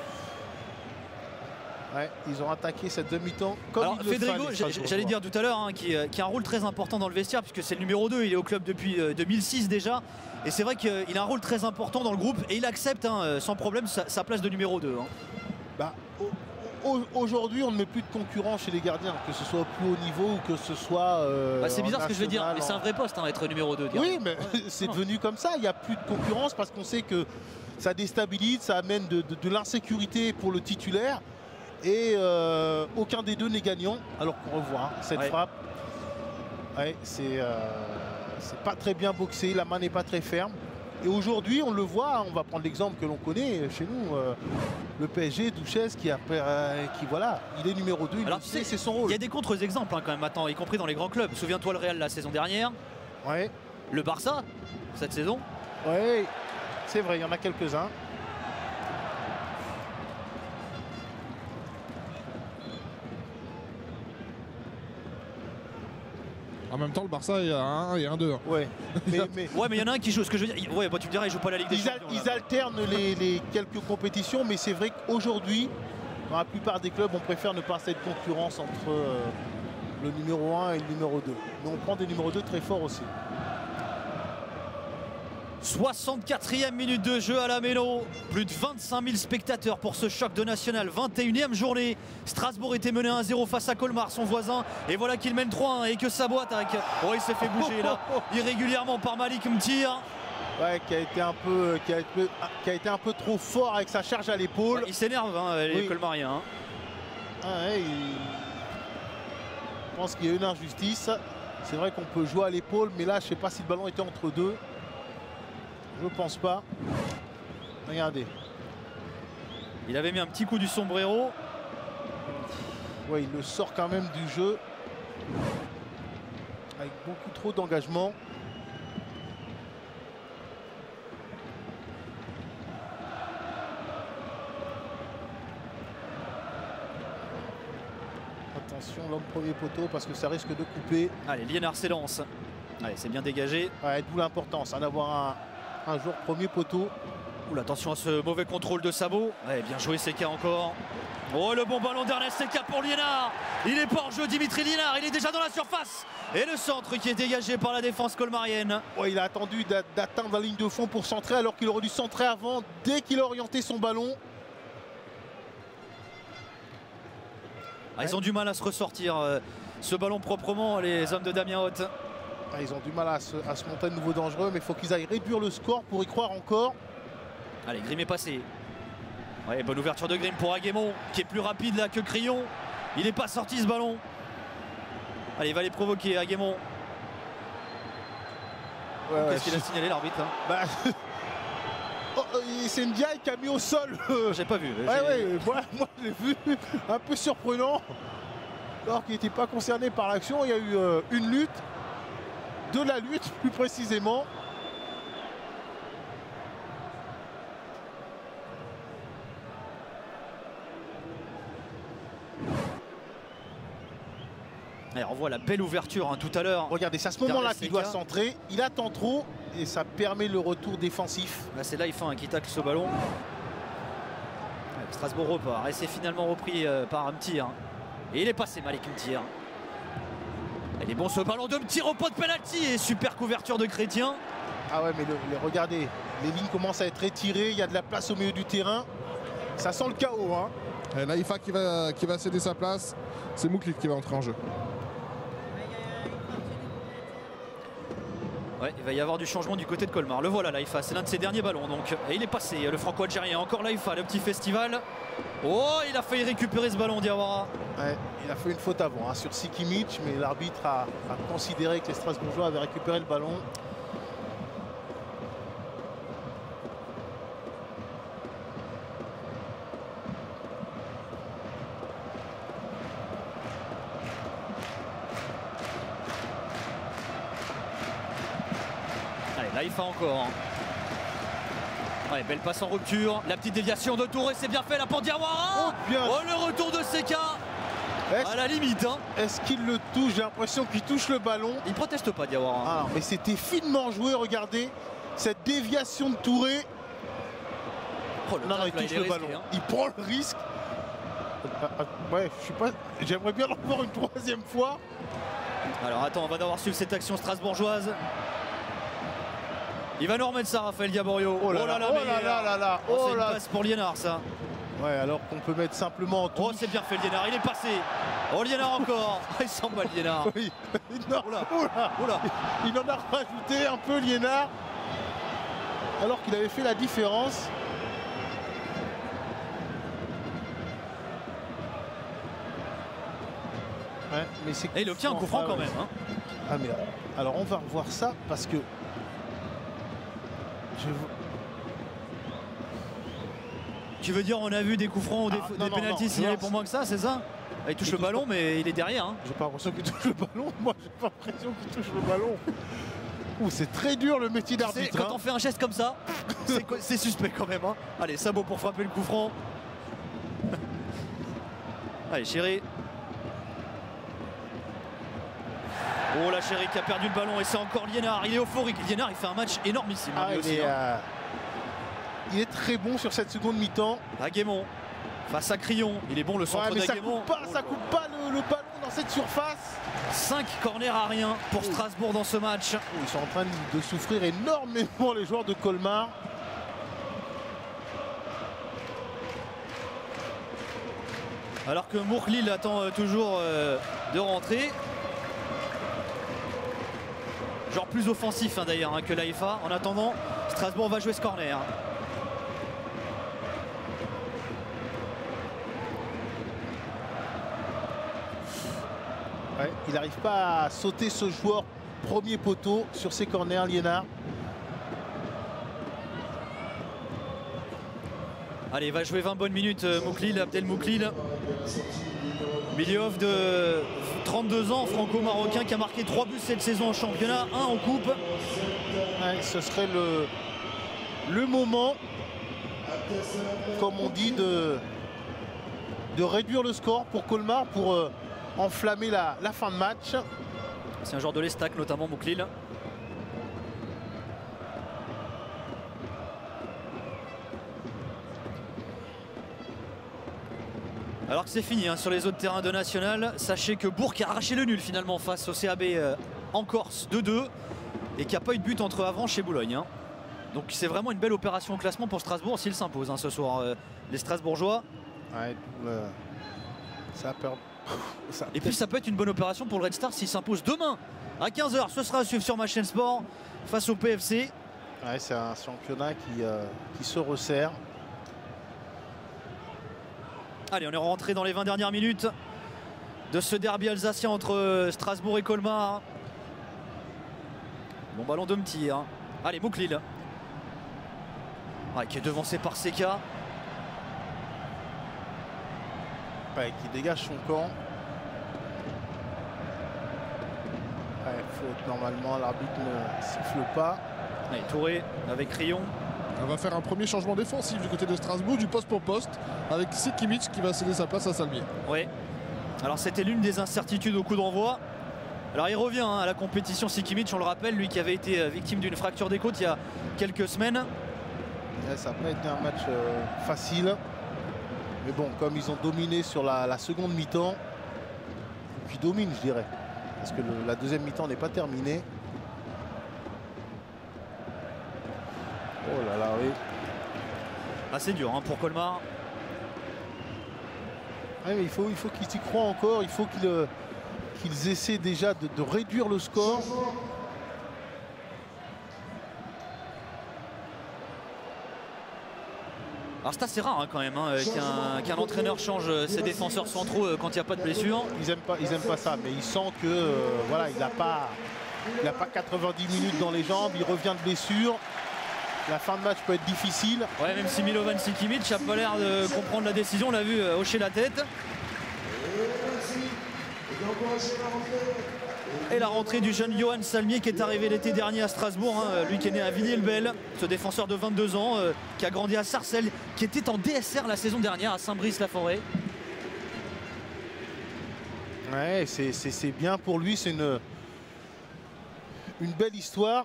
Ouais, ils ont attaqué cette demi-temps comme Alors, il Fedrigo, j'allais dire tout à l'heure, hein, qui, qui a un rôle très important dans le vestiaire, puisque c'est le numéro deux, il est au club depuis euh, deux mille six déjà. Et c'est vrai qu'il a un rôle très important dans le groupe, et il accepte hein, sans problème sa, sa place de numéro deux. Hein. Bah, aujourd'hui, on ne met plus de concurrents chez les gardiens, que ce soit au plus haut niveau ou que ce soit. Euh, bah, c'est bizarre ce que je veux dire, en... mais c'est un vrai poste, hein, être numéro deux. Oui, mais c'est devenu comme ça. Il n'y a plus de concurrence parce qu'on sait que ça déstabilise, ça amène de, de, de l'insécurité pour le titulaire. Et euh, aucun des deux n'est gagnant. Alors qu'on revoit hein, cette ouais. frappe. Ouais, c'est euh, pas très bien boxé, la main n'est pas très ferme. Et aujourd'hui, on le voit, on va prendre l'exemple que l'on connaît chez nous, euh, le P S G, Douchez, qui, a, euh, qui voilà, il est numéro deux, il sait, c'est son rôle. Il y a des contre-exemples hein, quand même maintenant, y compris dans les grands clubs. Souviens-toi le Real la saison dernière. Ouais. Le Barça, cette saison. Oui, c'est vrai, il y en a quelques-uns. En même temps, le Barça, il y a un un et un deux. Hein. Ouais, mais mais ouais, mais il y en a un qui joue. Ce que je veux dire, ouais, bah, tu me diras, il joue pas la Ligue des ils, Champions. al ils alternent les, les quelques compétitions, mais c'est vrai qu'aujourd'hui, dans la plupart des clubs, on préfère ne pas cette concurrence entre euh, le numéro un et le numéro deux. Mais on prend des numéros deux très forts aussi. soixante-quatrième minute de jeu à la Méno. Plus de vingt-cinq mille spectateurs pour ce choc de national. vingt et unième journée. Strasbourg était mené un à zéro face à Colmar, son voisin. Et voilà qu'il mène trois à un et que Sabo attaque. Oh, il s'est fait bouger là irrégulièrement par Malik Mtir. Ouais, qui a été un peu, qui a été, qui a été un peu trop fort avec sa charge à l'épaule. Il s'énerve, hein, les oui. Colmariens. Hein. Ah ouais, il... Je pense qu'il y a une injustice. C'est vrai qu'on peut jouer à l'épaule, mais là, je ne sais pas si le ballon était entre deux. Je pense pas. Regardez. Il avait mis un petit coup du sombrero. Ouais, il le sort quand même du jeu. Avec beaucoup trop d'engagement. Attention, l'homme premier poteau parce que ça risque de couper. Allez, Liénard s'élance. Allez, c'est bien dégagé. Ouais, d'où l'importance hein, d'avoir un... un joueur premier poteau. Oula, attention à ce mauvais contrôle de Sabo. Ouais, bien joué Seka encore. Oh, le bon ballon d'Ernest Seka pour Liénard. Il est pas hors jeu, Dimitri Liénard. Il est déjà dans la surface. Et le centre qui est dégagé par la défense colmarienne. Ouais, il a attendu d'atteindre la ligne de fond pour centrer alors qu'il aurait dû centrer avant dès qu'il a orienté son ballon. Ah, ils ont du mal à se ressortir euh, ce ballon proprement, les hommes de Damien Haute. Ah, ils ont du mal à se, à se monter de nouveau dangereux, mais il faut qu'ils aillent réduire le score pour y croire encore. Allez, Grimm est passé. Ouais, bonne ouverture de Grimm pour Aguémon, qui est plus rapide là que Crillon. Il n'est pas sorti ce ballon. Allez, il va les provoquer, Aguémon. Ouais, Qu'est-ce qu'il a signalé l'arbitre hein bah, oh, c'est Ndiaye qui a mis au sol. J'ai pas vu. Ouais, ouais, moi, moi je l'ai vu. Un peu surprenant. Alors qu'il n'était pas concerné par l'action, il y a eu euh, une lutte. De la lutte plus précisément. Allez, on voit la belle ouverture hein, tout à l'heure. Regardez, c'est à ce moment-là qu'il doit centrer. Il attend trop et ça permet le retour défensif. Là, c'est Laïfa hein, qui tacle ce ballon. Strasbourg repart et c'est finalement repris euh, par un Mtir. Et il est passé Malik Mtir. Il est bon ce ballon de Mtir au pot de penalty et super couverture de Chrétien. Ah ouais mais le, le, regardez, les lignes commencent à être étirées, il y a de la place au milieu du terrain. Ça sent le chaos. Hein. Et Laïfa qui va, qui va céder sa place, c'est Mouklit qui va entrer en jeu. Ouais, il va y avoir du changement du côté de Colmar. Le voilà Laïfa, c'est l'un de ses derniers ballons donc. Et il est passé, le franco-algérien. Encore Laïfa, le petit festival. Oh, il a failli récupérer ce ballon Diawara. Ouais, il a fait une faute avant hein, sur Sikimic, mais l'arbitre a, a considéré que les Strasbourgeois avaient récupéré le ballon. Laïfa encore. Ouais, belle passe en rupture. La petite déviation de Touré, c'est bien fait là pour Diawara. Oh, bien. Oh, le retour de Seka. À la limite. Hein. Est-ce qu'il le touche? J'ai l'impression qu'il touche le ballon. Il proteste pas Diawara. Ah, mais c'était finement joué, regardez. Cette déviation de Touré. Oh, le non, non, il là, touche il le risqué, ballon. Hein. Il prend le risque. Ah, ah, ouais, je suis pas. J'aimerais bien le revoir une troisième fois. Alors attends, on va devoir suivre cette action strasbourgeoise. Il va nous remettre ça, Raphaël Gaborio. Oh là là, oh là là là là. Oh, c'est une là. passe pour Liénard, ça. Ouais, alors qu'on peut mettre simplement en touche. Oh, c'est bien fait, Liénard. Il est passé. Oh, Liénard encore. Il s'en bat, Liénard. Oui. Non. Oula. Oula. Oula. Il en a rajouté un peu, Liénard. Alors qu'il avait fait la différence. Ouais, mais c'est. Et il obtient un coup franc quand même. Hein. Ah, mais alors on va revoir ça parce que. Je... Tu veux dire on a vu des coups francs ou des, ah, des pénaltys signalés pour moins que ça, c'est ça? Il touche il le touche ballon pas. Mais il est derrière. Hein. J'ai pas l'impression qu'il touche le ballon. Moi j'ai pas l'impression qu'il touche le ballon. Ouh, c'est très dur le métier d'arbitre. Quand hein. on fait un geste comme ça, c'est suspect quand même. Hein. Allez, Sabo pour frapper le coup franc. Allez, Chéri. Oh la chérie qui a perdu le ballon et c'est encore Liénard. Il est euphorique. Liénard il fait un match énormissime. Ah, lui il, aussi, est, hein. euh, il est très bon sur cette seconde mi-temps. Aguémon face à Crillon. Il est bon le centre Ouais, mais ça d'Aguémon. coupe pas, ça coupe pas le, le ballon dans cette surface. cinq corners à rien pour Strasbourg dans ce match. Oh, ils sont en train de, de souffrir énormément les joueurs de Colmar. Alors que Mourlil attend euh, toujours euh, de rentrer. Genre plus offensif hein, d'ailleurs hein, que l'A F A. En attendant, Strasbourg va jouer ce corner. Ouais, il n'arrive pas à sauter ce joueur premier poteau sur ses corners, Liénard. Allez, il va jouer vingt bonnes minutes euh, Mouklil, Abdel Mouklil. Miliov de trente-deux ans, franco-marocain qui a marqué trois buts cette saison en championnat, un en coupe. Ouais, ce serait le, le moment, comme on dit, de, de réduire le score pour Colmar, pour euh, enflammer la, la fin de match. C'est un joueur de l'Estac notamment Mouklil. Alors que c'est fini hein, sur les autres terrains de National. Sachez que Bourg a arraché le nul finalement face au C A B euh, en Corse deux deux et qu'il n'y a pas eu de but entre Avranches et Boulogne. Hein. Donc c'est vraiment une belle opération au classement pour Strasbourg s'il s'impose hein, ce soir. Euh, les Strasbourgeois. Ouais, euh, ça a peur. Ça a et puis ça peut être une bonne opération pour le Red Star s'il s'impose demain à quinze heures. Ce sera à suivre sur ma chaîne Sport face au P F C. Ouais, c'est un championnat qui, euh, qui se resserre. Allez, on est rentré dans les vingt dernières minutes de ce derby alsacien entre Strasbourg et Colmar. Bon ballon de Mti. Hein. Allez, Mouklil. Ouais, qui est devancé par Seka. Ouais, qui dégage son camp. Ouais, faute, normalement, l'arbitre ne siffle pas. Allez, Touré avec Rion. On va faire un premier changement défensif du côté de Strasbourg, du poste pour poste, avec Sikimic qui va céder sa place à Salmier. Oui. Alors c'était l'une des incertitudes au coup d'envoi. Alors il revient hein, à la compétition Sikimic, on le rappelle, lui qui avait été victime d'une fracture des côtes il y a quelques semaines. Ouais, ça n'a pas été un match euh, facile. Mais bon, comme ils ont dominé sur la, la seconde mi-temps, puis dominent je dirais, parce que le, la deuxième mi-temps n'est pas terminée. Oh là là, oui. Assez dur hein, pour Colmar. Ouais, mais il faut, il faut qu'ils y croient encore, il faut qu'ils euh, qu'ils essaient déjà de, de réduire le score. Alors c'est assez rare hein, quand même hein, qu'un qu'un entraîneur change ses défenseurs centraux euh, quand il n'y a pas de blessure. Ils aiment pas, ils aiment pas ça, mais il sent que euh, voilà, il n'a pas, il n'a pas quatre-vingt-dix minutes dans les jambes, il revient de blessure. La fin de match peut être difficile. Ouais, même si Milovan Sikimic n'a pas l'air de comprendre la décision, on l'a vu euh, hocher la tête. Et la rentrée du jeune Johan Salmier qui est arrivé l'été dernier à Strasbourg, hein, lui qui est né à Villiers-le-Bel, ce défenseur de vingt-deux ans euh, qui a grandi à Sarcelles, qui était en D S R la saison dernière à Saint-Brice-la-Forêt. Ouais, c'est bien pour lui, c'est une, une belle histoire.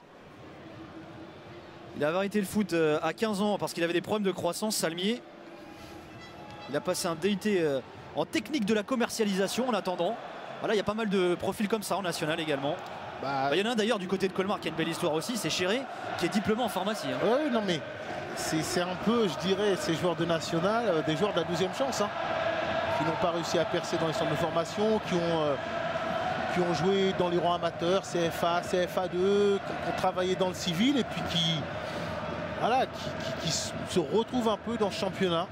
Il a arrêté le foot euh, à quinze ans parce qu'il avait des problèmes de croissance, Salmier. Il a passé un D U T euh, en technique de la commercialisation en attendant. Voilà, il y a pas mal de profils comme ça en national également. Bah, il y en a un d'ailleurs du côté de Colmar qui a une belle histoire aussi, c'est Chéré qui est diplômé en pharmacie. Hein. Oui, non mais c'est un peu, je dirais, ces joueurs de national, euh, des joueurs de la deuxième chance, hein, qui n'ont pas réussi à percer dans les centres de formation, qui ont, euh, qui ont joué dans les rangs amateurs, C F A, C F A deux, qui ont travaillé dans le civil et puis qui, voilà, qui, qui, qui se retrouvent un peu dans ce championnat.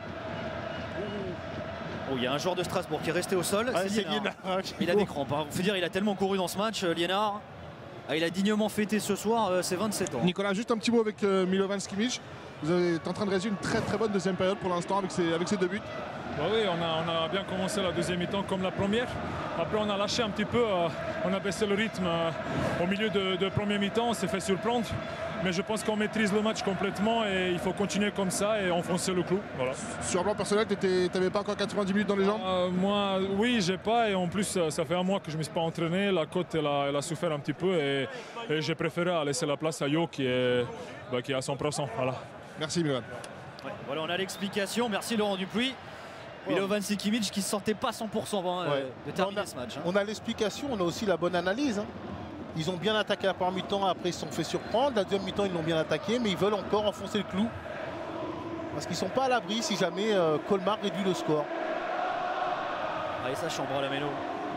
Oh, il y a un joueur de Strasbourg qui est resté au sol, ouais, c'est Liénard. Il a des crampes, hein. Faut dire, il a tellement couru dans ce match, euh, Liénard. Ah, il a dignement fêté ce soir euh, ses vingt-sept ans. Nicolas, juste un petit mot avec euh, Milovan Sikimic. Vous êtes en train de réaliser une très très bonne deuxième période pour l'instant avec ses, avec ses deux buts. Bah oui, on a, on a bien commencé la deuxième mi-temps comme la première. Après, on a lâché un petit peu, euh, on a baissé le rythme euh, au milieu de, de premier mi-temps, on s'est fait surprendre. Mais je pense qu'on maîtrise le match complètement et il faut continuer comme ça et enfoncer le clou. Voilà. Sur un plan personnel, tu n'avais pas encore quatre-vingt-dix minutes dans les jambes? euh, Moi, oui, j'ai pas. Et en plus, ça fait un mois que je ne me suis pas entraîné. La côte, elle a, elle a souffert un petit peu. Et, et j'ai préféré laisser la place à Yo qui est, bah, qui est à cent pour cent. Voilà. Merci, Milan. Ouais, voilà, on a l'explication. Merci, Laurent Dupuis. Milovan Sikimic qui ne se sentait pas cent pour cent hein, ouais. de terminer a, ce match. Hein. On a l'explication, on a aussi la bonne analyse. Hein. Ils ont bien attaqué la première mi-temps, après ils se sont fait surprendre. La deuxième mi-temps, ils l'ont bien attaqué, mais ils veulent encore enfoncer le clou. Parce qu'ils ne sont pas à l'abri si jamais euh, Colmar réduit le score. Allez, ça chambre à la méno.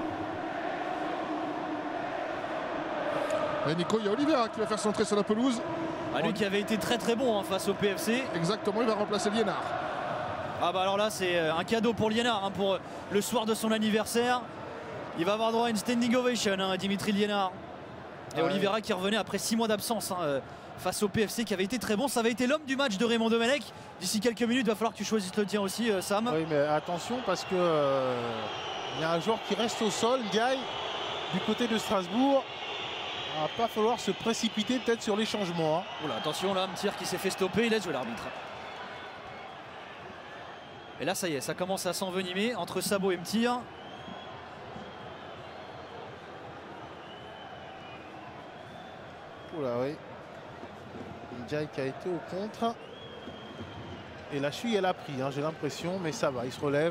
Et Nico, il y a Oliveira qui va faire son entrée sur la pelouse. Ah, lui qui avait été très très bon hein, face au P F C. Exactement, il va remplacer Liénard. Ah bah alors là, c'est un cadeau pour Liénard, hein, pour le soir de son anniversaire. Il va avoir droit à une standing ovation, hein, Dimitri Liénard. Et ouais. Oliveira qui revenait après six mois d'absence hein, face au P F C qui avait été très bon. Ça avait été l'homme du match de Raymond Domenech. D'ici quelques minutes, il va falloir que tu choisisses le tien aussi, euh, Sam. Oui, mais attention parce que euh, y a un joueur qui reste au sol, Ndiaye, du côté de Strasbourg. Il va pas falloir se précipiter peut-être sur les changements. Hein. Oula, attention là, un tir qui s'est fait stopper, il laisse jouer l'arbitre. Et là, ça y est, ça commence à s'envenimer entre Sabo et Mtir. Oula, oui. Ndiaye qui a été au contre. Et la cheville, elle a pris, hein, j'ai l'impression, mais ça va, il se relève.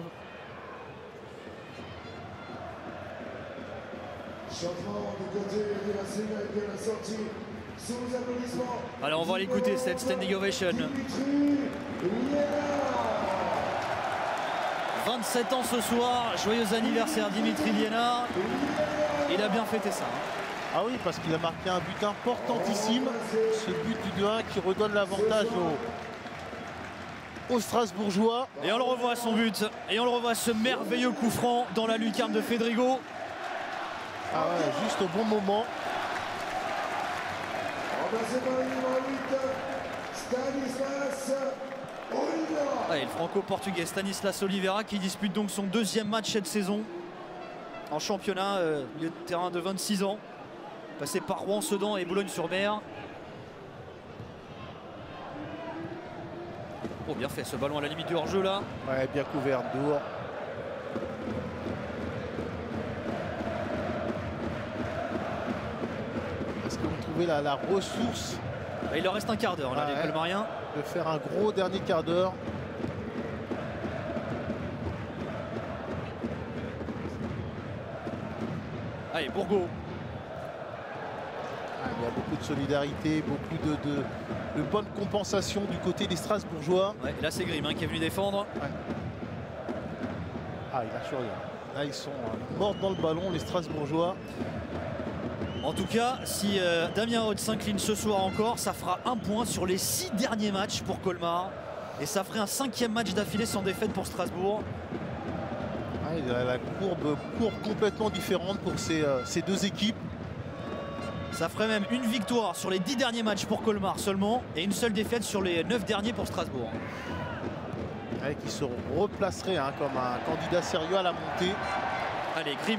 Changement du côté de la scène et de la sortie. Sous les applaudissements. Alors, on va l'écouter, cette standing ovation. vingt-sept ans ce soir, joyeux anniversaire Dimitri Liénard. Il a bien fêté ça. Ah oui, parce qu'il a marqué un but importantissime. Ce but du deux un qui redonne l'avantage aux, aux Strasbourgeois. Et on le revoit à son but. Et on le revoit ce merveilleux coup franc dans la lucarne de Fedrigo. Ah ouais, juste au bon moment. Remplacé par le numéro huit, Stanislas Oliveira. Ah, et le franco-portugais Stanislas Oliveira qui dispute donc son deuxième match cette saison en championnat, euh, milieu de terrain de vingt-six ans. Passé par Rouen, Sedan et Boulogne-sur-Mer. Oh, bien fait ce ballon à la limite du hors-jeu là. Ouais, bien couvert, Dour. Est-ce qu'ils vont trouver la, la ressource? Il leur reste un quart d'heure là, ouais, les Colmariens. De faire un gros dernier quart d'heure. Allez, Bourgault. Il y a beaucoup de solidarité, beaucoup de, de, de bonne compensation du côté des Strasbourgeois. Ouais, là, c'est Grimm hein, qui est venu défendre. Ouais. Ah, il lâche rien. Là, ils sont euh, morts dans le ballon, les Strasbourgeois. En tout cas, si euh, Damien Haute s'incline ce soir encore, ça fera un point sur les six derniers matchs pour Colmar. Et ça ferait un cinquième match d'affilée sans défaite pour Strasbourg. Ouais, la, la courbe, courbe complètement différente pour ces, euh, ces deux équipes. Ça ferait même une victoire sur les dix derniers matchs pour Colmar seulement et une seule défaite sur les neuf derniers pour Strasbourg. Ouais, qui se replacerait hein, comme un candidat sérieux à la montée. Allez, Grimm.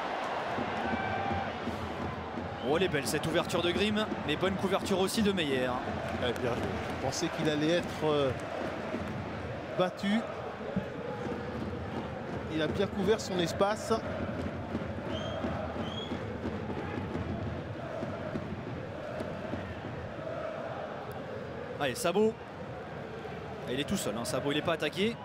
Oh, elle est belle cette ouverture de Grimm, mais bonne couverture aussi de Meyer. Ouais, bien joué. Je pensais qu'il allait être euh, battu. Il a bien couvert son espace. Allez, Sabo. Il est tout seul, hein. Sabo il n'est pas attaqué.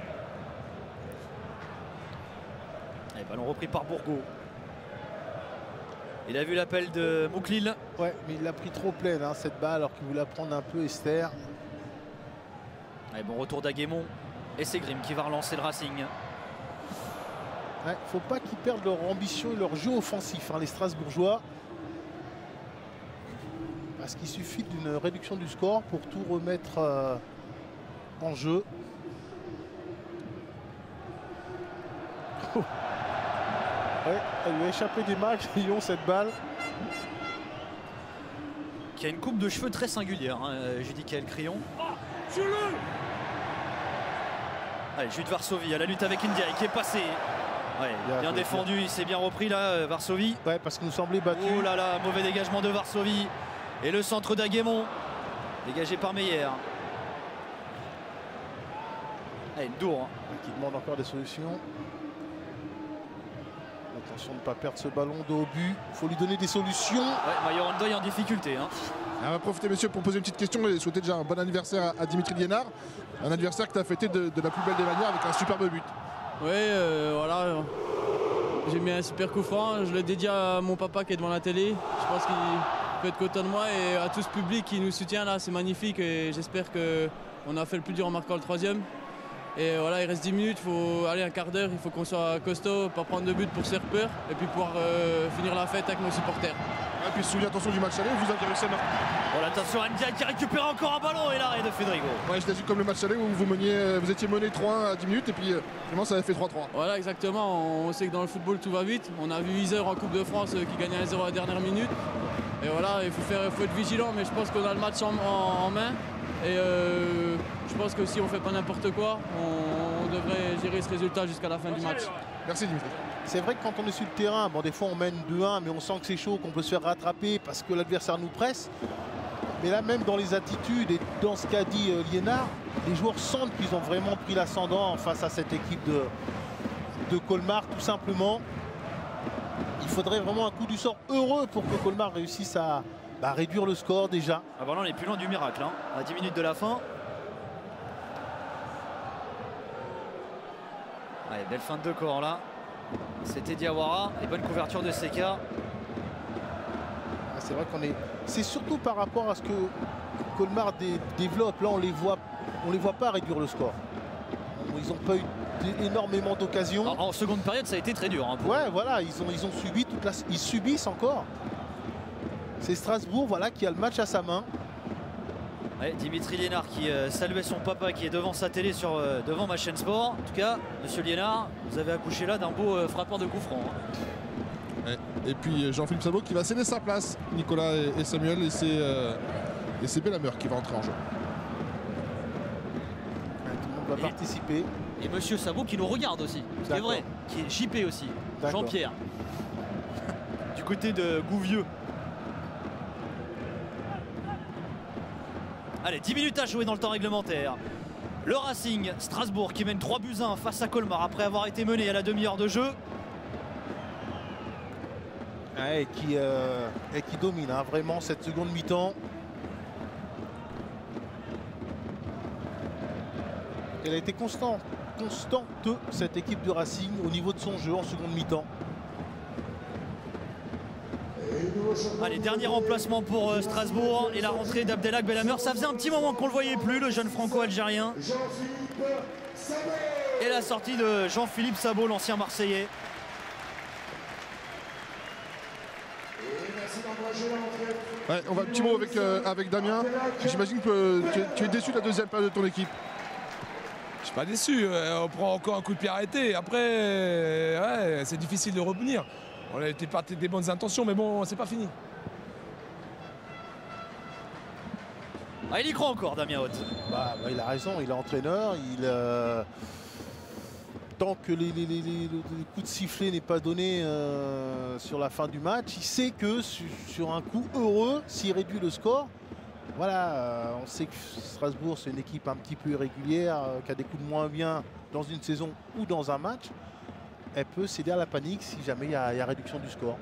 Allez, ballon repris par Bourgault. Il a vu l'appel de Mouklil. Ouais, mais il l'a pris trop pleine hein, cette balle alors qu'il voulait prendre un peu Esther. Allez, bon retour d'Aguémon. Et c'est Grimm qui va relancer le Racing. Il ouais, ne faut pas qu'ils perdent leur ambition et leur jeu offensif, hein, les Strasbourgeois. Parce qu'il suffit d'une réduction du score pour tout remettre euh, en jeu. Oh. Ouais, elle lui a échappé des mains, Crillon, cette balle. Qui a une coupe de cheveux très singulière, hein, Judicaël Crillon. Ah, Allez, Jude Varsovie à la lutte avec Ndiaye qui est passé. Ouais, bien, bien défendu, bien. Il s'est bien repris là, Varsovie. Ouais, parce qu'il nous semblait battu. Oh là là, mauvais dégagement de Varsovie. Et le centre d'Aguémon, dégagé par Meyer. Allez, Ndour. Hein. Qui demande encore des solutions. Attention de ne pas perdre ce ballon de haut but. Il faut lui donner des solutions. Ouais, Mayor Ndoye en difficulté. Hein. On va profiter, messieurs, pour poser une petite question et souhaiter déjà un bon anniversaire à Dimitri Liénard. Un anniversaire que tu as fêté de, de la plus belle des manières avec un superbe but. Oui, euh, voilà. J'ai mis un super coup franc. Je le dédie à mon papa qui est devant la télé. Je pense qu'il peut être content de moi et à tout ce public qui nous soutient là. C'est magnifique et j'espère qu'on a fait le plus dur en marquant le troisième. Et voilà, il reste dix minutes, il faut aller un quart d'heure, il faut qu'on soit costaud, pas prendre de but pour se faire peur et puis pouvoir euh, finir la fête avec nos supporters. Et puis souviens attention du match aller, vous avez réussi à marquer. Bon, attention, Ndiaye qui récupère encore un ballon et l'arrêt de Federico. Ouais, je t'ai dit comme le match aller où vous, meniez, vous étiez mené trois un à dix minutes et puis euh, finalement ça avait fait trois trois. Voilà, exactement. On sait que dans le football tout va vite. On a vu Iser en Coupe de France qui gagnait un zéro à la dernière minute. Et voilà, il faut, faire, faut être vigilant, mais je pense qu'on a le match en, en, en main. Et euh, je pense que si on ne fait pas n'importe quoi, on, on devrait gérer ce résultat jusqu'à la fin du match. Merci Dimitri. C'est vrai que quand on est sur le terrain, bon, des fois on mène deux un, mais on sent que c'est chaud, qu'on peut se faire rattraper parce que l'adversaire nous presse. Mais là, même dans les attitudes et dans ce qu'a dit euh, Liénard, les joueurs sentent qu'ils ont vraiment pris l'ascendant face à cette équipe de, de Colmar, tout simplement. Il faudrait vraiment un coup du sort heureux pour que Colmar réussisse à bah, réduire le score déjà. Ah bah là, on est plus loin du miracle, hein. À dix minutes de la fin. Allez, belle fin de corps là. C'était Diawara et bonne couverture de Seka. C'est vrai qu'on est. C'est surtout par rapport à ce que Colmar dé développe. Là, on les voit, on les voit pas réduire le score. Ils n'ont pas eu énormément d'occasions. En, en seconde période, ça a été très dur. Hein, pour... Ouais, voilà, ils ont, ils ont subi toute la. Ils subissent encore. C'est Strasbourg, voilà, qui a le match à sa main. Ouais, Dimitri Liénard qui euh, saluait son papa qui est devant sa télé sur, euh, devant ma chaîne sport. En tout cas, monsieur Liénard, vous avez accouché là d'un beau euh, frappeur de coup franc. Hein. Ouais. Et puis Jean-Philippe Sabot qui va céder sa place. Nicolas et, et Samuel et c'est euh, Belhammer qui va entrer en jeu. Ouais, tout le monde va et, participer. Et monsieur Sabot qui nous regarde aussi. C'est vrai, qui est J P aussi. Jean-Pierre. Du côté de Gouvieux. Allez, dix minutes à jouer dans le temps réglementaire. Le Racing Strasbourg qui mène trois buts à un face à Colmar après avoir été mené à la demi-heure de jeu. Ouais, et, qui, euh, et qui domine hein, vraiment cette seconde mi-temps. Elle a été constante, constante cette équipe de Racing au niveau de son jeu en seconde mi-temps. Allez, dernier remplacement pour euh, Strasbourg et la rentrée d'Abdelhak Belhammer. Ça faisait un petit moment qu'on ne le voyait plus, le jeune franco-algérien. Et la sortie de Jean-Philippe Sabot, l'ancien Marseillais. Ouais, on va un petit mot avec, euh, avec Damien. J'imagine que tu es, tu es déçu de la deuxième période de ton équipe. Je suis pas déçu, on prend encore un coup de pied arrêté. Après, ouais, c'est difficile de revenir. On a été parti des bonnes intentions, mais bon, c'est pas fini. Ah, il y croit encore, Damien Haute. Bah, bah, il a raison, il est entraîneur. Il, euh... Tant que les, les, les, les, les coups de sifflet n'est pas donné euh, sur la fin du match, il sait que sur, sur un coup heureux, s'il réduit le score, voilà, euh, on sait que Strasbourg, c'est une équipe un petit peu irrégulière, euh, qui a des coups de moins bien dans une saison ou dans un match. Elle peut céder à la panique si jamais il y, y a réduction du score.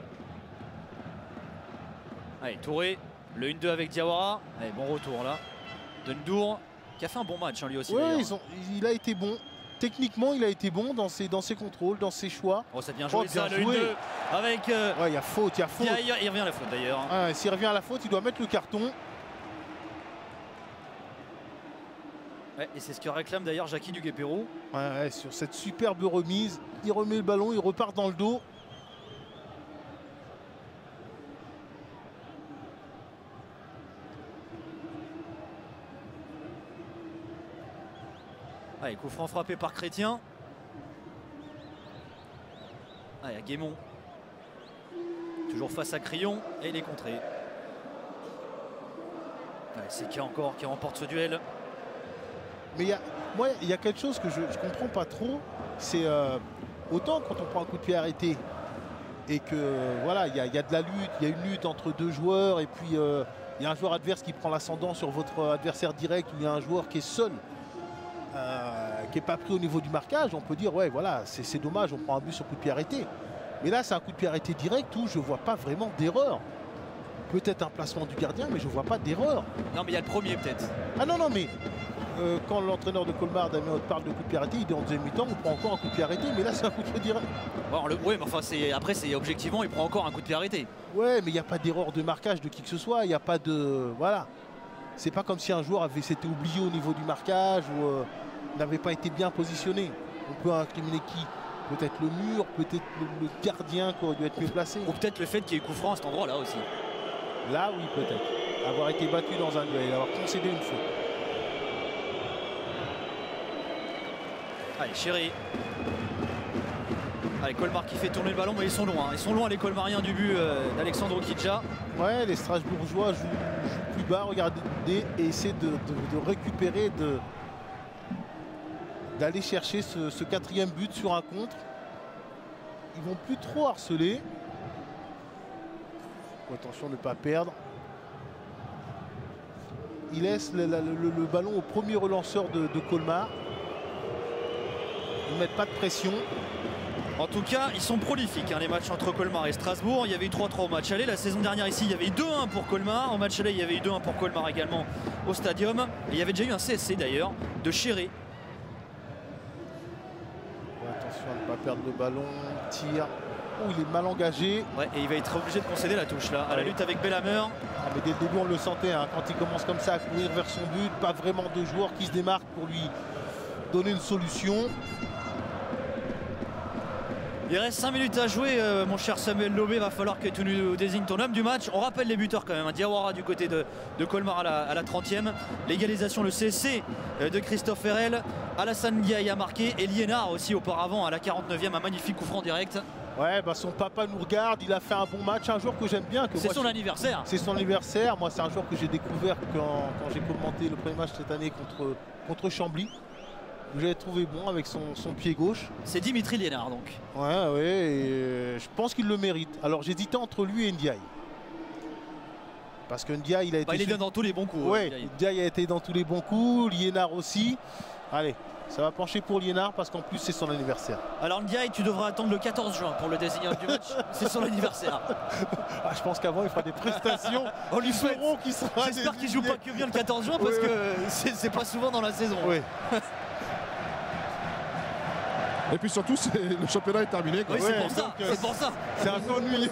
Allez, Touré, le un deux avec Diawara. Allez, bon retour là. De Ndour, qui a fait un bon match hein, lui aussi. Oui, il a été bon. Techniquement, il a été bon dans ses, dans ses contrôles, dans ses choix. Oh, ça bien joué, oh, bien ça, joué. Le un deux avec... Euh... Ouais, il y a faute, il y a faute. Il, y a, il revient à la faute d'ailleurs. Ah, s'il revient à la faute, il doit mettre le carton. Ouais, et c'est ce que réclame d'ailleurs Jackie Duguay-Pérou. Ouais, ouais, sur cette superbe remise, il remet le ballon, il repart dans le dos. Allez, coup franc frappé par Chrétien. Allez, à Guémon. Toujours face à Crillon et il est contré. C'est qui encore qui remporte ce duel. Mais y a, moi, il y a quelque chose que je ne comprends pas trop. C'est euh, autant quand on prend un coup de pied arrêté et que voilà, il y, y a de la lutte, il y a une lutte entre deux joueurs et puis il euh, y a un joueur adverse qui prend l'ascendant sur votre adversaire direct ou il y a un joueur qui est seul, euh, qui n'est pas pris au niveau du marquage, on peut dire ouais voilà, c'est dommage, on prend un but sur coup de pied arrêté. Mais là, c'est un coup de pied arrêté direct où je ne vois pas vraiment d'erreur. Peut-être un placement du gardien, mais je ne vois pas d'erreur. Non, mais il y a le premier peut-être. Ah non, non, mais euh, quand l'entraîneur de Colmar, Damien Haute, parle de coup de pied arrêté, il dit en deuxième mi-temps, on prend encore un coup de pied arrêté, mais là, c'est un coup de pied direct. Bon, le... Oui, mais enfin, après, c'est objectivement, il prend encore un coup de pied arrêté. Ouais, mais il n'y a pas d'erreur de marquage de qui que ce soit, il n'y a pas de... Voilà. C'est pas comme si un joueur avait s'était oublié au niveau du marquage ou euh, n'avait pas été bien positionné. On peut incriminer qui? Peut-être le mur, peut-être le, le gardien qui aurait dû être mieux placé. Ou peut-être le fait qu'il y ait coup franc à cet endroit-là aussi. Là, oui, peut-être. Avoir été battu dans un duel, avoir concédé une faute. Allez, Chéri. Allez, Colmar qui fait tourner le ballon, mais ils sont loin. Ils sont loin, les Colmariens, du but euh, d'Alexandre Kidja. Ouais, les Strasbourgeois jouent, jouent plus bas, regardez, et essaient de, de, de récupérer, de d'aller chercher ce, ce quatrième but sur un contre. Ils vont plus trop harceler. Attention de ne pas perdre. Il laisse le, le, le, le ballon au premier relanceur de, de Colmar. Ils ne mettent pas de pression. En tout cas, ils sont prolifiques, hein, les matchs entre Colmar et Strasbourg. Il y avait eu trois trois au match aller. La saison dernière ici, il y avait eu deux un pour Colmar. Au match aller, il y avait eu deux un pour Colmar également au Stadium. Et il y avait déjà eu un C S C d'ailleurs de Chéré. Attention à ne pas perdre le ballon. Tir. Oh, il est mal engagé. Ouais, et il va être obligé de concéder la touche là, à la lutte avec Belhammer. Ah, mais dès le début, on le sentait, hein, quand il commence comme ça à courir vers son but, pas vraiment de joueurs qui se démarquent pour lui donner une solution. Il reste cinq minutes à jouer, euh, mon cher Samuel Lobé. Va falloir que tu nous désignes ton homme du match. On rappelle les buteurs quand même. Hein. Diawara du côté de, de Colmar à la, à la trentième. L'égalisation, le C S C de Christophe Ferrel. Alassane Ndiaye a marqué. Et Liénard aussi auparavant à la quarante-neuvième. Un magnifique coup franc direct. Ouais, bah son papa nous regarde, il a fait un bon match, un joueur que j'aime bien. C'est son anniversaire. C'est son anniversaire. Moi, c'est un joueur que j'ai découvert quand, quand j'ai commenté le premier match cette année contre, contre Chambly. J'avais trouvé bon avec son, son pied gauche. C'est Dimitri Liénard donc. Ouais, ouais, et je pense qu'il le mérite. Alors j'hésitais entre lui et Ndiaye. Parce que Ndiaye, il a été. Bah, il est bien dans tous les bons coups. Ouais, Ndiaye. Ndiaye a été dans tous les bons coups, Liénard aussi. Allez, ça va pencher pour Liénard parce qu'en plus c'est son anniversaire. Alors Ndiaye, tu devras attendre le quatorze juin pour le désigner du match. C'est son anniversaire. Ah, je pense qu'avant il fera des prestations. On lui souhaite. J'espère J'espère qu'il joue pas que bien le quatorze juin parce ouais, que c'est pas souvent dans la saison. Ouais. Et puis surtout, le championnat est terminé. Oui, c'est pour ça. C'est pour ça. C'est un peu ennuyeux.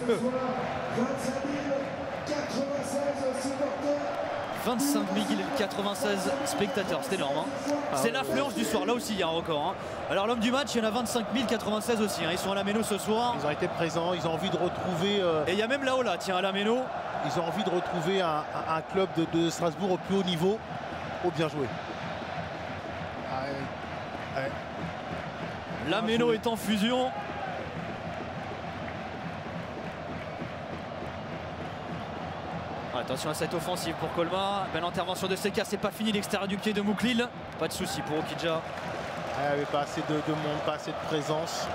vingt-cinq mille quatre-vingt-seize spectateurs, c'est énorme. Hein. Ah, c'est ouais, l'affluence ouais. du soir, là aussi il y a un record. Hein. Alors l'homme du match, il y en a vingt-cinq mille quatre-vingt-seize aussi. Hein. Ils sont à la Méno ce soir. Ils ont été présents, ils ont envie de retrouver... Euh... Et il y a même là-haut, là, tiens, à la Méno. Ils ont envie de retrouver un, un, un club de, de Strasbourg au plus haut niveau. Oh, bien joué. Ah, ouais. Ouais. La Méno est en fusion. Attention à cette offensive pour Colmar. Belle intervention de Seka, c'est pas fini, l'extérieur du pied de Mouklil. Pas de souci pour Okidja. Il n'y avait pas assez de, de monde, pas assez de présence.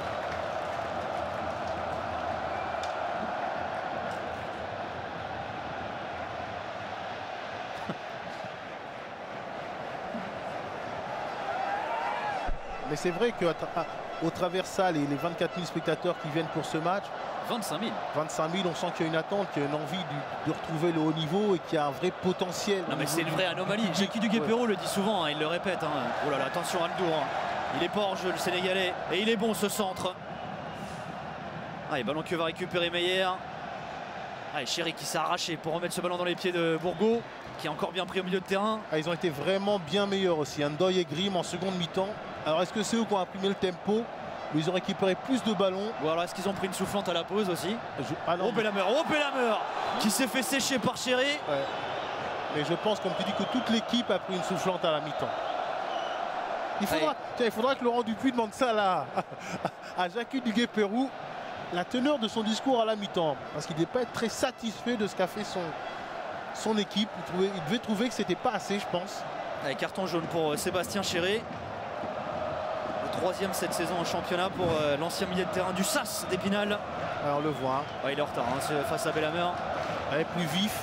Mais c'est vrai qu'au travers ça, les, les vingt-quatre mille spectateurs qui viennent pour ce match, vingt-cinq mille. vingt-cinq mille, on sent qu'il y a une attente, qu'il y a une envie de, de retrouver le haut niveau et qu'il y a un vrai potentiel. Non mais c'est une vraie anomalie. Jackie Duguay-Perrault ouais. le dit souvent, hein, il le répète. Hein. Oh là là, attention à Aldour. Hein. Il est pas hors jeu, le Sénégalais. Et il est bon ce centre. Allez, ballon que va récupérer Meyer. Allez, Chéri qui s'est arraché pour remettre ce ballon dans les pieds de Bourgault, qui est encore bien pris au milieu de terrain. Ah, ils ont été vraiment bien meilleurs aussi. Ndoye et Grimm en seconde mi-temps. Alors est-ce que c'est eux qui ont imprimé le tempo? Ils ont récupéré plus de ballons. Ou alors est-ce qu'ils ont pris une soufflante à la pause aussi? Je... ah non, Oh Belhammer, oh Belhammer qui s'est fait sécher par Chéri. Ouais. Mais je pense, comme tu dis, que toute l'équipe a pris une soufflante à la mi-temps. Il faudra, tiens, il faudra que Laurent Dupuis demande ça là, à Jackie Duguay-Perrault, la teneur de son discours à la mi-temps. Parce qu'il ne devait pas être très satisfait de ce qu'a fait son, son équipe. Il, trouvait, il devait trouver que c'était pas assez, je pense. Allez, carton jaune pour Sébastien Chéré. Le troisième cette saison en championnat pour euh, l'ancien milieu de terrain du S A S d'Épinal. Alors on le voit. Ouais, il est en retard hein, face à Belhammer. Elle est plus vif.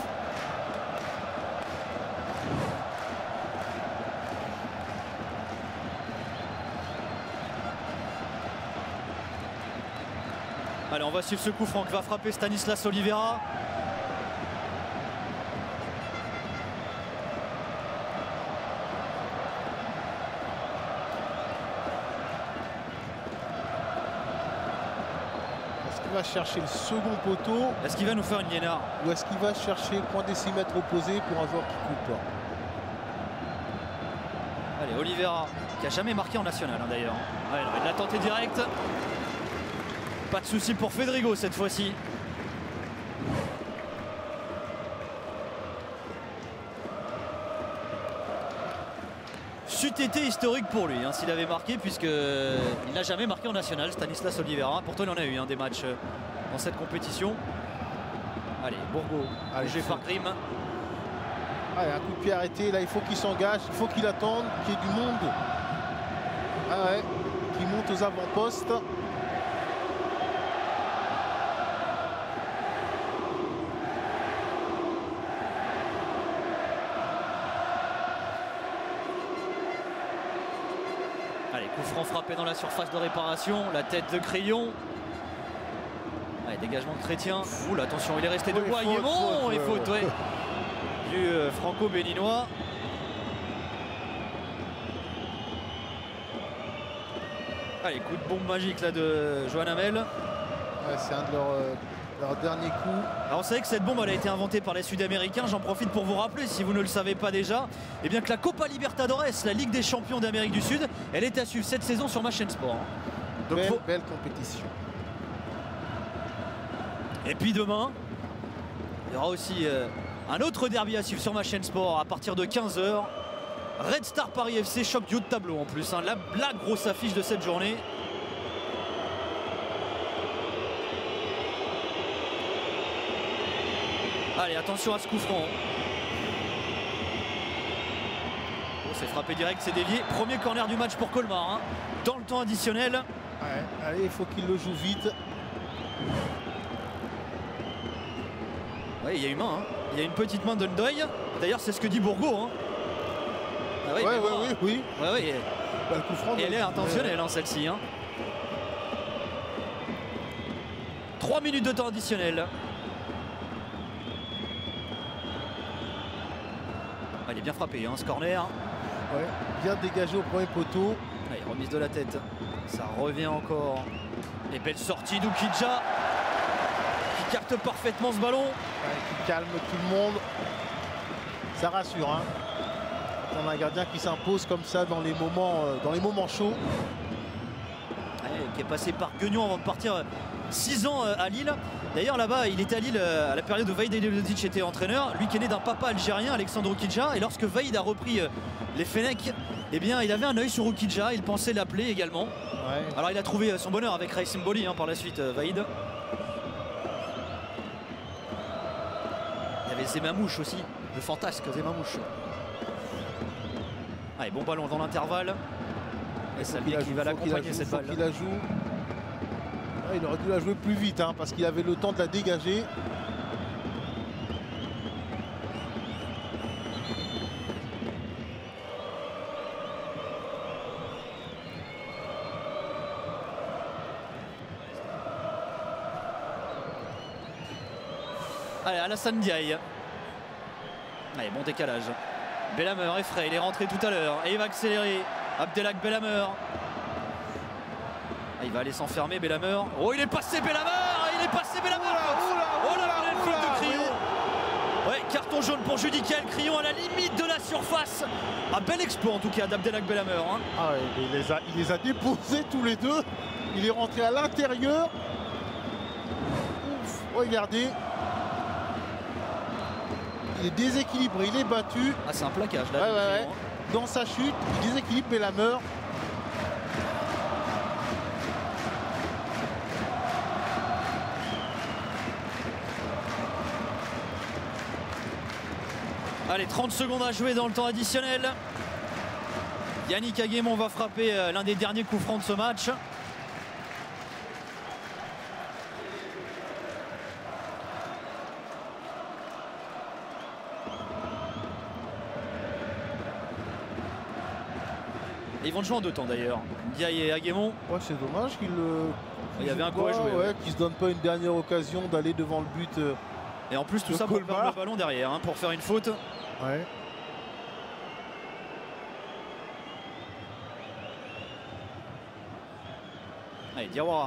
Allez, on va suivre ce coup franc que va frapper Stanislas Oliveira. Est-ce qu'il va chercher le second poteau? Est-ce qu'il va nous faire une liénard? Ou est-ce qu'il va chercher le point décimètre opposé pour un joueur qui coupe? Allez, Oliveira, qui a jamais marqué en national hein, d'ailleurs. Ouais, alors, il l'a tenté direct. Pas de souci pour Fedrigo cette fois-ci. C'eût été historique pour lui hein, s'il avait marqué, puisqu'il n'a jamais marqué en national, Stanislas Oliveira. Pourtant il en a eu hein, des matchs dans cette compétition. Allez, Bourgo, bougé par Grimm. Allez, un coup de pied arrêté, là il faut qu'il s'engage, il faut qu'il attende, qu'il y ait du monde. Ah ouais, qui monte aux avant-postes. Allez, coup franc frappé dans la surface de réparation, la tête de Crayon. Allez, dégagement de Chrétien. Ouh, attention, il est resté debout. Il est bon, et faute, ouais. Du euh, franco-béninois. Allez, coup de bombe magique là de Johan Hamel. Ouais, c'est un de leurs euh, leur derniers coups. Alors vous savez que cette bombe elle a été inventée par les Sud-Américains. J'en profite pour vous rappeler, si vous ne le savez pas déjà, eh bien que la Copa Libertadores, la Ligue des champions d'Amérique du Sud, elle est à suivre cette saison sur ma chaîne sport. Donc belle, faut... belle compétition. Et puis demain, il y aura aussi euh, un autre derby à suivre sur ma chaîne sport à partir de quinze heures. Red Star Paris F C, choc du haut de tableau en plus, hein, la, la grosse affiche de cette journée. Allez, attention à ce coup franc. Oh, c'est frappé direct, c'est dévié. Premier corner du match pour Colmar, hein, dans le temps additionnel. Ouais, allez, il faut qu'il le joue vite. Oui, il y a une main, hein. Il y a une petite main de Ndoye. D'ailleurs, c'est ce que dit Bourgo. Hein. Ah oui, ouais, ouais, oui, oui. Ouais, ouais, et... bah, le coup franc, et elle est intentionnelle, hein, celle-ci. Hein. trois minutes de temps additionnel. Ah, il est bien frappé, hein, ce corner. Ouais, bien dégagé au premier poteau. Allez, remise de la tête. Ça revient encore. Les belles sorties d'Oukidja, qui capte parfaitement ce ballon. Ouais, qui calme tout le monde. Ça rassure, hein. On a un gardien qui s'impose comme ça dans les moments, euh, dans les moments chauds. Ouais, qui est passé par Guignon avant de partir six ans euh, à Lille. D'ailleurs là-bas, il était à Lille euh, à la période où Vaïd Eliozic était entraîneur. Lui qui est né d'un papa algérien, Alexandre Oukidja. Et lorsque Vaïd a repris euh, les Fennecs, eh bien, il avait un œil sur Oukidja. Il pensait l'appeler également. Ouais. Alors il a trouvé euh, son bonheur avec Raïs Mboli hein, par la suite, euh, Vaïd. Il y avait Zemamouche aussi, le fantasque Zemamouche. Allez, bon ballon dans l'intervalle. Et Salmier qui va l'accompagner cette balle. Il la joue. Ah, il aurait dû la jouer plus vite hein, parce qu'il avait le temps de la dégager. Allez, Alassane Diaye. Allez, bon décalage. Belhammer est frais, il est rentré tout à l'heure et il va accélérer. Abdelhak Belhammer. Ah, il va aller s'enfermer Belhammer. Oh, il est passé Belhammer. Il est passé Belhammer. Oh là là, le faute de Crillon. Ouais, carton jaune pour Judicael. Crillon à la limite de la surface. Un bel exploit en tout cas d'Abdelhak Belhammer. Hein. Ah, il, les a, il les a déposés tous les deux. Il est rentré à l'intérieur. Regardez. Il est déséquilibré, il est battu. Ah, c'est un plaquage là. Ouais, ouais, ouais. Dans sa chute, il déséquilibre Belhammer. Allez, trente secondes à jouer dans le temps additionnel. Yannick Aguemon va frapper l'un des derniers coups francs de ce match. Et ils vont jouer en deux temps d'ailleurs. Ndiaye et Aguemon. Ouais, c'est dommage qu'il euh, Il y avait un coup à jouer. Ouais, Ouais. qu'il se donne pas une dernière occasion d'aller devant le but. Euh, et en plus tout ça pour perdre le ballon derrière, hein, pour faire une faute. Ouais. Allez, Diawara.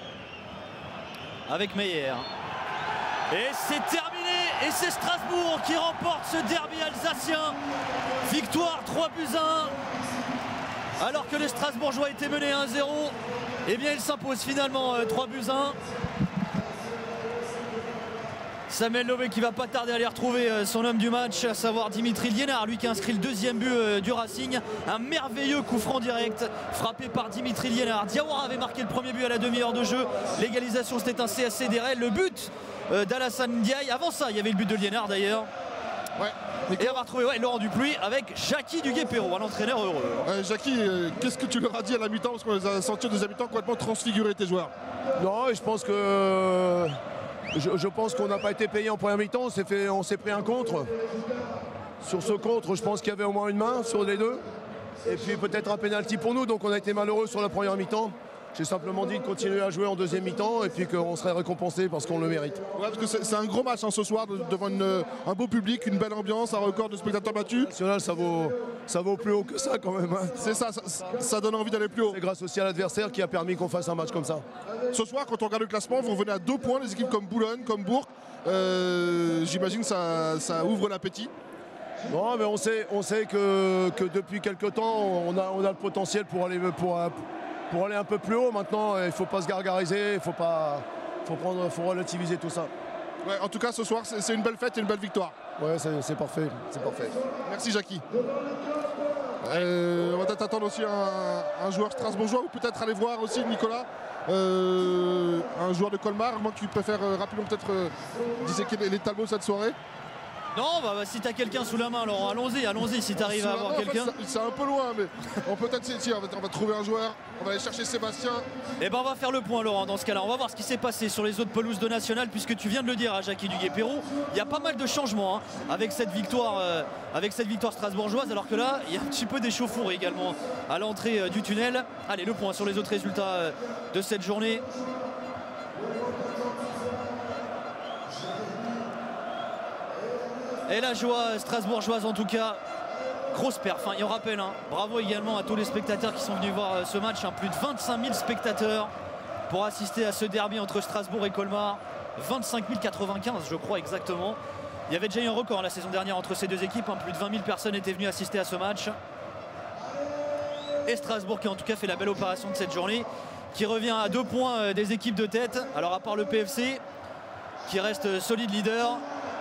Avec Meyer. Et c'est terminé. Et c'est Strasbourg qui remporte ce derby alsacien. Victoire trois buts à un. Alors que les Strasbourgeois étaient menés un zéro. Eh bien, ils s'imposent finalement euh, trois buts à un. Samuel Lové qui va pas tarder à aller retrouver euh, son homme du match, à savoir Dimitri Liénard, lui qui a inscrit le deuxième but euh, du Racing. Un merveilleux coup franc direct frappé par Dimitri Liénard. Diawara avait marqué le premier but à la demi-heure de jeu. L'égalisation, c'était un C S C d'Erel. Le but euh, d'Alassane Ndiaye. Avant ça, il y avait le but de Liénard d'ailleurs. Ouais. Et on va retrouver ouais, Laurent Dupuis avec Jackie Duguay-Perrault, un entraîneur heureux. Euh, Jackie, euh, qu'est-ce que tu leur as dit à la mi-temps? Parce qu'on les a sentis au deuxième mi-temps complètement transfigurés, tes joueurs. Non, je pense que je, je pense qu'on n'a pas été payé en première mi-temps. On s'est fait, on s'est pris un contre. Sur ce contre, je pense qu'il y avait au moins une main sur les deux. Et puis peut-être un pénalty pour nous. Donc on a été malheureux sur la première mi-temps. J'ai simplement dit de continuer à jouer en deuxième mi-temps et puis qu'on serait récompensé parce qu'on le mérite. Ouais, parce que c'est un gros match hein, ce soir devant une, un beau public, une belle ambiance, un record de spectateurs battus. National, ça vaut, ça vaut plus haut que ça quand même. Hein. C'est ça, ça, ça donne envie d'aller plus haut. C'est grâce aussi à l'adversaire qui a permis qu'on fasse un match comme ça. Ce soir, quand on regarde le classement, vous revenez à deux points, les équipes comme Boulogne, comme Bourg. Euh, J'imagine que ça, ça ouvre l'appétit. Non, mais on sait, on sait que, que depuis quelques temps, on a, on a le potentiel pour aller, pour, pour aller un peu plus haut. Maintenant, il ne faut pas se gargariser, il faut, pas, faut, prendre, faut relativiser tout ça. Ouais, en tout cas, ce soir, c'est une belle fête et une belle victoire. Ouais, c'est parfait, c'est parfait. Merci Jackie. Euh, on va peut-être attendre aussi un, un joueur strasbourgeois ou peut-être aller voir aussi Nicolas, euh, un joueur de Colmar. Moi, tu préfères euh, rapidement peut-être euh, disséquer les, les tableaux cette soirée. Non, bah, bah, si t'as quelqu'un sous la main, Laurent, allons-y, allons-y, si t'arrives à avoir en fait, quelqu'un. C'est un peu loin, mais on peut peut-être on va, on va trouver un joueur, on va aller chercher Sébastien. Et ben on va faire le point, Laurent, dans ce cas-là. On va voir ce qui s'est passé sur les autres pelouses de National, puisque tu viens de le dire à Jackie Duguay-Perrault. Il y a pas mal de changements hein, avec cette victoire, euh, avec cette victoire strasbourgeoise, alors que là, il y a un petit peu d'échauffourée également à l'entrée euh, du tunnel. Allez, le point sur les autres résultats euh, de cette journée. Et la joie strasbourgeoise en tout cas, grosse perf, hein, et on rappelle, hein, bravo également à tous les spectateurs qui sont venus voir euh, ce match, hein, plus de vingt-cinq mille spectateurs pour assister à ce derby entre Strasbourg et Colmar, vingt-cinq mille quatre-vingt-quinze je crois exactement. Il y avait déjà eu un record hein, la saison dernière entre ces deux équipes, hein, plus de vingt mille personnes étaient venues assister à ce match. Et Strasbourg qui en tout cas fait la belle opération de cette journée, qui revient à deux points euh, des équipes de tête, alors à part le P F C qui reste euh, solide leader.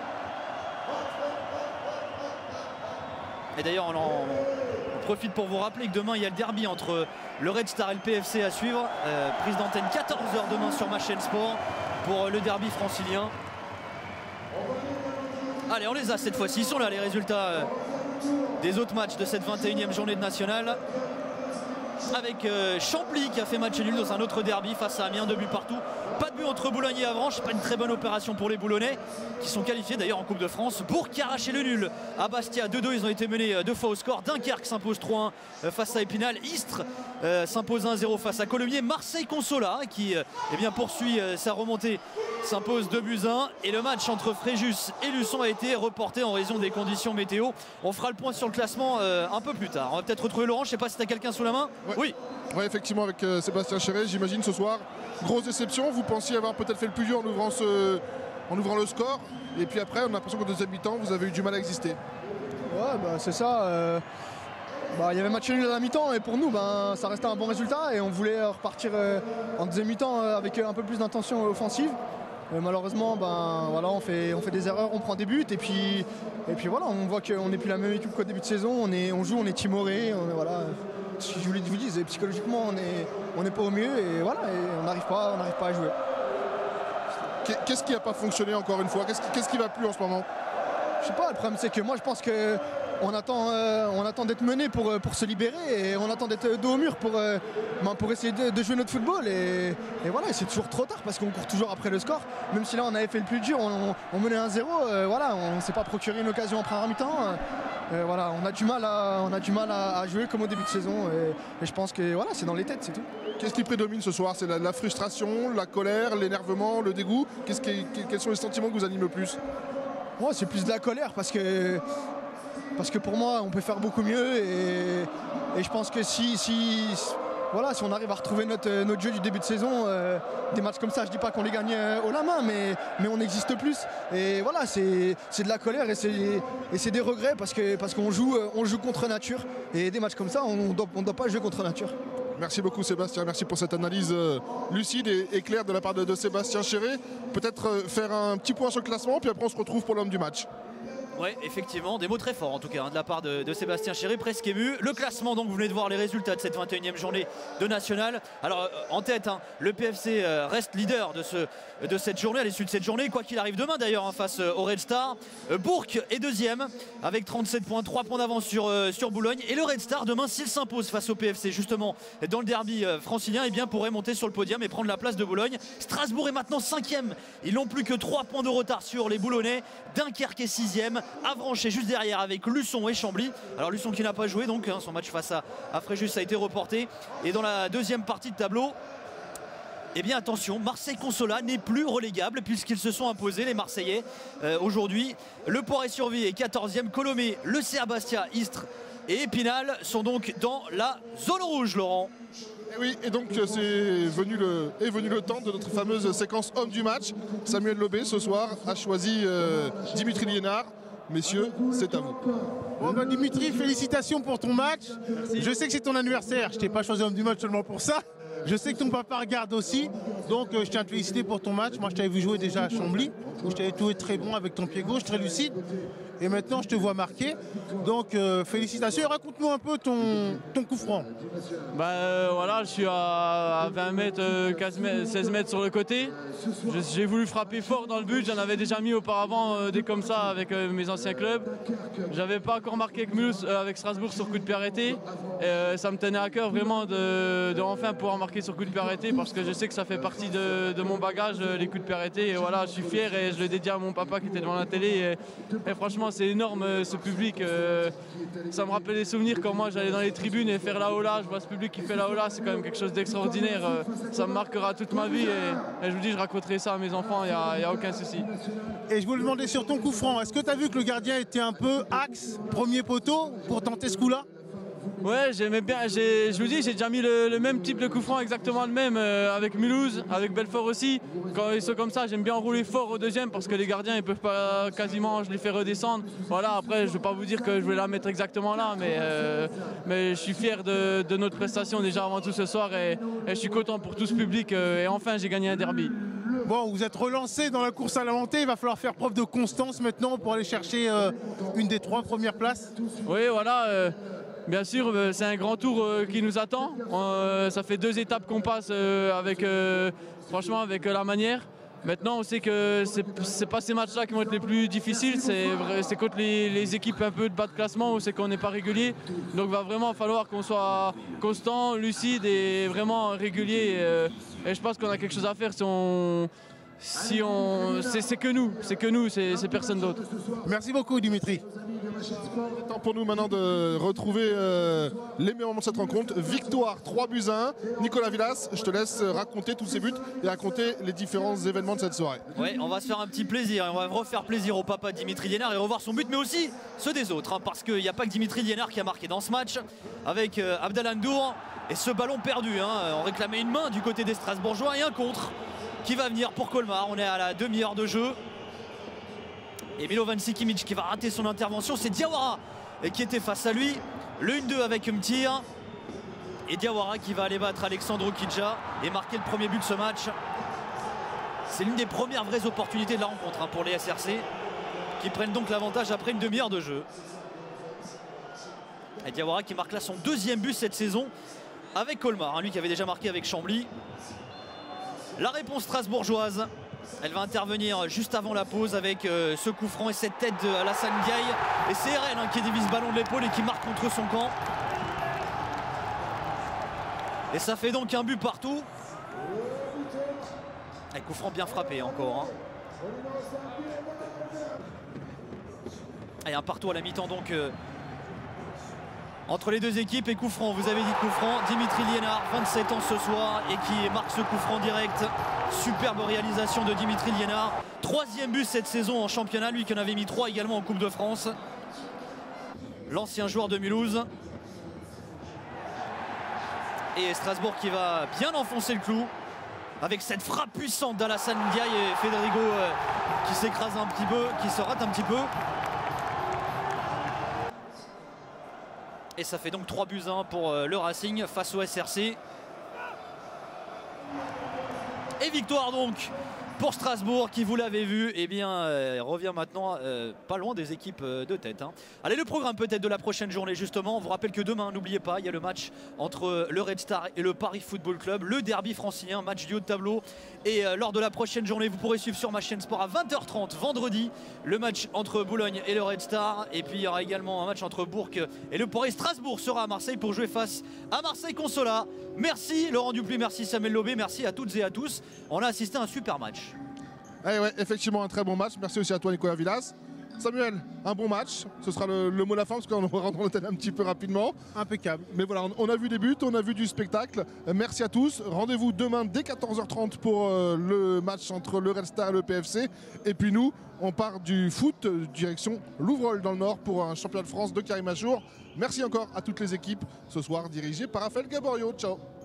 Et d'ailleurs, on, on profite pour vous rappeler que demain, il y a le derby entre le Red Star et le P F C à suivre. Euh, prise d'antenne quatorze heures demain sur ma chaîne Sport pour le derby francilien. Allez, on les a cette fois-ci. Ils sont là, les résultats euh, des autres matchs de cette vingt et unième journée de National. Avec euh, Chambly qui a fait match nul dans un autre derby face à Amiens, deux buts partout. Pas de but entre Boulogne et Avranches, pas une très bonne opération pour les Boulonnais qui sont qualifiés d'ailleurs en Coupe de France. Bourg qui a arraché le nul à Bastia, deux deux, ils ont été menés deux fois au score. Dunkerque s'impose trois un face à Épinal. Istres euh, s'impose un zéro face à Colomiers. Marseille Consola qui euh, eh bien, poursuit euh, sa remontée, s'impose deux buts à un. Et le match entre Fréjus et Luçon a été reporté en raison des conditions météo. On fera le point sur le classement euh, un peu plus tard. On va peut-être retrouver Laurent, je sais pas si tu as quelqu'un sous la main. Ouais. Oui. Ouais, effectivement, avec euh, Sébastien Chéret, j'imagine ce soir. Grosse déception, vous pensiez avoir peut-être fait le plus dur en ouvrant, ce, en ouvrant le score. Et puis après, on a l'impression qu'au deuxième mi-temps, vous avez eu du mal à exister. Ouais, bah, c'est ça. Euh, bah, il y avait match nul à la mi-temps et pour nous, bah, ça restait un bon résultat. Et on voulait repartir euh, en deuxième mi-temps euh, avec un peu plus d'intention offensive. Euh, malheureusement, ben, voilà, on, fait, on fait des erreurs, on prend des buts. Et puis, et puis voilà, on voit qu'on n'est plus la même équipe qu'au début de saison. On, est, on joue, on est timoré. On est, voilà. Je voulais vous dire, psychologiquement, on n'est on est pas au mieux et voilà, et on n'arrive pas, on n'arrive pas à jouer. Qu'est-ce qui n'a pas fonctionné encore une fois? Qu'est-ce qui, qu'est-ce qui va plus en ce moment? Je sais pas, le problème c'est que moi je pense que on attend, euh, on attend d'être mené pour, pour se libérer et on attend d'être dos au mur pour, euh, ben, pour essayer de, de jouer notre football et, et voilà, c'est toujours trop tard parce qu'on court toujours après le score. Même si là on avait fait le plus dur, on, on menait un zéro, euh, voilà, on ne s'est pas procuré une occasion en première mi-temps. Euh, euh, voilà, on a du mal, à, on a du mal à, à jouer comme au début de saison et, et je pense que voilà, c'est dans les têtes, c'est tout. Qu'est-ce qui prédomine ce soir? C'est la, la frustration, la colère, l'énervement, le dégoût? Qu'est-ce qui, Quels sont les sentiments que vous animent le plus? Moi, c'est plus de la colère parce que, parce que pour moi, on peut faire beaucoup mieux et, et je pense que si, si, voilà, si on arrive à retrouver notre, notre jeu du début de saison, euh, des matchs comme ça, je dis pas qu'on les gagne euh, haut la main, mais, mais on existe plus. Et voilà, c'est de la colère et c'est des regrets parce qu'on parce qu'on joue, on joue contre nature. Et des matchs comme ça, on ne doit, on doit pas jouer contre nature. Merci beaucoup Sébastien, merci pour cette analyse euh, lucide et, et claire de la part de, de Sébastien Chéré. Peut-être euh, faire un petit point sur le classement, puis après on se retrouve pour l'homme du match. Oui, effectivement, des mots très forts en tout cas hein, de la part de, de Sébastien Chéré, presque ému. Le classement, donc vous venez de voir les résultats de cette vingt et unième journée de National. Alors euh, en tête, hein, le P F C euh, reste leader de, ce, de cette journée, à l'issue de cette journée, quoi qu'il arrive demain d'ailleurs hein, face euh, au Red Star. Euh, Bourg est deuxième avec trente-sept points, trois points d'avance sur, euh, sur Boulogne. Et le Red Star demain, s'il s'impose face au P F C justement dans le derby euh, francilien, eh bien, pourrait monter sur le podium et prendre la place de Boulogne. Strasbourg est maintenant cinquième, ils n'ont plus que trois points de retard sur les Boulonnais. Dunkerque est sixième, Avranches est juste derrière avec Luçon et Chambly. Alors Luçon qui n'a pas joué donc hein, son match face à, à Fréjus a été reporté. Et dans la deuxième partie de tableau, eh bien attention, Marseille-Consolat n'est plus relégable puisqu'ils se sont imposés les Marseillais euh, aujourd'hui. Le Port-et-Survie est quatorzième, Colomé, le C A Bastia, Istres et Épinal sont donc dans la zone rouge, Laurent. Et oui, et donc c'est venu le, est venu le temps de notre fameuse séquence homme du match. Samuel Lobé ce soir a choisi euh, Dimitri Liénard. Messieurs, c'est à vous. Bon bah Dimitri, félicitations pour ton match. Merci. Je sais que c'est ton anniversaire, je t'ai pas choisi homme du match seulement pour ça. Je sais que ton papa regarde aussi, donc euh, je tiens à te féliciter pour ton match. Moi je t'avais vu jouer déjà à Chambly, où je t'avais trouvé très bon avec ton pied gauche, très lucide. Et maintenant je te vois marquer. Donc euh, félicitations. Raconte-nous un peu ton, ton coup franc. Bah euh, voilà, je suis à vingt mètres, euh, quinze mètres, seize mètres sur le côté. J'ai voulu frapper fort dans le but, j'en avais déjà mis auparavant euh, des comme ça avec euh, mes anciens clubs. J'avais pas encore marqué avec Mulhouse, euh, avec Strasbourg sur coup de pied arrêté. Et, euh, ça me tenait à cœur vraiment de, de enfin pouvoir marquer sur coup de pied arrêté parce que je sais que ça fait partie de, de mon bagage, euh, les coups de pied arrêtés. Et voilà, je suis fier et je le dédie à mon papa qui était devant la télé. Et, et franchement, c'est énorme euh, ce public. Euh, ça me rappelle des souvenirs quand moi j'allais dans les tribunes et faire la hola. Je vois ce public qui fait la hola, c'est quand même quelque chose d'extraordinaire. Euh, ça me marquera toute ma vie et, et je vous dis, je raconterai ça à mes enfants, il n'y a, a aucun souci. Et je voulais demander sur ton coup franc, est-ce que tu as vu que le gardien était un peu axe, premier poteau, pour tenter ce coup-là? Ouais, j'aimais bien, je vous dis, j'ai déjà mis le, le même type de coup franc, exactement le même, euh, avec Mulhouse, avec Belfort aussi. Quand ils sont comme ça, j'aime bien rouler fort au deuxième parce que les gardiens, ils peuvent pas quasiment, je les fais redescendre. Voilà, après, je ne vais pas vous dire que je vais la mettre exactement là, mais, euh, mais je suis fier de, de notre prestation déjà avant tout ce soir et, et je suis content pour tout ce public euh, et enfin, j'ai gagné un derby. Bon, vous êtes relancé dans la course à la montée, il va falloir faire preuve de constance maintenant pour aller chercher euh, une des trois premières places. Oui, voilà. Euh, Bien sûr, c'est un grand tour qui nous attend. Ça fait deux étapes qu'on passe avec, franchement, avec la manière. Maintenant, on sait que ce n'est pas ces matchs-là qui vont être les plus difficiles. C'est contre les, les équipes un peu de bas de classement où c'est qu'on n'est pas régulier. Donc, il va vraiment falloir qu'on soit constant, lucide et vraiment régulier. Et je pense qu'on a quelque chose à faire si on... Si on... C'est que nous, c'est que nous, c'est personne d'autre. Merci beaucoup Dimitri. Temps pour nous maintenant de retrouver euh, les meilleurs moments de cette rencontre. Victoire trois buts à un. Nicolas Villas, je te laisse raconter tous ces buts et raconter les différents événements de cette soirée. Ouais, on va se faire un petit plaisir. On va refaire plaisir au papa Dimitri Liénard et revoir son but, mais aussi ceux des autres. Hein, parce qu'il n'y a pas que Dimitri Liénard qui a marqué dans ce match avec euh, Abdallah Ndour et ce ballon perdu. Hein, on réclamait une main du côté des Strasbourgeois et un contre qui va venir pour Colmar. On est à la demi-heure de jeu. Et Milovan Sikimic qui va rater son intervention. C'est Diawara qui était face à lui. Le un deux avec Mtir. Et Diawara qui va aller battre Alexandre Kidja et marquer le premier but de ce match. C'est l'une des premières vraies opportunités de la rencontre hein, pour les S R C qui prennent donc l'avantage après une demi-heure de jeu. Et Diawara qui marque là son deuxième but cette saison avec Colmar. Hein, lui qui avait déjà marqué avec Chambly. La réponse strasbourgeoise Elle va intervenir juste avant la pause avec euh, ce coup franc et cette tête de Alassane Ndiaye. Et c'est R N hein, qui dévisse ballon de l'épaule et qui marque contre son camp. Et ça fait donc un but partout. Un coup franc bien frappé encore. Hein. Et un partout à la mi-temps donc euh, entre les deux équipes. Et coup franc, vous avez dit coup franc. Dimitri Liénard, vingt-sept ans ce soir et qui marque ce coup franc direct. Superbe réalisation de Dimitri Liénard. Troisième but cette saison en championnat, lui qui en avait mis trois également en Coupe de France. L'ancien joueur de Mulhouse. Et Strasbourg qui va bien enfoncer le clou avec cette frappe puissante d'Alassane Ndiaye et Federico euh, qui s'écrase un petit peu, qui se rate un petit peu. Et ça fait donc trois buts à un pour euh, le Racing face au S R C. Et victoire donc pour Strasbourg qui, vous l'avez vu, eh bien, euh, revient maintenant euh, pas loin des équipes euh, de tête. Hein. Allez, le programme peut-être de la prochaine journée justement. On vous rappelle que demain, n'oubliez pas, il y a le match entre le Red Star et le Paris Football Club. Le derby francilien, match du haut de tableau. Et euh, lors de la prochaine journée, vous pourrez suivre sur ma chaîne Sport à vingt heures trente vendredi le match entre Boulogne et le Red Star. Et puis il y aura également un match entre Bourg et le Paris. Strasbourg sera à Marseille pour jouer face à Marseille Consola. Merci Laurent Dupuis, merci Samuel Lobé, merci à toutes et à tous. On a assisté à un super match. Eh ouais, effectivement un très bon match. Merci aussi à toi Nicolas Villas. Samuel, un bon match. Ce sera le, le mot de la fin parce qu'on va rentrer dans l'hôtel un petit peu rapidement. Impeccable. Mais voilà, on, on a vu des buts, on a vu du spectacle. Euh, merci à tous. Rendez-vous demain dès quatorze heures trente pour euh, le match entre le Red Star et le P F C. Et puis nous, on part du foot, euh, direction Louvrol dans le Nord pour un championnat de France de Karim Achour. Merci encore à toutes les équipes ce soir dirigées par Raphaël Gaborio. Ciao.